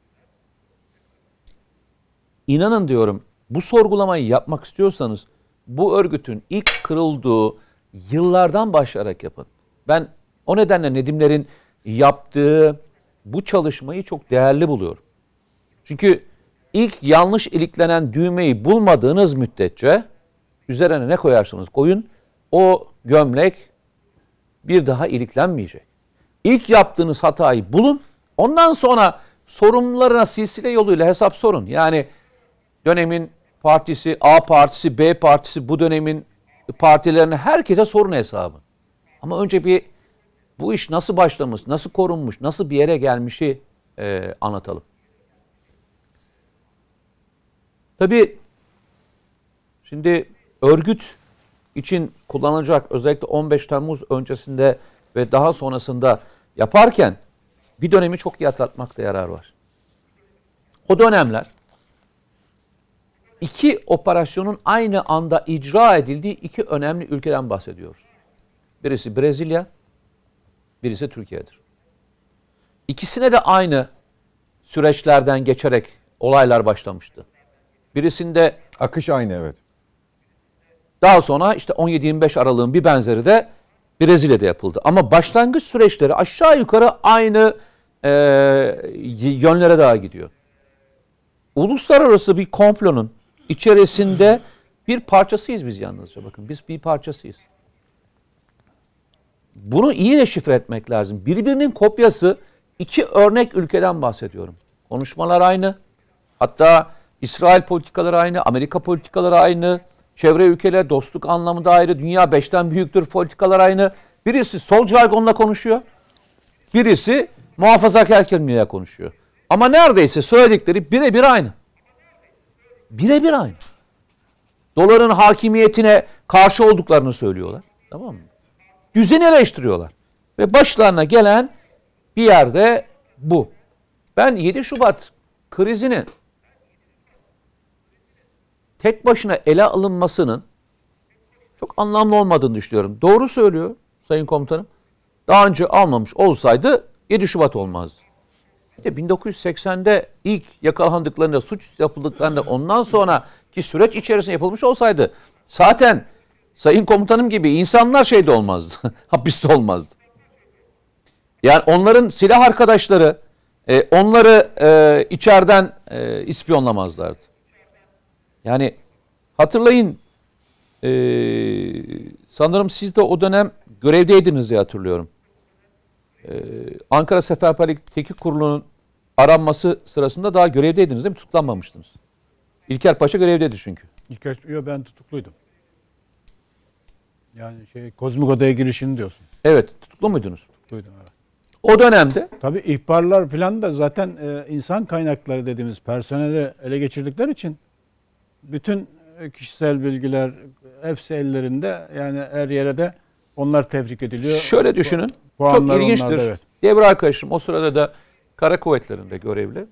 İnanın diyorum, bu sorgulamayı yapmak istiyorsanız bu örgütün ilk kırıldığı yıllardan başlayarak yapın. Ben o nedenle Nedimlerin yaptığı bu çalışmayı çok değerli buluyorum. Çünkü ilk yanlış iliklenen düğmeyi bulmadığınız müddetçe üzerine ne koyarsanız koyun o gömlek bir daha iliklenmeyecek. İlk yaptığınız hatayı bulun, ondan sonra sorumlularına silsile yoluyla hesap sorun. Yani dönemin partisi, A partisi, B partisi, bu dönemin partilerine herkese sorun hesabı. Ama önce bir bu iş nasıl başlamış, nasıl korunmuş, nasıl bir yere gelmişi anlatalım. Tabii şimdi örgüt için kullanılacak özellikle 15 Temmuz öncesinde ve daha sonrasında yaparken bir dönemi çok iyi atlatmakta yarar var. O dönemler iki operasyonun aynı anda icra edildiği iki önemli ülkeden bahsediyoruz. Birisi Brezilya, birisi Türkiye'dir. İkisine de aynı süreçlerden geçerek olaylar başlamıştı. Birisinde Akış aynı, evet. daha sonra işte 17-25 Aralık'ın bir benzeri de Brezilya'da yapıldı. Ama başlangıç süreçleri aşağı yukarı aynı yönlere daha gidiyor. Uluslararası bir komplonun içerisinde bir parçasıyız biz yalnızca. Bakın biz bir parçasıyız. Bunu iyi de şifre etmek lazım. Birbirinin kopyası iki örnek ülkeden bahsediyorum. Konuşmalar aynı. Hatta İsrail politikaları aynı, Amerika politikaları aynı, çevre ülkeler dostluk anlamında ayrı, dünya 5'ten büyüktür politikalar aynı. Birisi sol jargonla konuşuyor, birisi muhafazakar kelimeyle konuşuyor. Ama neredeyse söyledikleri birebir aynı. Birebir aynı. Doların hakimiyetine karşı olduklarını söylüyorlar. Tamam mı? Düzeni eleştiriyorlar. Ve başlarına gelen bir yerde bu. Ben 7 Şubat krizinin tek başına ele alınmasının çok anlamlı olmadığını düşünüyorum. Doğru söylüyor Sayın Komutanım. Daha önce almamış olsaydı 7 Şubat olmazdı. Bir de 1980'de ilk yakalandıklarında, suç yapıldıklarında ondan sonraki süreç içerisinde yapılmış olsaydı zaten Sayın Komutanım gibi insanlar şeyde olmazdı. Hapiste olmazdı. Yani onların silah arkadaşları onları içeriden ispiyonlamazlardı. Yani hatırlayın, sanırım siz de o dönem görevdeydiniz diye hatırlıyorum. Ankara Seferberlik Tetkik Kurulu'nun aranması sırasında daha görevdeydiniz değil mi? Tutuklanmamıştınız. İlker Paşa görevdeydi çünkü. Yok, ben tutukluydum. Yani Kozmik Oda'ya girişini diyorsun. Evet, tutuklu muydunuz? Tutukluydum, evet. O dönemde Tabii ihbarlar falan da zaten insan kaynakları dediğimiz personeli ele geçirdikleri için bütün kişisel bilgiler hepsi ellerinde. Yani her yere de onlar tebrik ediliyor. şöyle düşünün. Puanlar Çok ilginçtir. onlarda, evet. Devre arkadaşım o sırada da Kara Kuvvetleri'nde görevli.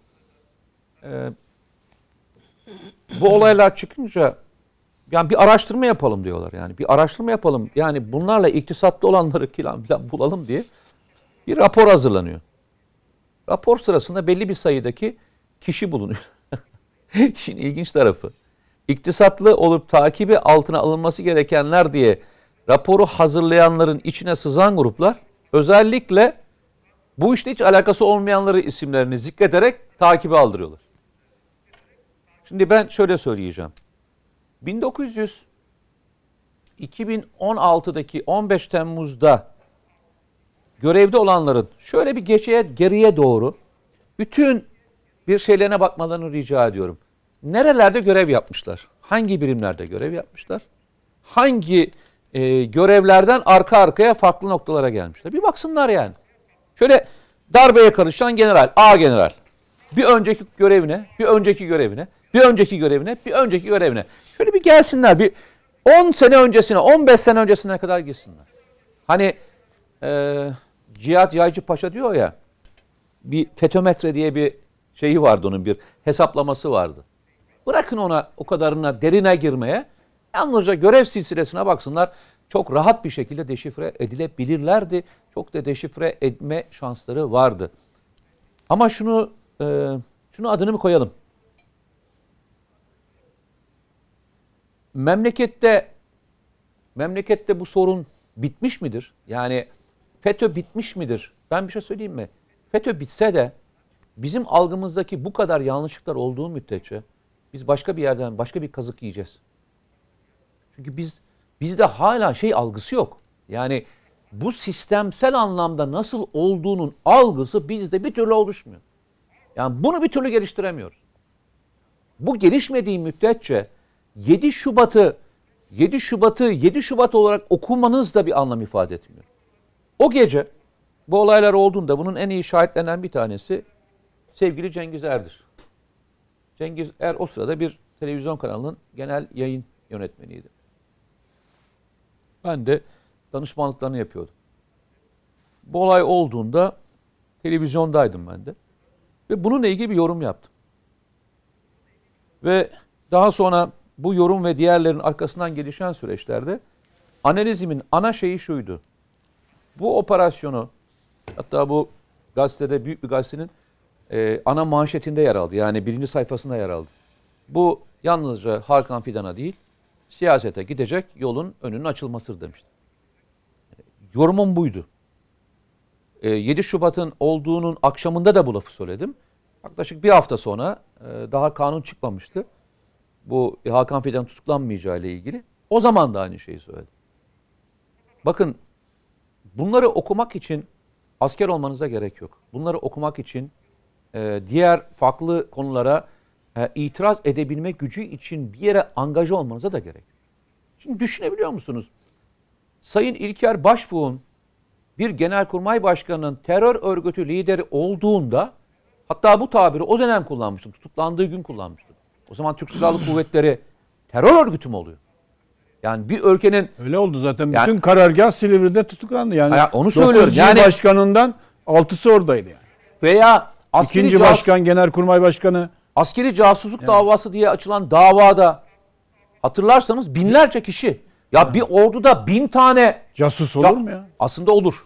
Bu olaylar çıkınca yani bir araştırma yapalım diyorlar. Yani bir araştırma yapalım. Yani bunlarla iktisatlı olanları falan bulalım diye bir rapor hazırlanıyor. Rapor sırasında belli bir sayıdaki kişi bulunuyor. İşin ilginç tarafı. İktisatlı olup takibi altına alınması gerekenler diye raporu hazırlayanların içine sızan gruplar özellikle bu işte hiç alakası olmayanları isimlerini zikrederek takibe aldırıyorlar. Şimdi ben şöyle söyleyeceğim. 2016'daki 15 Temmuz'da görevde olanların şöyle bir geriye doğru bütün bir şeylerine bakmalarını rica ediyorum. Nerelerde görev yapmışlar? Hangi birimlerde görev yapmışlar? Hangi görevlerden arka arkaya farklı noktalara gelmişler. Bir baksınlar yani. Şöyle darbeye karışan general, A general. Bir önceki görevine, bir önceki görevine, bir önceki görevine, bir önceki görevine. Şöyle bir gelsinler. Bir 10 sene öncesine, 15 sene öncesine kadar gitsinler. Hani Cihat Yaycı Paşa diyor ya, bir fetometre diye bir şeyi vardı, onun bir hesaplaması vardı. Bırakın ona o kadarına derine girmeye. Yalnızca görev silsilesine baksınlar. Çok rahat bir şekilde deşifre edilebilirlerdi. Çok da deşifre etme şansları vardı. Ama şunu adını mı koyalım? Memlekette bu sorun bitmiş midir? Yani FETÖ bitmiş midir? Ben bir şey söyleyeyim mi? FETÖ bitse de bizim algımızdaki bu kadar yanlışlıklar olduğu müddetçe biz başka bir yerden başka bir kazık yiyeceğiz. Çünkü bizde hala şey algısı yok. Yani bu sistemsel anlamda nasıl olduğunun algısı bizde bir türlü oluşmuyor. Yani bunu bir türlü geliştiremiyoruz. Bu gelişmediği müddetçe 7 Şubat olarak okumanız da bir anlam ifade etmiyor. O gece bu olaylar olduğunda bunun en iyi şahitlenen bir tanesi sevgili Cengiz Er'dir. Cengiz Er o sırada bir televizyon kanalının genel yayın yönetmeniydi. Ben de danışmanlıklarını yapıyordum. Bu olay olduğunda televizyondaydım ben de. Ve bununla ilgili bir yorum yaptım. Ve daha sonra bu yorum ve diğerlerin arkasından gelişen süreçlerde analizimin ana şeyi şuydu. Bu operasyonu, hatta bu gazetede, büyük bir gazetenin ana manşetinde yer aldı. Yani 1. sayfasında yer aldı. Bu yalnızca Hakan Fidan'a değil, siyasete gidecek yolun önünün açılmasıdır demiştim. Yorumum buydu. 7 Şubat'ın olduğunun akşamında da bu lafı söyledim. Yaklaşık bir hafta sonra daha kanun çıkmamıştı. Bu Hakan Fidan tutuklanmayacağı ile ilgili. O zaman da aynı şeyi söyledim. Bakın, bunları okumak için asker olmanıza gerek yok. Bunları okumak için diğer farklı konulara itiraz edebilme gücü için bir yere angaja olmanıza da gerek yok. Şimdi düşünebiliyor musunuz? Sayın İlker Başbuğ'un bir genelkurmay başkanının terör örgütü lideri olduğunda, hatta bu tabiri o dönem kullanmıştım. Tutuklandığı gün kullanmıştım. O zaman Türk Silahlı Kuvvetleri terör örgütü mü oluyor? Yani bir ülkenin... Öyle oldu zaten. Yani, bütün karargah Silivri'de tutuklandı. Yani onu söylüyorum. Yani başkanından 6'sı oradaydı yani. Veya İkinci başkan, genelkurmay başkanı. Askeri casusluk davası diye açılan davada hatırlarsanız binlerce kişi. Ya bir orduda 1000 tane casus olur mu ya? Aslında olur.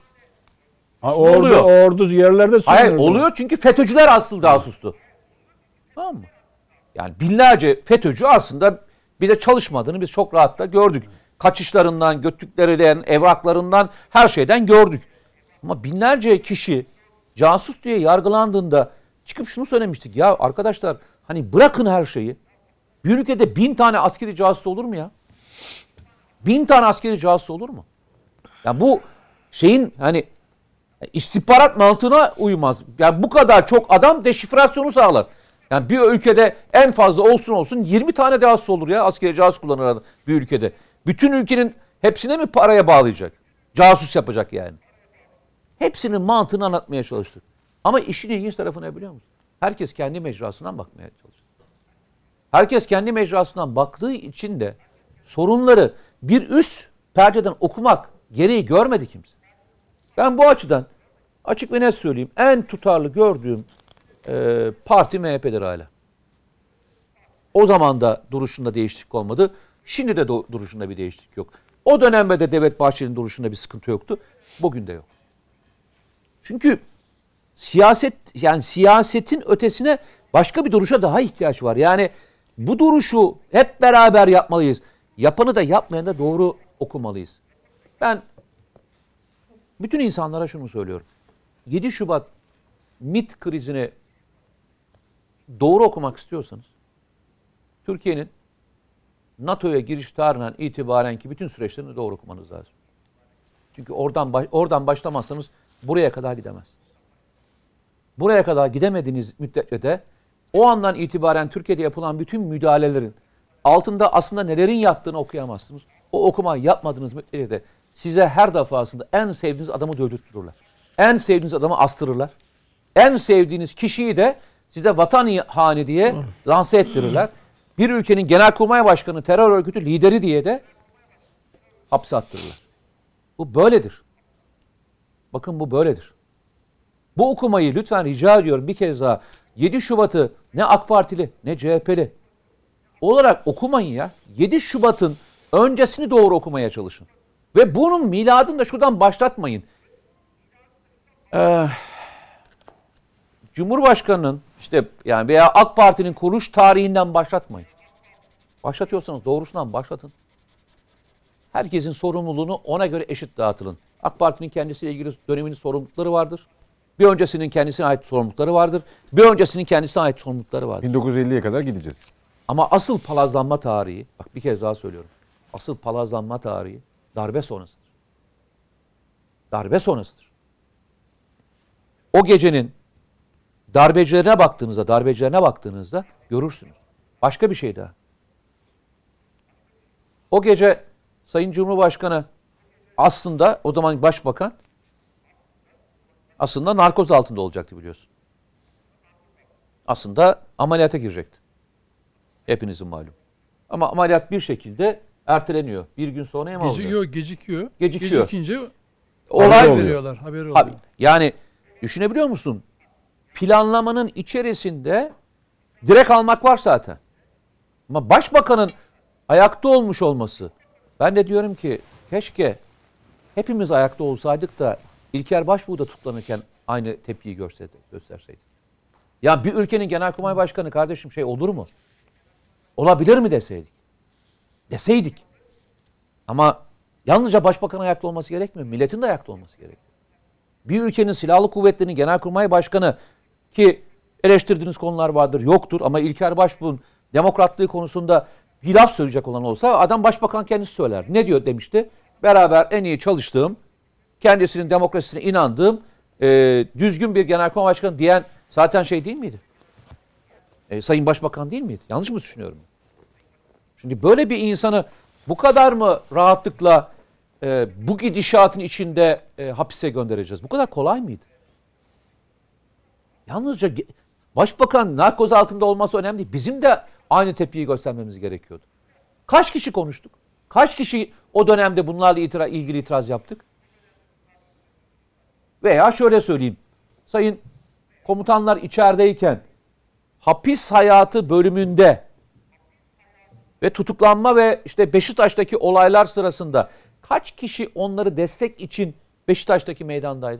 Ordu yerlerde sürünüyor. Hayır, oluyor çünkü FETÖ'cüler asıl casustu. Tamam mı? Yani binlerce FETÖ'cü aslında bir de çalışmadığını biz çok rahatla gördük. Kaçışlarından, götürüklerinden, evraklarından, her şeyden gördük. Ama binlerce kişi casus diye yargılandığında çıkıp şunu söylemiştik. Ya arkadaşlar, hani bırakın her şeyi. Bir ülkede 1000 tane askeri casus olur mu ya? 1000 tane askeri casus olur mu? Ya bu şeyin hani istihbarat mantığına uymaz. Yani bu kadar çok adam deşifrasyonu sağlar. Yani bir ülkede en fazla olsun 20 tane casus olur ya, askeri casus kullanır bir ülkede. Bütün ülkenin hepsine mi paraya bağlayacak? Casus yapacak yani. Hepsinin mantığını anlatmaya çalıştık. Ama işin ilginç tarafı ne biliyor musun? Herkes kendi mecrasından bakmaya çalıştı. Herkes kendi mecrasından baktığı için de sorunları bir üst perdeden okumak gereği görmedi kimse. Ben bu açıdan açık ve net söyleyeyim, en tutarlı gördüğüm parti MHP'dir hala. O zaman da duruşunda değişiklik olmadı. Şimdi de duruşunda bir değişiklik yok. O dönemde de Devlet Bahçeli'nin duruşunda bir sıkıntı yoktu. Bugün de yok. Çünkü siyasetin ötesine başka bir duruşa daha ihtiyaç var. Yani bu duruşu hep beraber yapmalıyız. Yapanı da yapmayanı da doğru okumalıyız. Ben bütün insanlara şunu söylüyorum. 7 Şubat MİT krizini doğru okumak istiyorsanız Türkiye'nin NATO'ya giriş tarihinden itibaren ki bütün süreçlerini doğru okumanız lazım. Çünkü oradan başlamazsanız buraya kadar gidemezsiniz. Buraya kadar gidemediğiniz müddetçe de o andan itibaren Türkiye'de yapılan bütün müdahalelerin altında aslında nelerin yattığını okuyamazsınız. o okumayı yapmadığınız müddetçe size her defasında en sevdiğiniz adamı dövdürtürürler. En sevdiğiniz adamı astırırlar. En sevdiğiniz kişiyi de size vatan haini diye lanse ettirirler. Bir ülkenin genelkurmay başkanı, terör örgütü lideri diye de hapse attırırlar. Bu böyledir. Bakın bu böyledir. Bu okumayı lütfen rica ediyorum bir kez daha 7 Şubat'ı ne AK Partili ne CHP'li olarak okumayın ya. 7 Şubat'ın öncesini doğru okumaya çalışın. Ve bunun miladını da şuradan başlatmayın. Cumhurbaşkanının işte yani veya AK Parti'nin kuruluş tarihinden başlatmayın. Başlatıyorsanız doğrusundan başlatın. Herkesin sorumluluğunu ona göre eşit dağıtılın. AK Parti'nin kendisiyle ilgili döneminin sorumlulukları vardır. Bir öncesinin kendisine ait sorumlulukları vardır. Bir öncesinin kendisine ait sorumlulukları vardır. 1950'ye kadar gideceğiz. Ama asıl palazlanma tarihi, bak bir kez daha söylüyorum. Asıl palazlanma tarihi darbe sonrasıdır. Darbe sonrasıdır. O gecenin darbecilerine baktığınızda görürsünüz. Başka bir şey daha. O gece Sayın Cumhurbaşkanı aslında o zaman Başbakan aslında narkoz altında olacaktı biliyorsun. Aslında ameliyata girecekti. Hepinizin malum. Ama ameliyat bir şekilde erteleniyor. Bir gün sonra mı olacak? Gecikiyor. Gecikiyor. Gecikince Olay veriyorlar. Haber oluyor. Tabii. Yani düşünebiliyor musun? Planlamanın içerisinde direkt almak var zaten. Ama başbakanın ayakta olmuş olması. Ben de diyorum ki keşke hepimiz ayakta olsaydık da İlker Başbuğ tutuklanırken aynı tepkiyi gösterseydik. Ya bir ülkenin genelkurmay başkanı kardeşim şey olur mu? Olabilir mi deseydik? Deseydik. Ama yalnızca başbakan ayakta olması gerekmiyor. Milletin de ayakta olması gerekiyor. Bir ülkenin silahlı kuvvetlerinin genelkurmay başkanı ki eleştirdiğiniz konular vardır, yoktur ama İlker Başbuğ'un demokratlığı konusunda bir laf söyleyecek olan olsa adam başbakan kendisi söyler. Ne diyor demişti? Beraber en iyi çalıştığım, kendisinin demokrasisine inandığım, düzgün bir genelkurmay başkanı diyen zaten şey değil miydi? Sayın Başbakan değil miydi? Yanlış mı düşünüyorum? Şimdi böyle bir insanı bu kadar mı rahatlıkla bu gidişatın içinde hapise göndereceğiz? Bu kadar kolay mıydı? Yalnızca Başbakan narkoz altında olması önemli değil. Bizim de aynı tepkiyi göstermemiz gerekiyordu. Kaç kişi konuştuk? Kaç kişi o dönemde bunlarla ilgili itiraz yaptık? Veya şöyle söyleyeyim. Sayın komutanlar içerideyken hapis hayatı bölümünde ve tutuklanma ve işte Beşiktaş'taki olaylar sırasında kaç kişi onları destek için Beşiktaş'taki meydandaydı?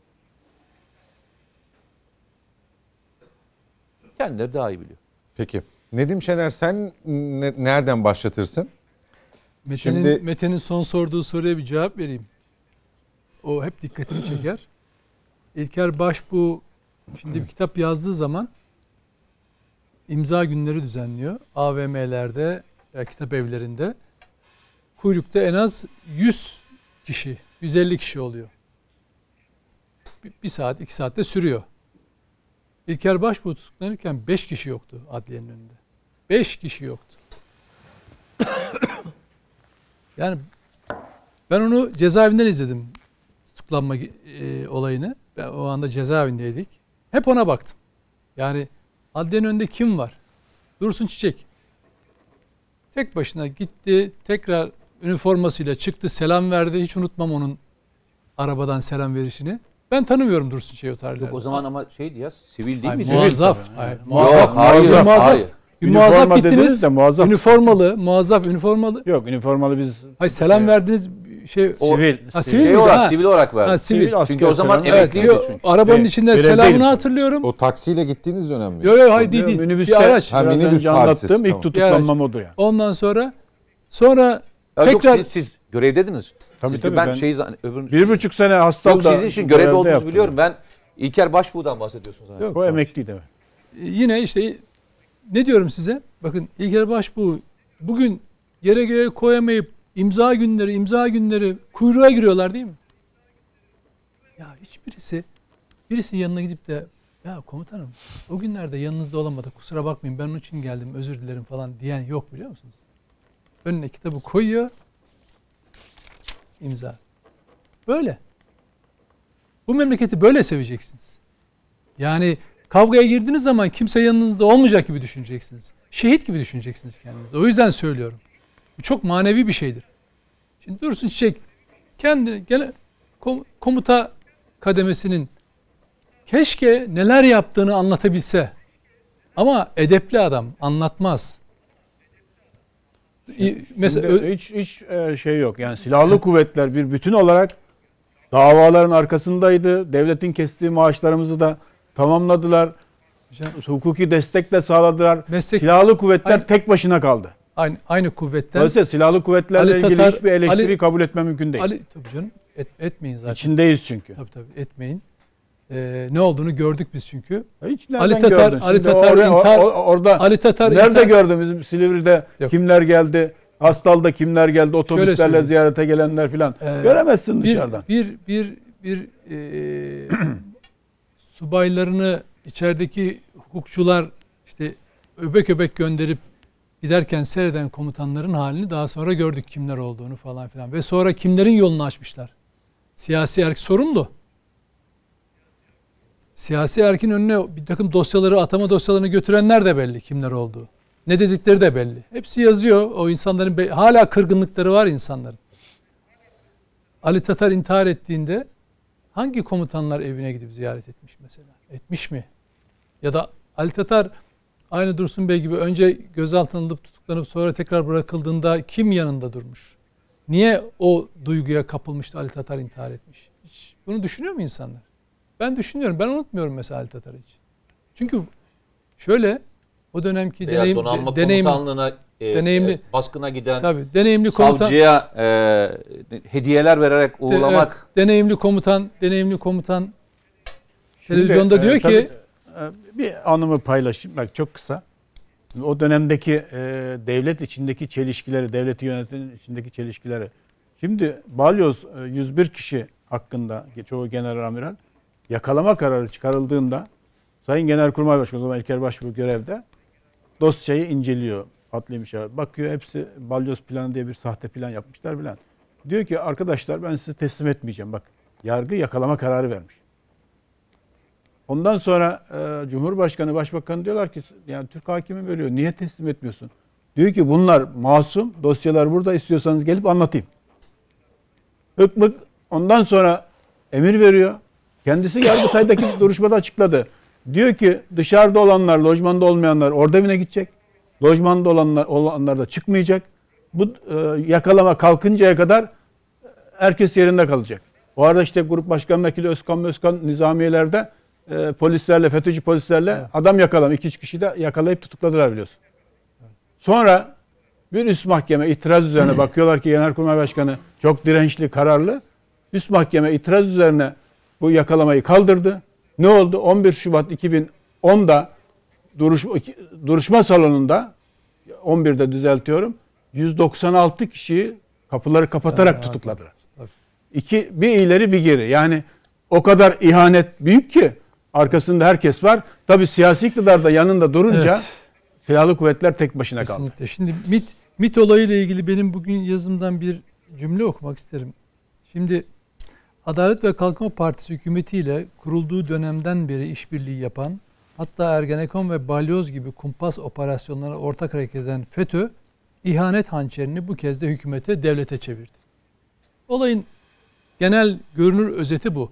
Kendileri daha iyi biliyor. Peki. Nedim Şener sen nereden başlatırsın? Mete'nin son sorduğu soruya bir cevap vereyim. O hep dikkatimi çeker. İlker Başbuğ şimdi bir kitap yazdığı zaman imza günleri düzenliyor. AVM'lerde, kitap evlerinde. Kuyrukta en az 100 kişi, 150 kişi oluyor. Bir saat, 2 saatte sürüyor. İlker Başbuğ tutuklanırken 5 kişi yoktu adliyenin önünde. 5 kişi yoktu. Yani ben onu cezaevinden izledim. Tutuklanma olayını. Ben o anda cezaevindeydik. Hep ona baktım. Yani adliyenin önünde kim var? Dursun Çiçek. Tek başına gitti. Tekrar üniformasıyla çıktı. Selam verdi. Hiç unutmam onun arabadan selam verişini. Ben tanımıyorum Dursun Çiçek'i o tarihlerde. Yok o zaman ama şeydi ya sivil değil miydi? Muazzaf. Hayır. Muazzaf gittiniz. De, muazzaf. Muazzaf üniformalı. Yok üniformalı biz. Hayır selam verdiğiniz şey. Sivil. Sivil olarak verdi. Sivil. Çünkü o zaman selam. emekliydi çünkü. Arabanın içinde selamını hatırlıyorum. O taksiyle gittiğiniz dönem mi? Yok hayır değil. Minibüste, Bir araç. Ha, minibüs hadisesi, anlattığım ilk tamam. tutuklanmam odur yani. Ondan sonra tekrar siz görevdediniz. Tabii ben ben öbür 1,5 sene hastalığı. Yok sizin için görevde olduğunuzu biliyorum. Ben İlker Başbuğ'dan bahsediyorsunuz. Yok, o emekliydi mi? Yine işte ne diyorum size? Bakın İlker Başbuğ bugün yere göğe koyamayıp imza günleri kuyruğa giriyorlar değil mi? Ya birisi yanına gidip de ya komutanım o günlerde yanınızda olamadı kusura bakmayın ben onun için geldim özür dilerim falan diyen yok biliyor musunuz? Önüne kitabı koyuyor imza. Böyle. Bu memleketi böyle seveceksiniz. Yani kavgaya girdiğiniz zaman kimse yanınızda olmayacak gibi düşüneceksiniz. Şehit gibi düşüneceksiniz kendinizi. O yüzden söylüyorum. Bu çok manevi bir şeydir. Şimdi Dursun Çiçek kendini komuta kademesinin keşke neler yaptığını anlatabilse. Ama edepli adam anlatmaz. Mesela hiç şey yok. Yani silahlı kuvvetler bir bütün olarak davaların arkasındaydı. Devletin kestiği maaşlarımızı da tamamladılar. Hukuki destek de sağladılar. Silahlı kuvvetler tek başına kaldı. Aynı kuvvetler. Dolayısıyla silahlı kuvvetlerle ilgili hiçbir eleştiri kabul etme mümkün değil. Tabii canım. Etmeyin zaten. İçindeyiz çünkü. Tabii etmeyin. Ne olduğunu gördük biz çünkü. Hiç Ali Tatar nerede gördün bizim Silivri'de kimler geldi? Hastal'da kimler geldi? Otobüslerle ziyarete gelenler filan. Göremezsin dışarıdan. Bir subaylarını içerideki hukukçular işte öbek öbek gönderip giderken seyreden komutanların halini daha sonra gördük kimler olduğunu falan filan. Ve sonra kimlerin yolunu açmışlar. Siyasi erk sorumlu. Siyasi erkin önüne bir takım dosyaları, atama dosyalarını götürenler de belli kimler olduğu. Ne dedikleri de belli. Hepsi yazıyor. O insanların hala kırgınlıkları var insanların. Ali Tatar intihar ettiğinde hangi komutanlar evine gidip ziyaret etmiş mesela? Etmiş mi? Ya da Ali Tatar aynı Dursun Bey gibi önce gözaltına alınıp tutuklanıp sonra tekrar bırakıldığında kim yanında durmuş? Niye o duyguya kapılmıştı Ali Tatar intihar etmiş? Hiç bunu düşünüyor mu insanlar? Ben düşünüyorum. Ben unutmuyorum mesela Ali Tatar'ı hiç. Çünkü şöyle o dönemki deneyimli baskına giden deneyimli savcıya hediyeler vererek uğurlamak. Evet, deneyimli komutan televizyonda diyor ki bir anımı paylaşayım. Bak çok kısa. O dönemdeki devlet içindeki çelişkileri, devleti yöneten içindeki çelişkileri. Şimdi Balyoz 101 kişi hakkında çoğu general-amiral yakalama kararı çıkarıldığında Sayın Genelkurmay Başkanı o zaman İlker Başbuğ görevde dosyayı inceliyor. Adli müşavir. Bakıyor hepsi Balyoz planı diye bir sahte plan yapmışlar bilen. Diyor ki arkadaşlar ben sizi teslim etmeyeceğim. Bak yargı yakalama kararı vermiş. Ondan sonra Cumhurbaşkanı, Başbakanı diyorlar ki yani Türk hakimi veriyor. Niye teslim etmiyorsun? Diyor ki bunlar masum. Dosyalar burada istiyorsanız gelip anlatayım. Hık ondan sonra emir veriyor. Kendisi Yargıtay'daki duruşmada açıkladı. Diyor ki dışarıda olanlar, lojmanda olmayanlar orada evine gidecek. Lojmanda olanlar da çıkmayacak. Bu yakalama kalkıncaya kadar herkes yerinde kalacak. O arada işte Grup Başkan Vekili Özkan nizamiyelerde polislerle, FETÖ'cü polislerle adam yakalamış. 2-3 kişi de yakalayıp tutukladılar biliyorsun. Sonra bir üst mahkeme itiraz üzerine bakıyorlar ki Genelkurmay Başkanı çok dirençli, kararlı. Üst mahkeme itiraz üzerine bu yakalamayı kaldırdı. Ne oldu? 11 Şubat 2010'da duruşma salonunda 11'de düzeltiyorum. 196 kişiyi kapıları kapatarak tutukladılar. Bir ileri bir geri. Yani o kadar ihanet büyük ki arkasında herkes var. Tabii siyasi iktidar da yanında durunca silahlı kuvvetler tek başına kaldı. Kesinlikle. Şimdi MİT olayıyla ilgili benim bugün yazımdan bir cümle okumak isterim. Şimdi Adalet ve Kalkınma Partisi hükümetiyle kurulduğu dönemden beri işbirliği yapan, hatta Ergenekon ve Balyoz gibi kumpas operasyonlarına ortak hareket eden FETÖ, ihanet hançerini bu kez de hükümete, devlete çevirdi. Olayın genel görünür özeti bu.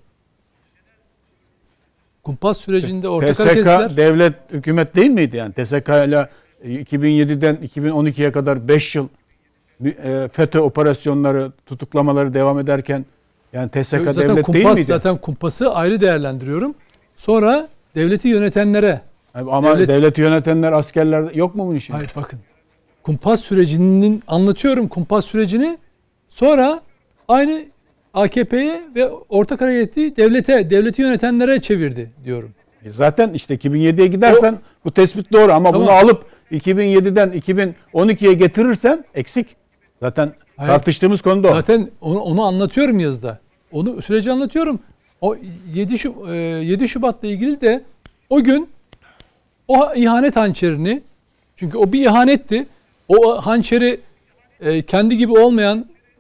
Kumpas sürecinde ortak hareket ettiler. TSK devlet hükümet değil miydi yani? TSK ile 2007'den 2012'ye kadar 5 yıl FETÖ operasyonları, tutuklamaları devam ederken yani TSK zaten devlet değil miydi? Zaten kumpası ayrı değerlendiriyorum. Sonra devleti yönetenlere. Ama devleti yönetenler, askerler yok mu bunun için? Hayır bakın. Kumpas sürecinin anlatıyorum kumpas sürecini. Sonra aynı AKP'ye ve ortak hareketi devleti yönetenlere çevirdi diyorum. Zaten işte 2007'ye gidersen bu tespit doğru ama tamam. Bunu alıp 2007'den 2012'ye getirirsen eksik. Zaten tartıştığımız konu da o. Zaten onu anlatıyorum yazıda. Onu süreci anlatıyorum. O 7 Şubat'la ilgili de o gün o ihanet hançerini, çünkü o bir ihanetti. O hançeri kendi gibi olmayan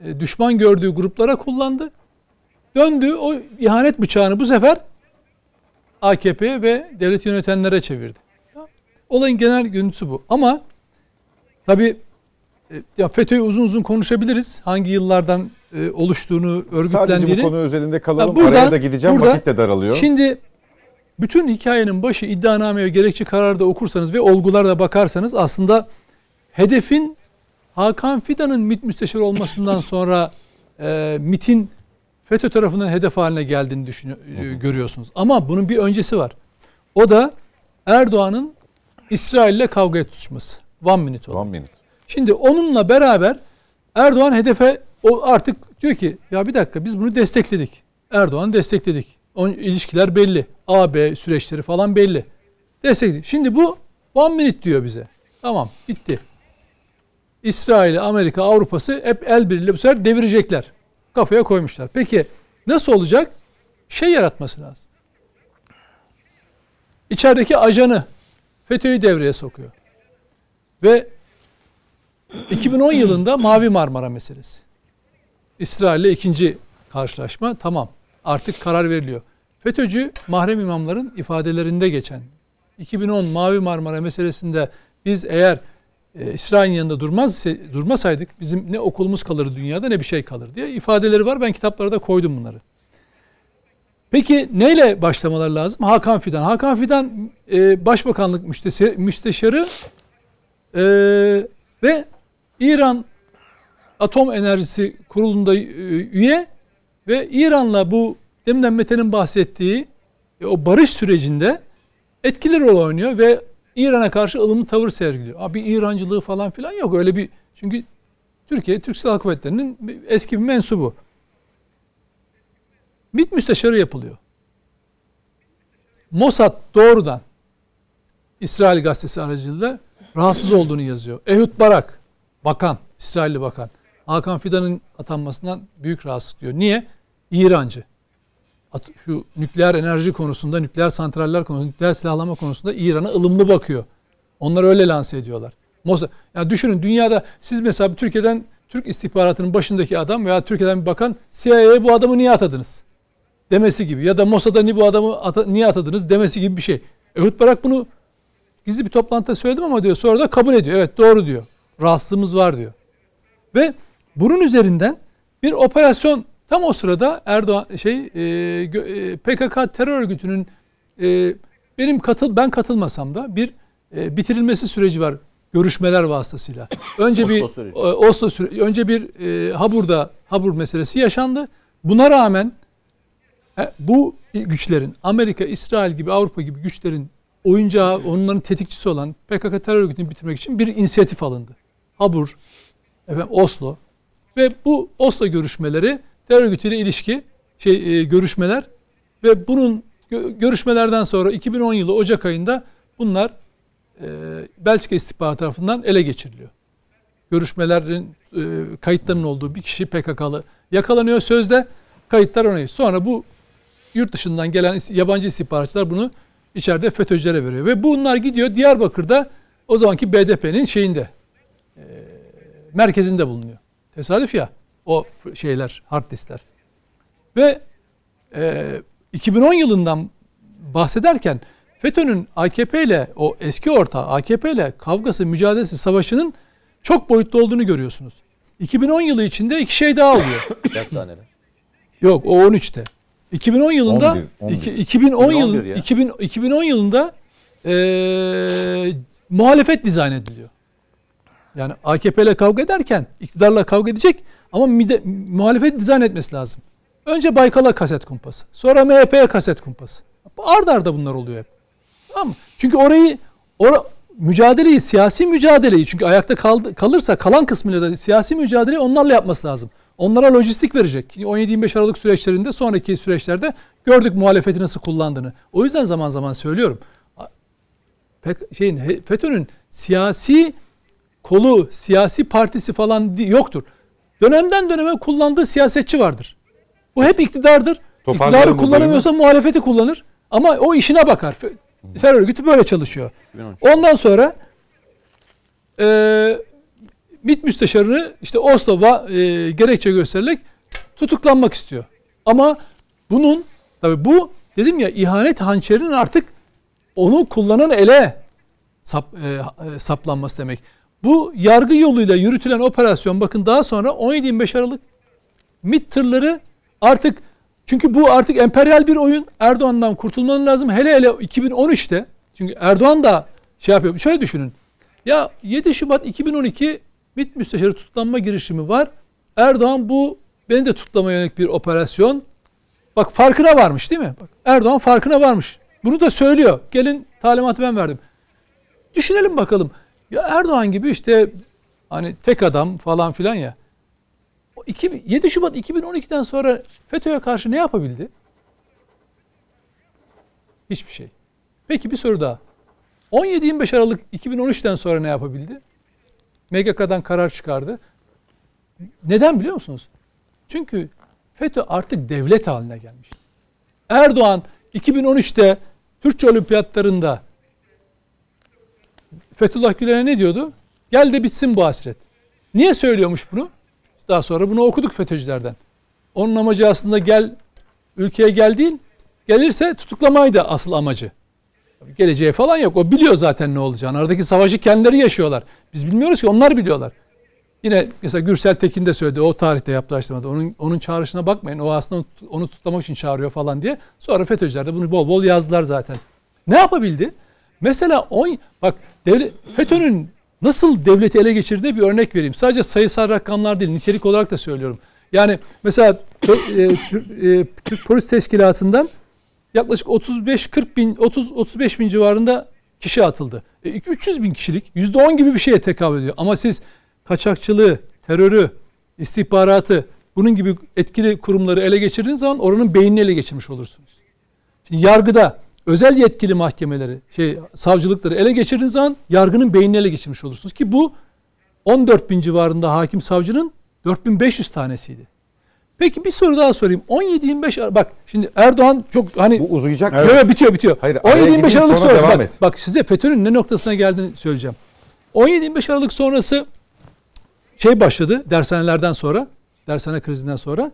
düşman gördüğü gruplara kullandı. Döndü o ihanet bıçağını bu sefer AKP'ye ve devleti yönetenlere çevirdi. Olayın genel görüntüsü bu. Ama tabii ya FETÖ'yü uzun uzun konuşabiliriz. Hangi yıllardan oluştuğunu, örgütlendiğini. Sadece bu konu özelinde kalalım. Burada, Araya da gideceğim. Vakit de daralıyor. Şimdi bütün hikayenin başı iddianame ve gerekçe kararı da okursanız ve olgulara da bakarsanız aslında hedefin Hakan Fidan'ın MİT müsteşarı olmasından sonra MİT'in FETÖ tarafından hedef haline geldiğini görüyorsunuz. Ama bunun bir öncesi var. O da Erdoğan'ın İsrail'le kavgaya tutuşması. One minute olan. 1 minute. Şimdi onunla beraber Erdoğan hedefe artık diyor ki ya bir dakika biz bunu destekledik. Erdoğan'ı destekledik. Onun ilişkiler belli. AB süreçleri falan belli. Destekledik. Şimdi bu 1 minute diyor bize. Tamam bitti. İsrail, Amerika, Avrupa'sı hep el birliğiyle bu sefer devirecekler. Kafaya koymuşlar. Peki nasıl olacak? Şey yaratması lazım. İçerideki ajanı FETÖ'yü devreye sokuyor. Ve 2010 yılında Mavi Marmara meselesi. İsrail'le ikinci karşılaşma tamam. Artık karar veriliyor. FETÖ'cü mahrem imamların ifadelerinde geçen 2010 Mavi Marmara meselesinde biz eğer İsrail'in yanında durmasaydık bizim ne okulumuz kalır dünyada ne bir şey kalır diye ifadeleri var. Ben kitaplara da koydum bunları. Peki neyle başlamaları lazım? Hakan Fidan. Hakan Fidan Başbakanlık müsteşarı ve İran Atom Enerjisi Kurulu'nda üye ve İran'la bu deminden Mete'nin bahsettiği o barış sürecinde etkili rol oynuyor ve İran'a karşı ılımlı tavır sergiliyor. Abi İrancılığı falan filan yok öyle bir, çünkü Türkiye Türk Silahlı Kuvvetleri'nin eski bir mensubu. MİT müsteşarı yapılıyor. Mossad doğrudan İsrail gazetesi aracılığıyla rahatsız olduğunu yazıyor. Ehud Barak, bakan, İsrailli bakan, Hakan Fidan'ın atanmasından büyük rahatsızlık diyor. Niye? İrancı. Şu nükleer enerji konusunda, nükleer santraller konusunda, nükleer silahlama konusunda İran'a ılımlı bakıyor. Onlar öyle lanse ediyorlar. Mossad, yani düşünün dünyada siz mesela Türkiye'den, Türk istihbaratının başındaki adam veya Türkiye'den bir bakan CIA'ya bu adamı niye atadınız demesi gibi, ya da Mossad'a bu adamı niye atadınız demesi gibi bir şey. Ehud Barak bunu gizli bir toplantıda söyledim ama diyor, sonra da kabul ediyor. Evet doğru diyor. Rahatsızlığımız var diyor. Ve bunun üzerinden bir operasyon tam o sırada Erdoğan PKK terör örgütünün ben katılmasam da bir bitirilmesi süreci var görüşmeler vasıtasıyla. Önce bir Habur meselesi yaşandı. Buna rağmen bu güçlerin, Amerika, İsrail gibi, Avrupa gibi güçlerin oyuncağı, onların tetikçisi olan PKK terör örgütünü bitirmek için bir inisiyatif alındı. Habur, Oslo ve bu Oslo görüşmeleri terör örgütüyle ilişki görüşmeler ve bunun görüşmelerden sonra 2010 yılı Ocak ayında bunlar Belçika istihbaratı tarafından ele geçiriliyor. Görüşmelerin kayıtlarının olduğu bir kişi PKK'lı yakalanıyor sözde, kayıtlar ona. Sonra bu yurt dışından gelen yabancı istihbaratçılar bunu içeride FETÖ'cülere veriyor. Ve bunlar gidiyor Diyarbakır'da o zamanki BDP'nin merkezinde bulunuyor. Tesadüf ya o hard diskler. Ve 2010 yılından bahsederken FETÖ'nün AKP ile, o eski ortağı AKP ile kavgası, mücadelesi, savaşının çok boyutlu olduğunu görüyorsunuz. 2010 yılı içinde iki şey daha oluyor. Kaç taneler? Yok, o 13'te. 2010 yılında 2010 yılında muhalefet dizayn ediliyor. Yani AKP ile kavga ederken iktidarla kavga edecek ama muhalefet dizayn etmesi lazım. Önce Baykal'a kaset kumpası, sonra MHP'ye kaset kumpası. Arda arda bunlar oluyor hep. Tamam mı? Çünkü mücadeleyi, siyasi mücadeleyi, çünkü ayakta kalırsa kalan kısmıyla da siyasi mücadeleyi onlarla yapması lazım. Onlara lojistik verecek. 17-25 Aralık süreçlerinde, sonraki süreçlerde gördük muhalefeti nasıl kullandığını. O yüzden zaman zaman söylüyorum. FETÖ'nün siyasi kolu, siyasi partisi falan yoktur. Dönemden döneme kullandığı siyasetçi vardır. Bu hep iktidardır. İktidarı kullanamıyorsa muhalefeti kullanır. Ama o işine bakar. Terör örgütü böyle çalışıyor. Ondan sonra MİT müsteşarını işte Oslo'ya gerekçe gösterilerek tutuklanmak istiyor. Ama bunun tabii bu dedim ya ihanet hançerinin artık onu kullanan ele saplanması demek. Bu yargı yoluyla yürütülen operasyon bakın daha sonra 17-25 Aralık MİT tırları artık çünkü bu artık emperyal bir oyun. Erdoğan'dan kurtulmanın lazım. Hele 2013'te çünkü Erdoğan da şey yapıyor. Şöyle düşünün. Ya 7 Şubat 2012 MİT müsteşarı tutuklanma girişimi var. Erdoğan bu beni de tutuklamaya yönelik bir operasyon. Bak farkına varmış değil mi? Bak, Erdoğan farkına varmış. Bunu da söylüyor. Gelin talimatı ben verdim. Düşünelim bakalım. Ya Erdoğan gibi işte hani tek adam falan filan ya. 7 Şubat 2012'den sonra FETÖ'ye karşı ne yapabildi? Hiçbir şey. Peki bir soru daha. 17-25 Aralık 2013'ten sonra ne yapabildi? MGK'dan karar çıkardı. Neden biliyor musunuz? Çünkü FETÖ artık devlet haline gelmiş. Erdoğan 2013'te Türkçe olimpiyatlarında Fethullah Gülen'e ne diyordu? Gel de bitsin bu hasret. Niye söylüyormuş bunu? Daha sonra bunu okuduk FETÖ'cülerden. Onun amacı aslında ülkeye gel değil, gelirse tutuklamaydı asıl amacı. Geleceği falan yok. O biliyor zaten ne olacağını. Aradaki savaşı kendileri yaşıyorlar. Biz bilmiyoruz ki onlar biliyorlar. Yine mesela Gürsel Tekin de söyledi. O tarihte yaptığı açıklamada. Onun çağrışına bakmayın. O aslında onu tutuklamak için çağırıyor falan diye. Sonra FETÖ'cüler de bunu bol bol yazdılar zaten. Ne yapabildi? Mesela FETÖ'nün nasıl devleti ele geçirdiğine bir örnek vereyim. Sadece sayısal rakamlar değil, nitelik olarak da söylüyorum. Yani mesela Türk Polis Teşkilatı'ndan yaklaşık 35 bin civarında kişi atıldı. 300 bin kişilik %10 gibi bir şeye tekabül ediyor. Ama siz kaçakçılığı, terörü, istihbaratı bunun gibi etkili kurumları ele geçirdiğiniz zaman oranın beynini ele geçirmiş olursunuz. Şimdi yargıda özel yetkili mahkemeleri, savcılıkları ele geçirdiğiniz zaman yargının beynini ele geçirmiş olursunuz. Ki bu 14 bin civarında hakim savcının 4500 tanesiydi. Peki bir soru daha sorayım. 17-25 bak şimdi Erdoğan çok hani Bu uzayacak. Evet. Bitiyor. Hayır, 17-25 Aralık sonrası bak bak size FETÖ'nün ne noktasına geldiğini söyleyeceğim. 17-25 Aralık sonrası başladı dershanelerden sonra, dershane krizinden sonra.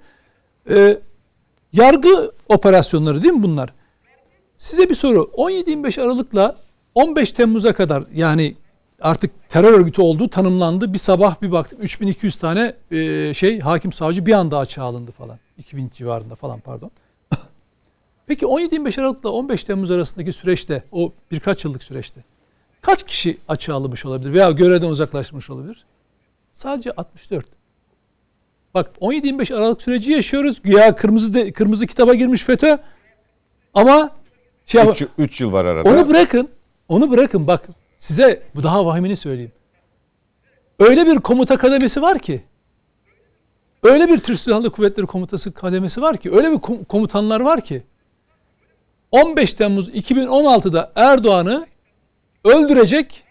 Yargı operasyonları değil mi bunlar? Size bir soru. 17-25 Aralık'la 15 Temmuz'a kadar yani artık terör örgütü olduğu tanımlandı. Bir sabah bir baktık 3200 tane hakim savcı bir anda açığa alındı falan. 2000 civarında falan pardon. Peki 17-25 Aralık'la 15 Temmuz arasındaki süreçte o birkaç yıllık süreçte kaç kişi açığa alınmış olabilir veya görevden uzaklaşmış olabilir? Sadece 64. Bak 17-25 Aralık süreci yaşıyoruz. Güya kırmızı kitaba girmiş FETÖ. Ama 3 yıl var arada. Onu bırakın bak size bu daha vahimini söyleyeyim. Öyle bir komuta kademesi var ki öyle bir Türk Silahlı Kuvvetleri Komutası kademesi var ki öyle bir komutanlar var ki 15 Temmuz 2016'da Erdoğan'ı öldürecek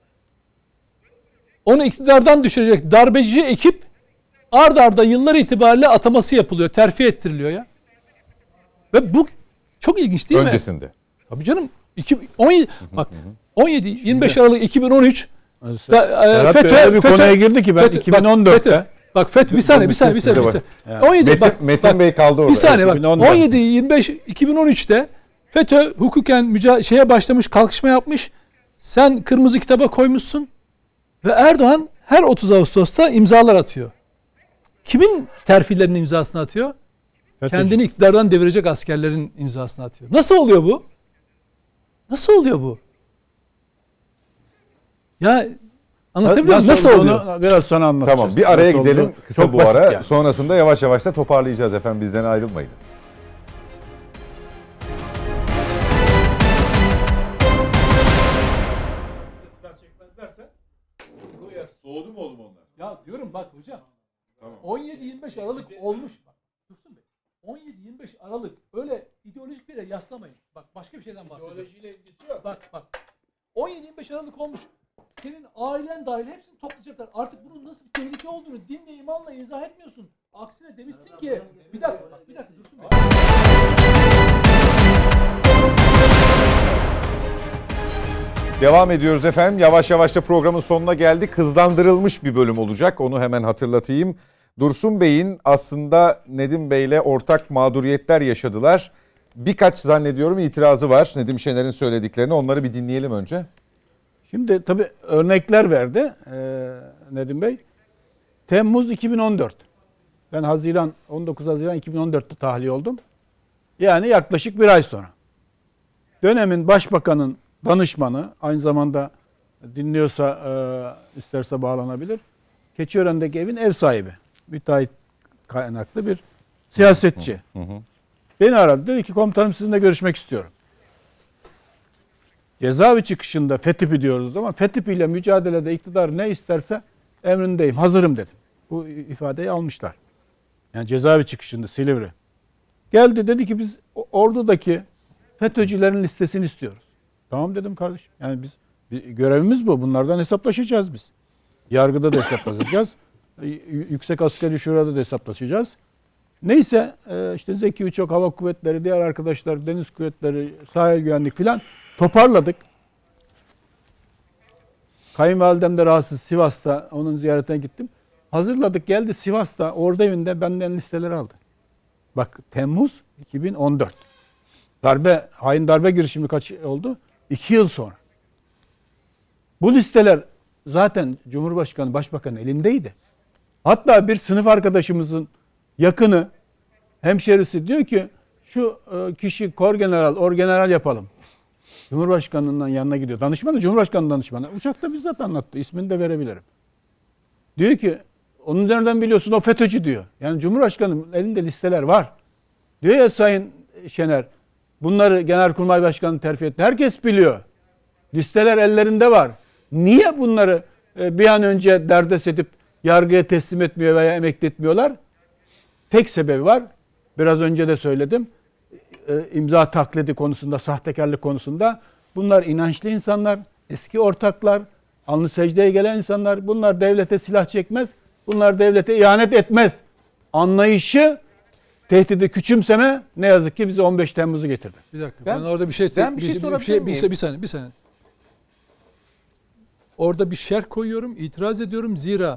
onu iktidardan düşürecek darbeci ekip ard arda yıllar itibariyle ataması yapılıyor. Terfi ettiriliyor ya. Ve bu çok ilginç değil mi? Öncesinde. Tabii canım. 17-25 Aralık 2013 FETÖ bir konuya girdi ki ben 2014'te. Bak FETÖ bir saniye. 17 Metin Bey kaldı orada. Bir saniye bak. 17-25 2013'te FETÖ hukuken başlamış, kalkışma yapmış. Sen kırmızı kitaba koymuşsun ve Erdoğan her 30 Ağustos'ta imzalar atıyor. Kimin terfilerinin imzasını atıyor? Kendini iktidardan devirecek askerlerin imzasını atıyor. Nasıl oluyor bu? Ya anlatabiliyor muyum? Nasıl oluyor? Biraz sonra anlatacağız. Tamam bir araya nasıl gidelim oldu? kısa Çok bu basit ara. yani. Sonrasında yavaş yavaş da toparlayacağız efendim. Bizden ayrılmayınız. Soğudu mu oğlum onlar? Ya diyorum bak hocam. Tamam. 17-25 Aralık olmuş. Bak Dursun Bey. 17-25 Aralık öyle ideolojik bir yere yaslamayın. Bak başka bir şeyden bahsediyorum. İdeolojiyle ilgisi yok. Bak. 17-25 Aralık olmuş. Senin ailen dahil hepsini toplayacaklar. Artık bunun nasıl bir tehlike olduğunu dinle imanla izah etmiyorsun. Aksine demişsin ki bir dakika Dursun Bey. Devam ediyoruz efendim. Yavaş yavaş da programın sonuna geldik. Hızlandırılmış bir bölüm olacak. Onu hemen hatırlatayım. Dursun Bey'in aslında Nedim Bey'le ortak mağduriyetler yaşadılar. Birkaç zannediyorum itirazı var Nedim Şener'in söylediklerini. Onları bir dinleyelim önce. Şimdi tabii örnekler verdi Nedim Bey. Temmuz 2014. Ben 19 Haziran 2014'te tahliye oldum. Yani yaklaşık bir ay sonra. Dönemin başbakanın danışmanı, aynı zamanda dinliyorsa isterse bağlanabilir. Keçiören'deki evin ev sahibi. Müteahhit kaynaklı bir siyasetçi. Beni aradı. Dedi ki komutanım sizinle görüşmek istiyorum. Cezaevi çıkışında FETÖ'cü diyoruz ama FETÖ ile mücadelede iktidar ne isterse emrindeyim, hazırım dedim. Bu ifadeyi almışlar. Yani cezaevi çıkışında Silivri. Geldi dedi ki biz ordudaki FETÖ'cülerin listesini istiyoruz. Tamam dedim kardeşim. Yani görevimiz bu. Bunlardan hesaplaşacağız biz. Yargıda da hesaplaşacağız. Yüksek Askeri Şura'da da hesaplaşacağız. Neyse işte Zeki Uçak Hava Kuvvetleri, diğer arkadaşlar Deniz Kuvvetleri, Sahil Güvenlik filan toparladık. Kayınvalidem de rahatsız Sivas'ta, onun ziyaretine gittim. Hazırladık, geldi Sivas'ta orada evinde benden listeleri aldı. Bak Temmuz 2014. Hain darbe girişimi kaç oldu? 2 yıl sonra. Bu listeler zaten Cumhurbaşkanı, Başbakan elindeydi. Hatta bir sınıf arkadaşımızın yakını, hemşerisi diyor ki şu kişi orgeneral yapalım. Cumhurbaşkanının yanına gidiyor. Danışmanı, Cumhurbaşkanı danışmanı. Uçakta bizzat anlattı. İsmini de verebilirim. Diyor ki onun nereden biliyorsun o FETÖ'cü diyor. Yani Cumhurbaşkanı'nın elinde listeler var. Diyor ya Sayın Şener, bunları Genelkurmay Başkanı terfi etti. Herkes biliyor. Listeler ellerinde var. Niye bunları bir an önce derdest edip yargıya teslim etmiyor veya emekli etmiyorlar? Tek sebebi var. Biraz önce de söyledim. İmza taklidi konusunda, sahtekarlık konusunda bunlar inançlı insanlar, eski ortaklar, alnı secdeye gelen insanlar. Bunlar devlete silah çekmez. Bunlar devlete ihanet etmez. Anlayışı, tehdidi küçümseme ne yazık ki bize 15 Temmuz'u getirdi. Bir dakika. Ben orada bir şey saniye. Orada bir şerh koyuyorum, itiraz ediyorum. Zira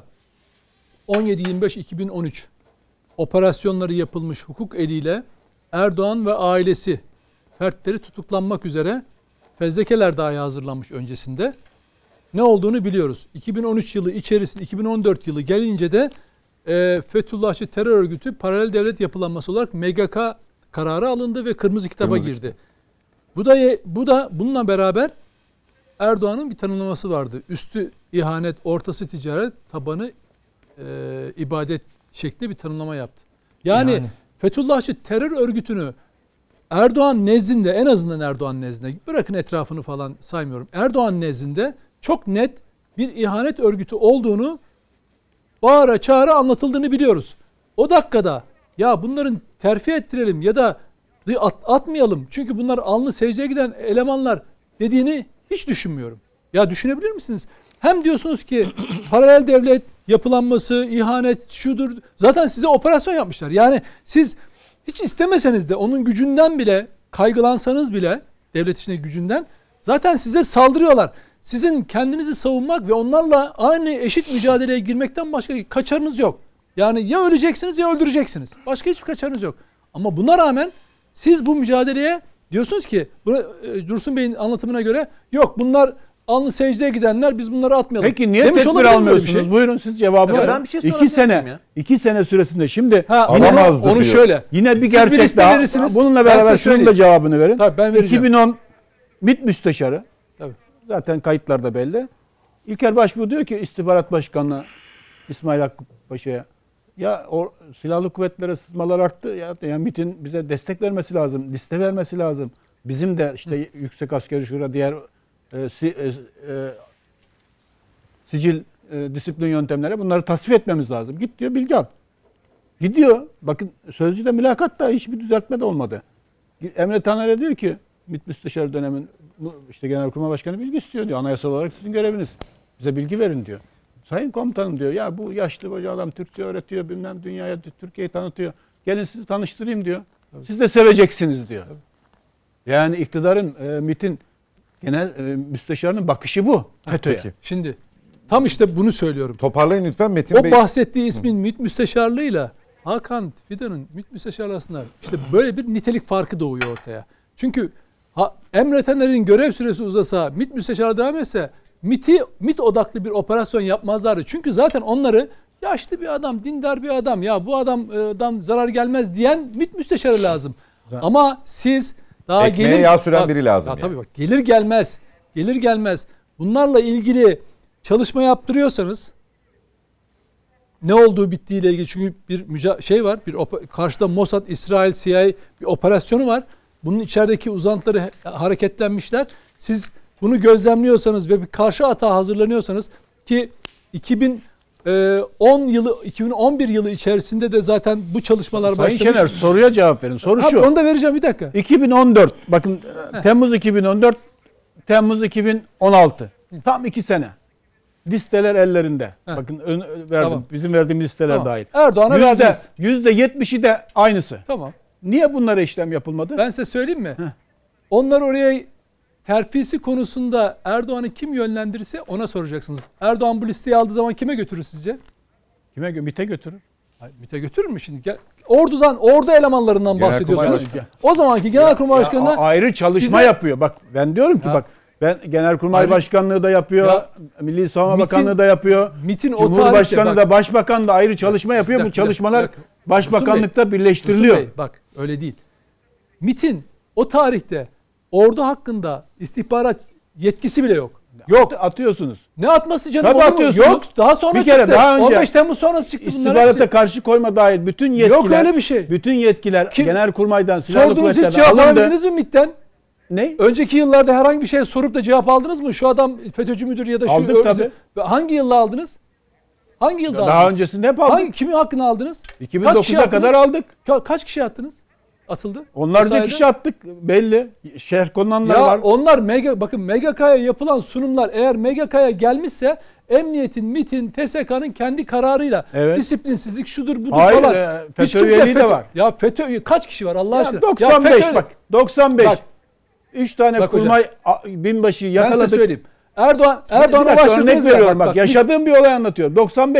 17-25-2013 operasyonları yapılmış hukuk eliyle Erdoğan ve ailesi fertleri tutuklanmak üzere fezlekeler dahi hazırlanmış öncesinde. Ne olduğunu biliyoruz. 2013 yılı içerisinde 2014 yılı gelince de Fethullahçı terör örgütü paralel devlet yapılanması olarak MGK kararı alındı ve kırmızı kitaba girdi. Bu da bununla beraber Erdoğan'ın bir tanımlaması vardı. Üstü ihanet, ortası ticaret, tabanı ibadet şeklinde bir tanımlama yaptı. Yani Fethullahçı terör örgütünü Erdoğan nezdinde, en azından Erdoğan nezdinde, bırakın etrafını falan saymıyorum. Erdoğan nezdinde çok net bir ihanet örgütü olduğunu bağıra çağıra anlatıldığını biliyoruz. O dakikada ya bunların terfi ettirelim ya da atmayalım çünkü bunlar alnı secdeye giden elemanlar dediğini hiç düşünmüyorum. Ya düşünebilir misiniz? Hem diyorsunuz ki paralel devlet yapılanması, ihanet şudur. Zaten size operasyon yapmışlar. Yani siz hiç istemeseniz de onun gücünden bile, kaygılansanız bile devlet içindeki gücünden zaten size saldırıyorlar. Sizin kendinizi savunmak ve onlarla aynı eşit mücadeleye girmekten başka kaçarınız yok. Yani ya öleceksiniz ya öldüreceksiniz. Başka hiçbir kaçarınız yok. Ama buna rağmen siz bu mücadeleye diyorsunuz ki Dursun Bey'in anlatımına göre yok bunlar alnı secdeye gidenler, biz bunları atmayalım. Peki niye tedbir almıyorsunuz? Buyurun siz cevabı verin. Ben bir şey 2 sene süresinde şimdi alamazdı onu diyor. Şöyle. Yine bir gerçek daha. Bununla beraber şunun da cevabını verin. Tabii ben vereceğim. 2010 MİT müsteşarı. Tabii. Zaten kayıtlarda belli. İlker Başbuğ diyor ki İstihbarat Başkanı İsmail Hakkı Paşa'ya, ya o silahlı kuvvetlere sızmalar arttı. Yani MİT'in bize destek vermesi lazım, liste vermesi lazım. Bizim de işte Yüksek Askeri Şura, diğer sicil disiplin yöntemleri, bunları tasfiye etmemiz lazım. Git diyor, bilgi al. Gidiyor. Bakın Sözcü'de mülakatta hiçbir düzeltme de olmadı. Emre Taner'e diyor ki MİT Müsteşarı dönemin işte Genelkurmay Başkanı bilgi istiyor diyor. Anayasal olarak sizin göreviniz. Bize bilgi verin diyor. Sayın komutanım diyor. Ya bu yaşlı koca adam Türkçe öğretiyor, bilmem dünyaya Türkiye'yi tanıtıyor. Gelin sizi tanıştırayım diyor. Tabii. Siz de seveceksiniz diyor. Tabii. Yani iktidarın, MİT'in Genel müsteşarın bakışı bu FETÖ'ye. Peki. Şimdi tam işte bunu söylüyorum. Toparlayın lütfen Metin O Bey. bahsettiği ismin MİT müsteşarlığıyla Hakan Fidan'ın MİT müsteşarlığı arasında işte böyle bir nitelik farkı doğuyor ortaya. Çünkü emretenlerin görev süresi uzasa, MİT müsteşarlığı devam etse MİT odaklı bir operasyon yapmazlardı. Çünkü zaten onları yaşlı bir adam, dindar bir adam, ya bu adamdan zarar gelmez diyen MİT müsteşarı lazım. Ama siz daha Ekmeğe yağ süren biri lazım Ya yani. tabii bak, gelir gelmez bunlarla ilgili çalışma yaptırıyorsanız, ne olduğu bittiğiyle ilgili, çünkü bir var, karşıda Mossad, İsrail, CIA bir operasyonu var. Bunun içerideki uzantıları hareketlenmişler. Siz bunu gözlemliyorsanız ve bir karşı atağa hazırlanıyorsanız, ki 2011 yılı içerisinde de zaten bu çalışmalar Sayın başlamış. Şener, soruya cevap verin. Soru şu. Onu da vereceğim, bir dakika. 2014, bakın Temmuz 2014, Temmuz 2016. Tam 2 sene. Listeler ellerinde. Bakın verdim. Tamam. Bizim verdiğimiz listeler Tamam. dahil. Erdoğan'a verdiniz. %70'i de aynısı. Tamam. Niye bunlara işlem yapılmadı? Ben size söyleyeyim mi? Onlar oraya terfisi konusunda Erdoğan'ı kim yönlendirirse ona soracaksınız. Erdoğan bu listeyi aldığı zaman kime götürür sizce? Kime MİT'e götürür? MİT'e götürür mü şimdi? Ordu elemanlarından bahsediyorsunuz. Başkanı. O zamanki Genelkurmay Başkanı'na ayrı çalışma yapıyor. Bak ben diyorum ki ben Genelkurmay Başkanlığı da yapıyor. Milli Savunma Bakanlığı da yapıyor. MİT'in o Cumhurbaşkanı tarihte, da Başbakan da ayrı çalışma yapıyor. Bu çalışmalar Başbakanlıkta birleştiriliyor. Bey, bak öyle değil. MİT'in o tarihte ordu hakkında istihbarat yetkisi bile yok. Yok, atıyorsunuz. Ne atması canım? Tabii atıyorsunuz. Yok, daha sonra Bir kere çıktı. daha önce 15 Temmuz sonrası çıktı bunlar. İstihbarata karşı koyma dahil bütün yetkiler. Yok öyle bir şey. Bütün yetkiler Genelkurmay'dan, silahlı Sordunuz, hiç kuvvetlerden cevap alındı. alabildiniz mi MİT'ten? Ne? Önceki yıllarda herhangi bir şey sorup da cevap aldınız mı? Şu adam FETÖ'cü müdür ya da şu... Aldık tabii. Hangi yılda aldınız? Hangi yılda aldınız? Daha öncesinde hep aldık. Kimin hakkını aldınız? 2009'a kadar aldık. Kaç kişi attınız? Atıldı. Onlarca kişi attık belli. Şerh konanlar Ya var. onlar bakın MGK'ya yapılan sunumlar eğer MGK'ya gelmişse emniyetin, MİT'in, TSK'nın kendi kararıyla disiplinsizlik şudur budur falan. FETÖ üyeliği de var. Ya FETÖ kaç kişi var Allah aşkına? 95 bak 95. Bak, 3 tane kurmay binbaşı yakaladık. Ben size söyleyeyim. Erdoğan'a örnek ulaştırdınız veriyorum bak yaşadığım bir olay anlatıyorum.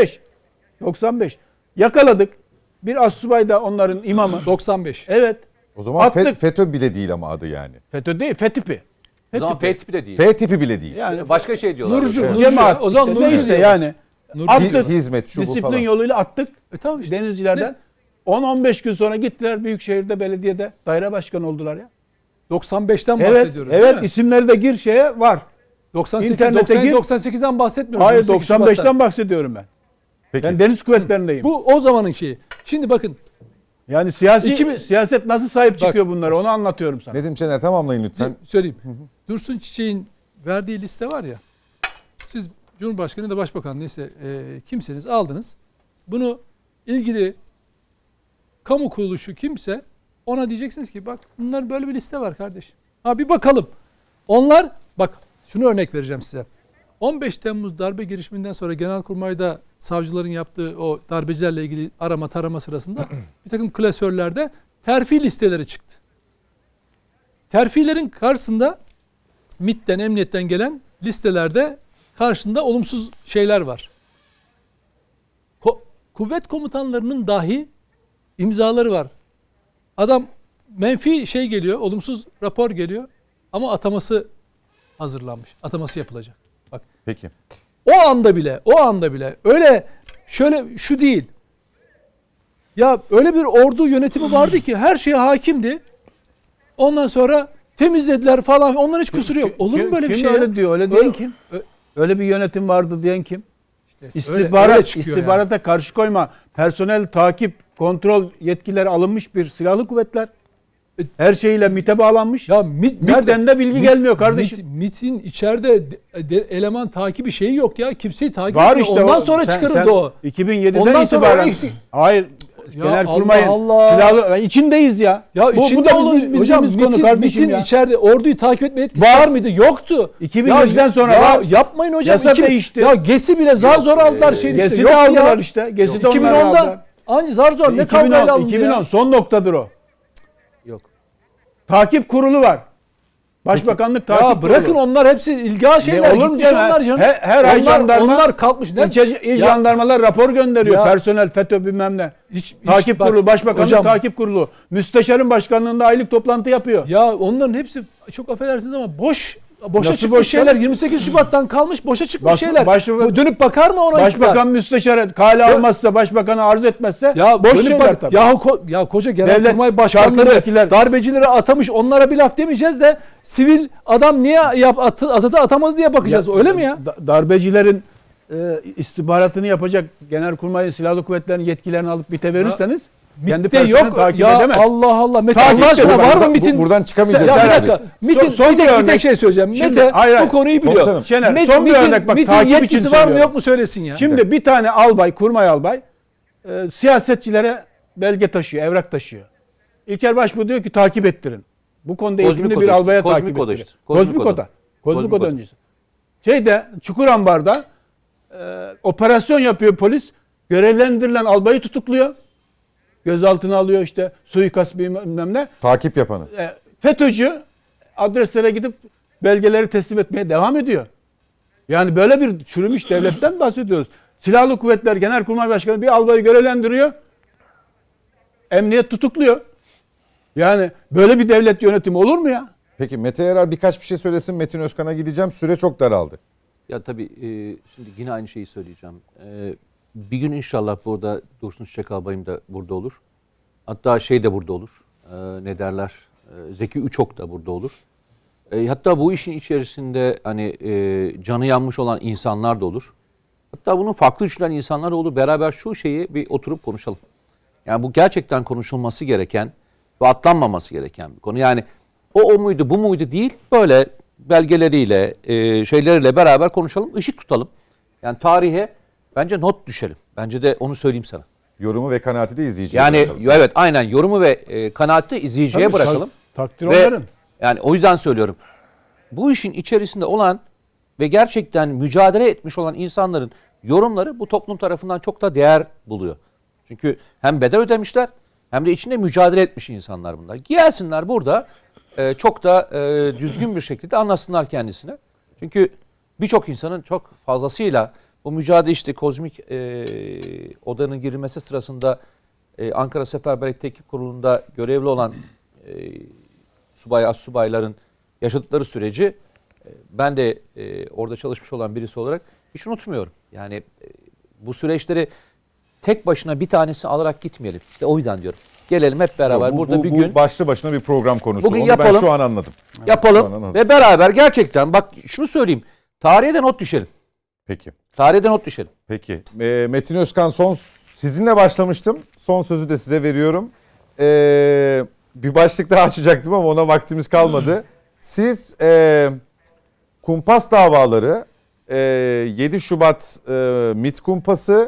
95. Yakaladık. Bir astsubay da onların imamı. 95. Evet. O zaman Attık. FETÖ bile değil ama adı yani. FETÖ değil, F tipi. O zaman F tipi de değil. F tipi bile değil. Yani Başka şey diyorlar. Nurcu. cemaat. O zaman Nurcu neyse diyorlar. yani. Attık. Hizmet şu bu Disiplin falan. yoluyla attık. Tamam işte. Denizcilerden. 10-15 gün sonra gittiler Büyükşehir'de belediyede daire başkanı oldular ya. 95'ten Evet, bahsediyoruz. evet isimleri de gir şeye var. 98, İnternete gir. 98'den bahsetmiyoruz. Hayır 28 Şubat'tan. 95'ten bahsediyorum ben. Peki. Ben deniz kuvvetlerindeyim. Bu o zamanın şeyi. Şimdi bakın. Yani siyaset nasıl sahip çıkıyor bunlara onu anlatıyorum sana. Nedim Şener tamamlayın lütfen. Söyleyeyim. Dursun Çiçek'in verdiği liste var ya. Siz Cumhurbaşkanı da Başbakan neyse kimseniz aldınız. Bunu ilgili kamu kuruluşu kimse ona diyeceksiniz ki bak bunlar böyle bir liste var kardeş. Bir bakalım. Onlar bak şunu örnek vereceğim size. 15 Temmuz darbe girişiminden sonra Genelkurmay'da savcıların yaptığı o darbecilerle ilgili arama tarama sırasında bir takım klasörlerde terfi listeleri çıktı. Terfilerin karşısında MİT'ten, emniyetten gelen listelerde karşında olumsuz şeyler var. Kuvvet komutanlarının dahi imzaları var. Adam menfi şey geliyor, olumsuz rapor geliyor ama ataması hazırlanmış. Ataması yapılacak. Bak. Peki. O anda bile öyle şöyle şu değil. Ya öyle bir ordu yönetimi vardı ki her şeye hakimdi. Ondan sonra temizlediler falan. Onların hiç kusuru yok. Olur mu böyle bir şey? Öyle diyor. Öyle diyen kim? Öyle bir yönetim vardı diyen kim? İstihbarata karşı koyma, personel takip, kontrol yetkileri alınmış bir silahlı kuvvetler. Her şeyiyle MİT'e bağlanmış. Ya MİT'ten de bilgi gelmiyor kardeşim. MİT'in içeride eleman takibi şeyi yok ya. Kimseyi takip var etmiyor. işte ondan sonra çıkarıldı o. 2007'den ondan itibaren. Ya Hayır. Genelkurmay'ın Allah. silahlı içindeyiz ya. Ya içinde bu da olun. bizim Hocam bildiğimiz konu kardeşim MİT'in ya. içeride orduyu takip etme etkisi var mıydı? Yoktu. 2007'den sonra ya var. yapmayın hocam. Yasa değişti. Ya GES'i bile zar zor aldılar şeyin işte. GES'i Yok de aldılar ya. işte. GES'i de onlar 2010'da aldılar. anca zar zor ne kavgayla alındı 2010 ya. son noktadır o. Yok. Takip kurulu var. Başbakanlık Ya takip bırakın kurulu. onlar hepsi ilgal şeyler. olur mu Gitmiş canım? onlar canım. Her ay jandarma, onlar kalkmış. İl jandarmalar rapor gönderiyor. Ya- Personel, FETÖ bilmem ne. Hiç- Takip bak, kurulu, başbakanlık hocam- takip kurulu. Müsteşarın başkanlığında aylık toplantı yapıyor. Ya onların hepsi çok affedersiniz ama boşa Nasıl çıkmış boş şeyler. canım? 28 Şubat'tan kalmış boşa çıkmış şeyler. Başbakan- Bu dönüp bakar mı ona? Başbakan müsteşarı kale almazsa, başbakanı arz etmezse Ya boş dönüp şeyler bak, tabii. ya koca genelkurmay Devlet başkanları çarkındakiler- darbecileri atamış, onlara bir laf demeyeceğiz de sivil adam niye atadı atamadı diye bakacağız. Öyle mi ya? Darbecilerin istihbaratını yapacak Genelkurmay'ın Silahlı Kuvvetleri'nin yetkilerini alıp MİT'e verirseniz kendi MİT'te personeli yok. takip Ya edemez. Allah Mete Takip Allah aşkına ediyor. var mı Buradan- MİT'in? buradan çıkamayacağız Ya bir herhalde. dakika. MİT'in Son bir tek örnek- şey söyleyeceğim. Şimdi- Mete hayır, bu konuyu biliyor. Komutanım. Şener, son bir örnek bak, MİT'in takip için yetkisi var mı söylüyorum. yok mu söylesin ya. Şimdi bir tane albay, kurmay albay siyasetçilere belge taşıyor, evrak taşıyor. İlker Başbuğ diyor ki takip ettirin. Bu konuda Kozmik eğitimli oda bir işte. albaya Kozmik takip oda ettirin. işte. Kozmik Kozmik oda. oda. Kozmik Kozmik oda oda. öncesi. Çukurambar'da operasyon yapıyor polis. Görevlendirilen albayı tutukluyor. Gözaltına alıyor işte, suikast bilmem ne. Takip yapanı. FETÖ'cü adreslere gidip belgeleri teslim etmeye devam ediyor. Yani böyle bir çürümüş devletten bahsediyoruz. Silahlı Kuvvetler Genelkurmay Başkanı bir albayı görevlendiriyor. Emniyet tutukluyor. Yani böyle bir devlet yönetimi olur mu ya? Peki Mete Yarar birkaç bir şey söylesin. Metin Özkan'a gideceğim. Süre çok daraldı. Ya tabii şimdi yine aynı şeyi söyleyeceğim. Bir gün inşallah burada Dursun Çiçek Albayım da burada olur. Hatta şey de burada olur. Ne derler? Zeki Üçok da burada olur. Hatta bu işin içerisinde hani canı yanmış olan insanlar da olur. Hatta bunun farklı düşünen insanlar da olur. Beraber şu şeyi bir oturup konuşalım. Yani bu gerçekten konuşulması gereken ve atlanmaması gereken bir konu. Yani o muydu bu muydu değil, böyle belgeleriyle şeyleriyle beraber konuşalım, ışık tutalım. Yani tarihe bence not düşelim. Bence de onu söyleyeyim sana. Yorumu ve kanaati de izleyiciye Yani bırakalım. evet, aynen, yorumu ve kanaati izleyiciye Tabii, bırakalım. Takdir Ve onların. yani o yüzden söylüyorum. Bu işin içerisinde olan ve gerçekten mücadele etmiş olan insanların yorumları bu toplum tarafından çok da değer buluyor. Çünkü hem bedel ödemişler hem de içinde mücadele etmiş insanlar bunlar. Gelsinler burada çok da düzgün bir şekilde anlatsınlar kendisine. Çünkü birçok insanın çok fazlasıyla bu mücadele, işte kozmik odanın girilmesi sırasında Ankara Seferberlik Tetkik Kurulu'nda görevli olan astsubayların yaşadıkları süreci ben de orada çalışmış olan birisi olarak hiç unutmuyorum. Yani bu süreçleri tek başına bir tanesi alarak gitmeyelim. İşte o yüzden diyorum. Gelelim hep beraber Bu- burada bu- bir bu gün başlı başına bir program konusu. Bugün Onu yapalım. ben şu an anladım. Şu an yapalım anladım. ve beraber gerçekten bak şunu söyleyeyim. Tarihe de not düşelim. Peki. Tarihe de not düşelim. Peki. Metin Özkan, sizinle başlamıştım. Son sözü de size veriyorum. Bir başlık daha açacaktım ama ona vaktimiz kalmadı. Siz kumpas davaları, 7 Şubat MİT kumpası,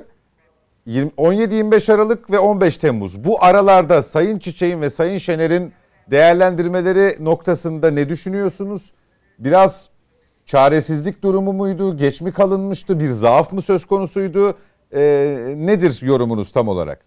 17-25 Aralık ve 15 Temmuz. Bu aralarda Sayın Çiçek'in ve Sayın Şener'in değerlendirmeleri noktasında ne düşünüyorsunuz? Biraz çaresizlik durumu muydu? Geç mi kalınmıştı? Bir zaaf mı söz konusuydu? Nedir yorumunuz tam olarak?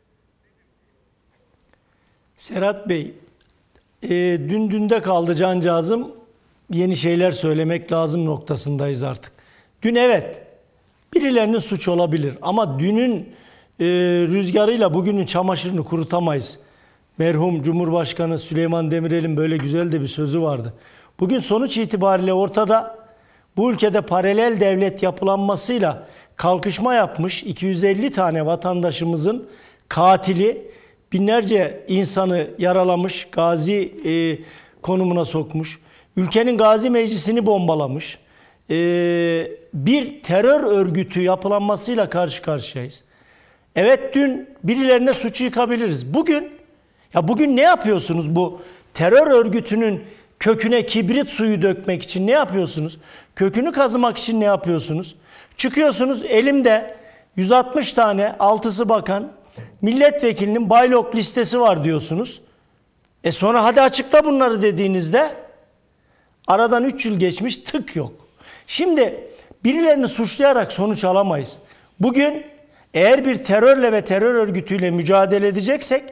Serhat Bey, dünde kaldı cancağızım. Yeni şeyler söylemek lazım noktasındayız artık. Dün evet, birilerinin suçu olabilir ama dünün rüzgarıyla bugünün çamaşırını kurutamayız. Merhum Cumhurbaşkanı Süleyman Demirel'in böyle güzel de bir sözü vardı. Bugün sonuç itibariyle ortada, bu ülkede paralel devlet yapılanmasıyla kalkışma yapmış 250 tane vatandaşımızın katili, binlerce insanı yaralamış, gazi konumuna sokmuş, ülkenin gazi meclisini bombalamış, bir terör örgütü yapılanmasıyla karşı karşıyayız. Evet, dün birilerine suçu yıkabiliriz. Bugün ne yapıyorsunuz bu terör örgütünün köküne kibrit suyu dökmek için ne yapıyorsunuz? Kökünü kazımak için ne yapıyorsunuz? Çıkıyorsunuz, elimde 160 tane, 6'sı bakan milletvekilinin baylok listesi var diyorsunuz. Sonra hadi açıkla bunları dediğinizde aradan 3 yıl geçmiş, tık yok. Şimdi birilerini suçlayarak sonuç alamayız. Bugün eğer bir terörle ve terör örgütüyle mücadele edeceksek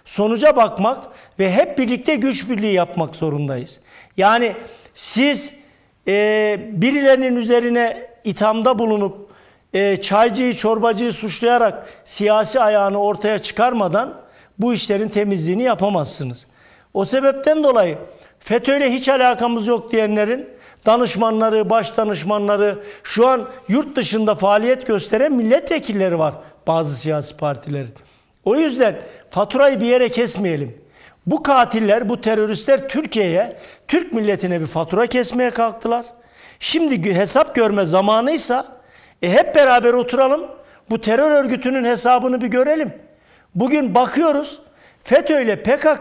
sonuca bakmak ve hep birlikte güç birliği yapmak zorundayız. Yani siz birilerinin üzerine ithamda bulunup çaycıyı, çorbacıyı suçlayarak siyasi ayağını ortaya çıkarmadan bu işlerin temizliğini yapamazsınız. O sebepten dolayı FETÖ'yle hiç alakamız yok diyenlerin danışmanları, baş danışmanları, şu an yurt dışında faaliyet gösteren milletvekilleri var bazı siyasi partilerin. O yüzden faturayı bir yere kesmeyelim. Bu katiller, bu teröristler Türkiye'ye, Türk milletine bir fatura kesmeye kalktılar. Şimdi hesap görme zamanıysa hep beraber oturalım, bu terör örgütünün hesabını bir görelim. Bugün bakıyoruz, FETÖ ile PKK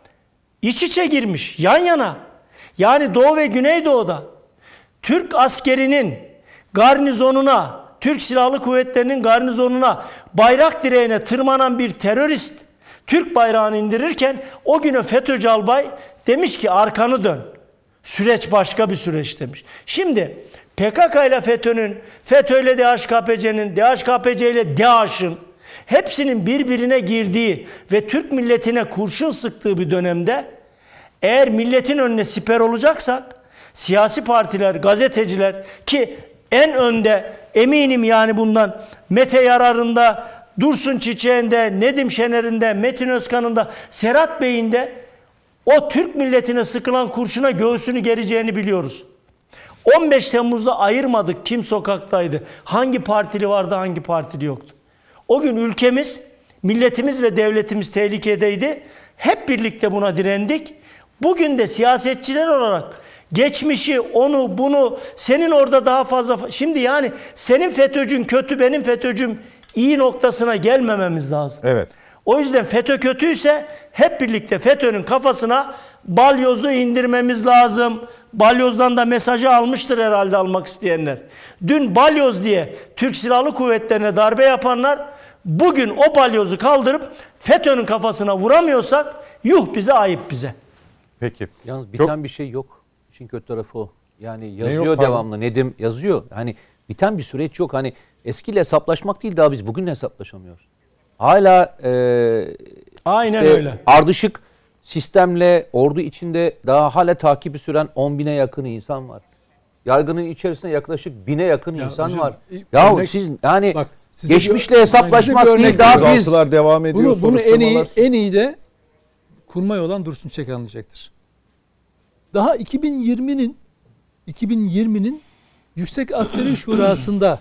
iç içe girmiş, yan yana. Yani Doğu ve Güneydoğu'da Türk askerinin garnizonuna, Türk Silahlı Kuvvetleri'nin garnizonuna, bayrak direğine tırmanan bir terörist Türk bayrağını indirirken o günü FETÖ'cü albay demiş ki arkanı dön. Süreç başka bir süreç demiş. Şimdi PKK ile FETÖ'nün, FETÖ ile DHKPC'nin, DHKPC ile DAEŞ'in hepsinin birbirine girdiği ve Türk milletine kurşun sıktığı bir dönemde eğer milletin önüne siper olacaksak siyasi partiler, gazeteciler ki en önde eminim yani bundan Mete Yarar'ın da, Dursun Çiçek'in de, Nedim Şener'in de, Metin Özkan'ın da, Serhat Bey'in de o Türk milletine sıkılan kurşuna göğsünü gereceğini biliyoruz. 15 Temmuz'da ayırmadık kim sokaktaydı, hangi partili vardı, hangi partili yoktu. O gün ülkemiz, milletimiz ve devletimiz tehlikedeydi. Hep birlikte buna direndik. Bugün de siyasetçiler olarak geçmişi, onu, bunu, senin orada daha fazla... Şimdi yani senin FETÖ'cün kötü, benim FETÖ'cüm iyi noktasına gelmememiz lazım. Evet. O yüzden FETÖ kötüyse hep birlikte FETÖ'nün kafasına balyozu indirmemiz lazım. Balyozdan da mesajı almıştır herhalde almak isteyenler. Dün balyoz diye Türk Silahlı Kuvvetleri'ne darbe yapanlar bugün o balyozu kaldırıp FETÖ'nün kafasına vuramıyorsak yuh bize, ayıp bize. Peki. Yalnız biten bir şey yok. İşin kötü tarafı o. Yani yazıyor yok, devamlı. Nedim yazıyor. Hani biten bir süreç yok. Hani eskiyle hesaplaşmak değil, daha biz bugünle hesaplaşamıyoruz. Hala Aynen öyle. ardışık sistemle ordu içinde daha hala takibi süren 10.000'e yakın insan var. Yargının içerisinde yaklaşık 1000'e yakın insan hocam, var. Ya örnek, siz yani bak, size geçmişle bir hesaplaşmak örnek değil, daha biz Gözaltılar devam ediyor. bunu soruşturmalar. en iyi de kurmay olan Dursun Çek anlayacaktır. Daha 2020'nin Yüksek Askeri Şurası'nda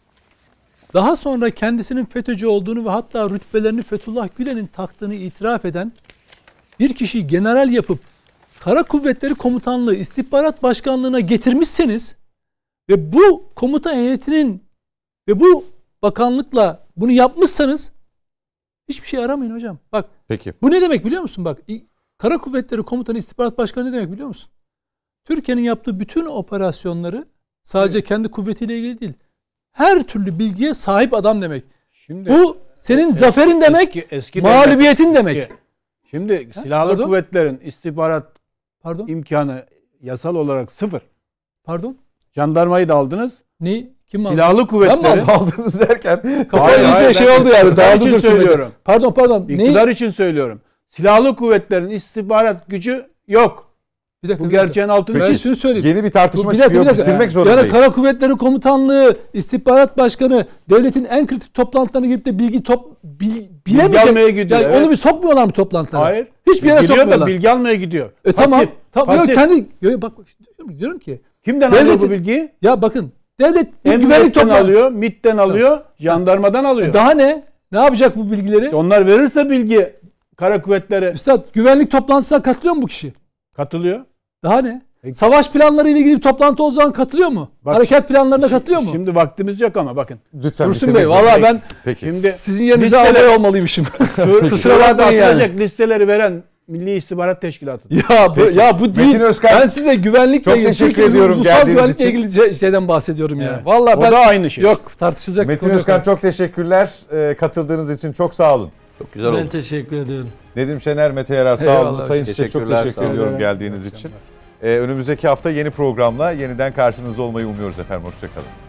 daha sonra kendisinin FETÖ'cü olduğunu ve hatta rütbelerini Fethullah Gülen'in taktığını itiraf eden bir kişiyi general yapıp Kara Kuvvetleri Komutanlığı İstihbarat Başkanlığı'na getirmişseniz ve bu komuta heyetinin ve bu bakanlıkla bunu yapmışsanız hiçbir şey aramayın hocam. Bak Peki. bu ne demek biliyor musun? Bak Kara Kuvvetleri Komutanı İstihbarat Başkanı ne demek biliyor musun? Türkiye'nin yaptığı bütün operasyonları sadece kendi kuvvetiyle ilgili değil, her türlü bilgiye sahip adam demek. Şimdi Bu senin zaferin demek, eski mağlubiyetin demek. eski. Şimdi silahlı Pardon? kuvvetlerin istihbarat Pardon? imkanı yasal olarak sıfır. Pardon? Jandarmayı da aldınız. Ne? Kim aldı? Silahlı Ben mi kuvvetlerin aldım? Aldınız derken. Kafayı iyice şey oldu yani. İktidar Dağıldı için Dursun Bey. söylüyorum. Pardon. İktidar için söylüyorum. Silahlı kuvvetlerin istihbarat gücü yok. Bir dakika. Bu gerçeğin altını Ben çiz. şunu söyleyeyim. Yeni bir tartışma Bir dakika, çıkıyor. bir dakika. Bitirmek Yani zorundayım. Kara Kuvvetleri Komutanlığı, İstihbarat Başkanı devletin en kritik toplantılarına girip de bilgi bilemeyecek. almaya gidiyor, Yani evet. onu bir sokmuyorlar mı toplantılara? Hayır. Hiçbir yere Gidiyor sokmuyorlar. da bilgi almaya gidiyor. Tamam. Pasif, Tamam. pasif. Yok, kendi bak diyorum ki Kimden devletin- alıyor bu bilgiyi? ya bakın devlet bu güvenlik Emniyetten toplantısı alıyor, MİT'ten alıyor, jandarmadan alıyor. daha ne? Ne yapacak bu bilgileri? Onlar verirse bilgi kara kuvvetlere Üstad güvenlik toplantısına katılıyor mu bu kişi? katılıyor. Daha ne? Peki. Savaş planları ile ilgili bir toplantı o zaman katılıyor mu? Bak, Harekat planlarına katılıyor mu? Şimdi vaktimiz yok ama bakın. Lütfen Dursun bitirmek Bey zorundayım. valla ben Peki. Şimdi sizin yerinize listeler- albay olmalıymışım. Kusura Şurada bakmayın yani. atılacak listeleri veren Milli İstihbarat Teşkilatı. Ya bu değil. Metin Özkan, ben size güvenlikle çok ilgili, teşekkür Türkiye'nin ediyorum ulusal geldiğiniz güvenlikle için. ilgili şeyden bahsediyorum ya. Evet. Vallahi O ben da aynı şey. yok tartışılacak Metin konu yok Özkan artık. çok teşekkürler. Katıldığınız için çok sağ olun. çok güzel oldu. Ben teşekkür ediyorum. Nedim Şener, Mete Yarar sağ Eyvallah, olun. Sayın Çiçek çok teşekkürler, teşekkür sağ olun. ediyorum geldiğiniz için. Önümüzdeki hafta yeni programla yeniden karşınızda olmayı umuyoruz efendim. Hoşçakalın.